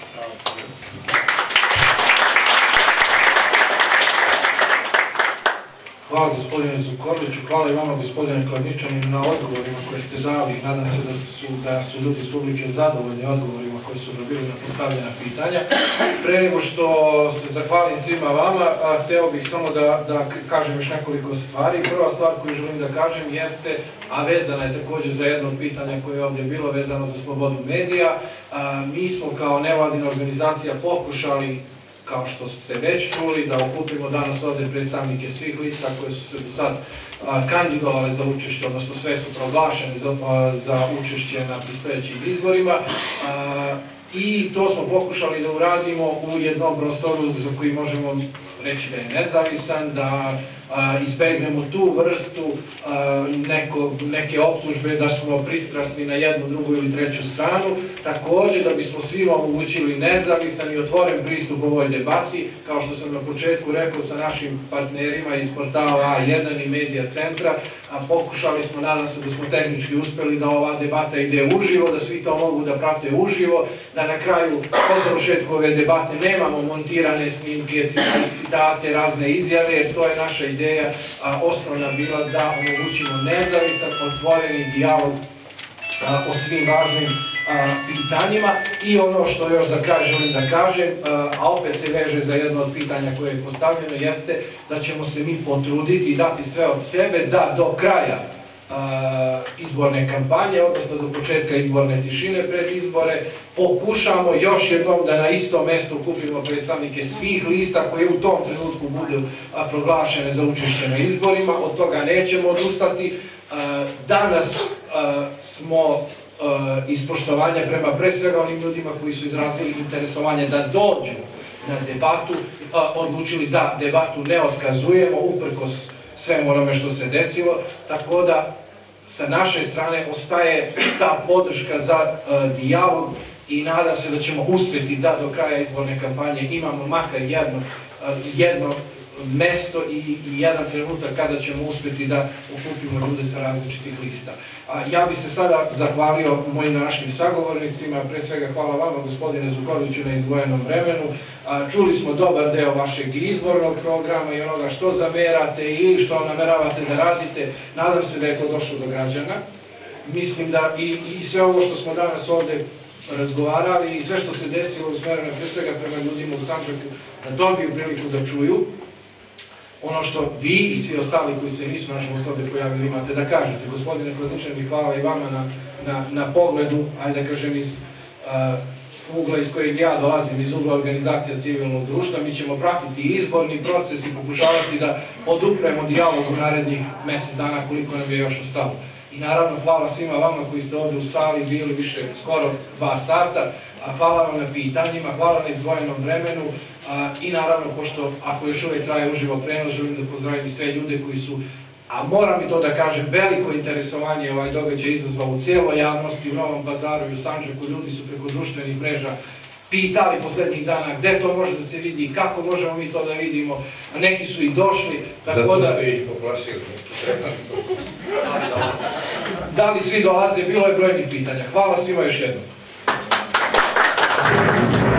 Hvala gospodine Zukorliću, hvala i vama gospodine Kladničanin na odgovorima koje ste dali. Nadam se da su, da su ljudi iz publike zadovoljni odgovorima koji su dobili na postavljena pitanja. Pre nego što se zahvalim svima vama, a, hteo bih samo da, da kažem još nekoliko stvari. Prva stvar koju želim da kažem jeste, a vezana je također za jedno od pitanja koje je ovdje bilo vezano za slobodu medija. A, mi smo kao nevladina organizacija pokušali, kao što ste već čuli, da okupimo danas ovdje predstavnike svih lista koje su se do sad a, kandidovale za učešće, odnosno sve su proglašene za, a, za učešće na predstojećim izborima. A, I to smo pokušali da uradimo u jednom prostoru za koji možemo reći da je nezavisan, da a, izbegnemo tu vrstu a, neko, neke optužbe da smo pristrasni na jednu, drugu ili treću stranu. Također da bismo svima omogućili nezavisan i otvoren pristup ovoj debati, kao što sam na početku rekao sa našim partnerima iz portala A jedan i Medija centra, a pokušali smo, nadam se da smo tehnički uspjeli da ova debata ide uživo, da svi to mogu da prate uživo, da na kraju po završetku ove debate nemamo montirane snimke, citate, razne izjave, jer to je naša ideja a, osnovna bila da omogućimo nezavisan, otvoreni dijalog a, o svim važnim a, pitanjima. I ono što još za kraj želim da kažem, a, a opet se veže za jedno od pitanja koje je postavljeno, jeste da ćemo se mi potruditi i dati sve od sebe da do kraja a, izborne kampanje, odnosno do početka izborne tišine pred izbore, pokušamo još jednom da na istom mjestu kupimo predstavnike svih lista koje u tom trenutku budu a, proglašene za učešće na izborima. Od toga nećemo odustati. A, danas a, smo iz poštovanja prema pre svega onim ljudima koji su izrazili interesovanje da dođu na debatu, odlučili da debatu ne otkazujemo uprkos svemu onome što se desilo, tako da sa naše strane ostaje ta podrška za dijalog i nadam se da ćemo uspjeti da do kraja izborne kampanje imamo makar jedno, jedno mesto i, i jedan trenutak kada ćemo uspjeti da okupimo ljude sa različitih lista. A, ja bih se sada zahvalio mojim današnjim sagovornicima, pre svega hvala vama gospodine Zukorliću na izdvojenom vremenu. A, čuli smo dobar deo vašeg izbornog programa i onoga što zamerate i što nameravate da radite. Nadam se da je to došlo do građana. Mislim da i, i sve ovo što smo danas ovdje razgovarali i sve što se desilo usmjereno pre svega prema ljudima u Sandžaku da dobiju priliku da čuju ono što vi i svi ostali koji se nisu nažalost ovdje pojavili imate da kažete. Gospodine Kladničanin, hvala i vama na, na, na pogledu, ajde da kažem iz uh, ugla iz kojeg ja dolazim, iz ugla organizacija civilnog društva. Mi ćemo pratiti izborni proces i pokušavati da podupremo dijalog u narednih mjesec dana koliko nam je još ostalo. I naravno hvala svima vama koji ste ovdje u sali bili više skoro dva sata. A hvala vam na pitanjima, hvala na izdvojenom vremenu a, i naravno, pošto ako još uvijek traje uživo prenos, želim da pozdravim sve ljude koji su, a moram i to da kažem, veliko interesovanje ovaj događaj izazvao u cijeloj javnosti, u Novom Pazaru i u Sandžaku. Ljudi su preko društvenih mreža pitali posljednjih dana gdje to može da se vidi, kako možemo mi to da vidimo, a neki su i došli. Tako da,
zato ste ih poplašili.
Da li svi dolaze, bilo je brojnih pitanja. Hvala svima još jednom.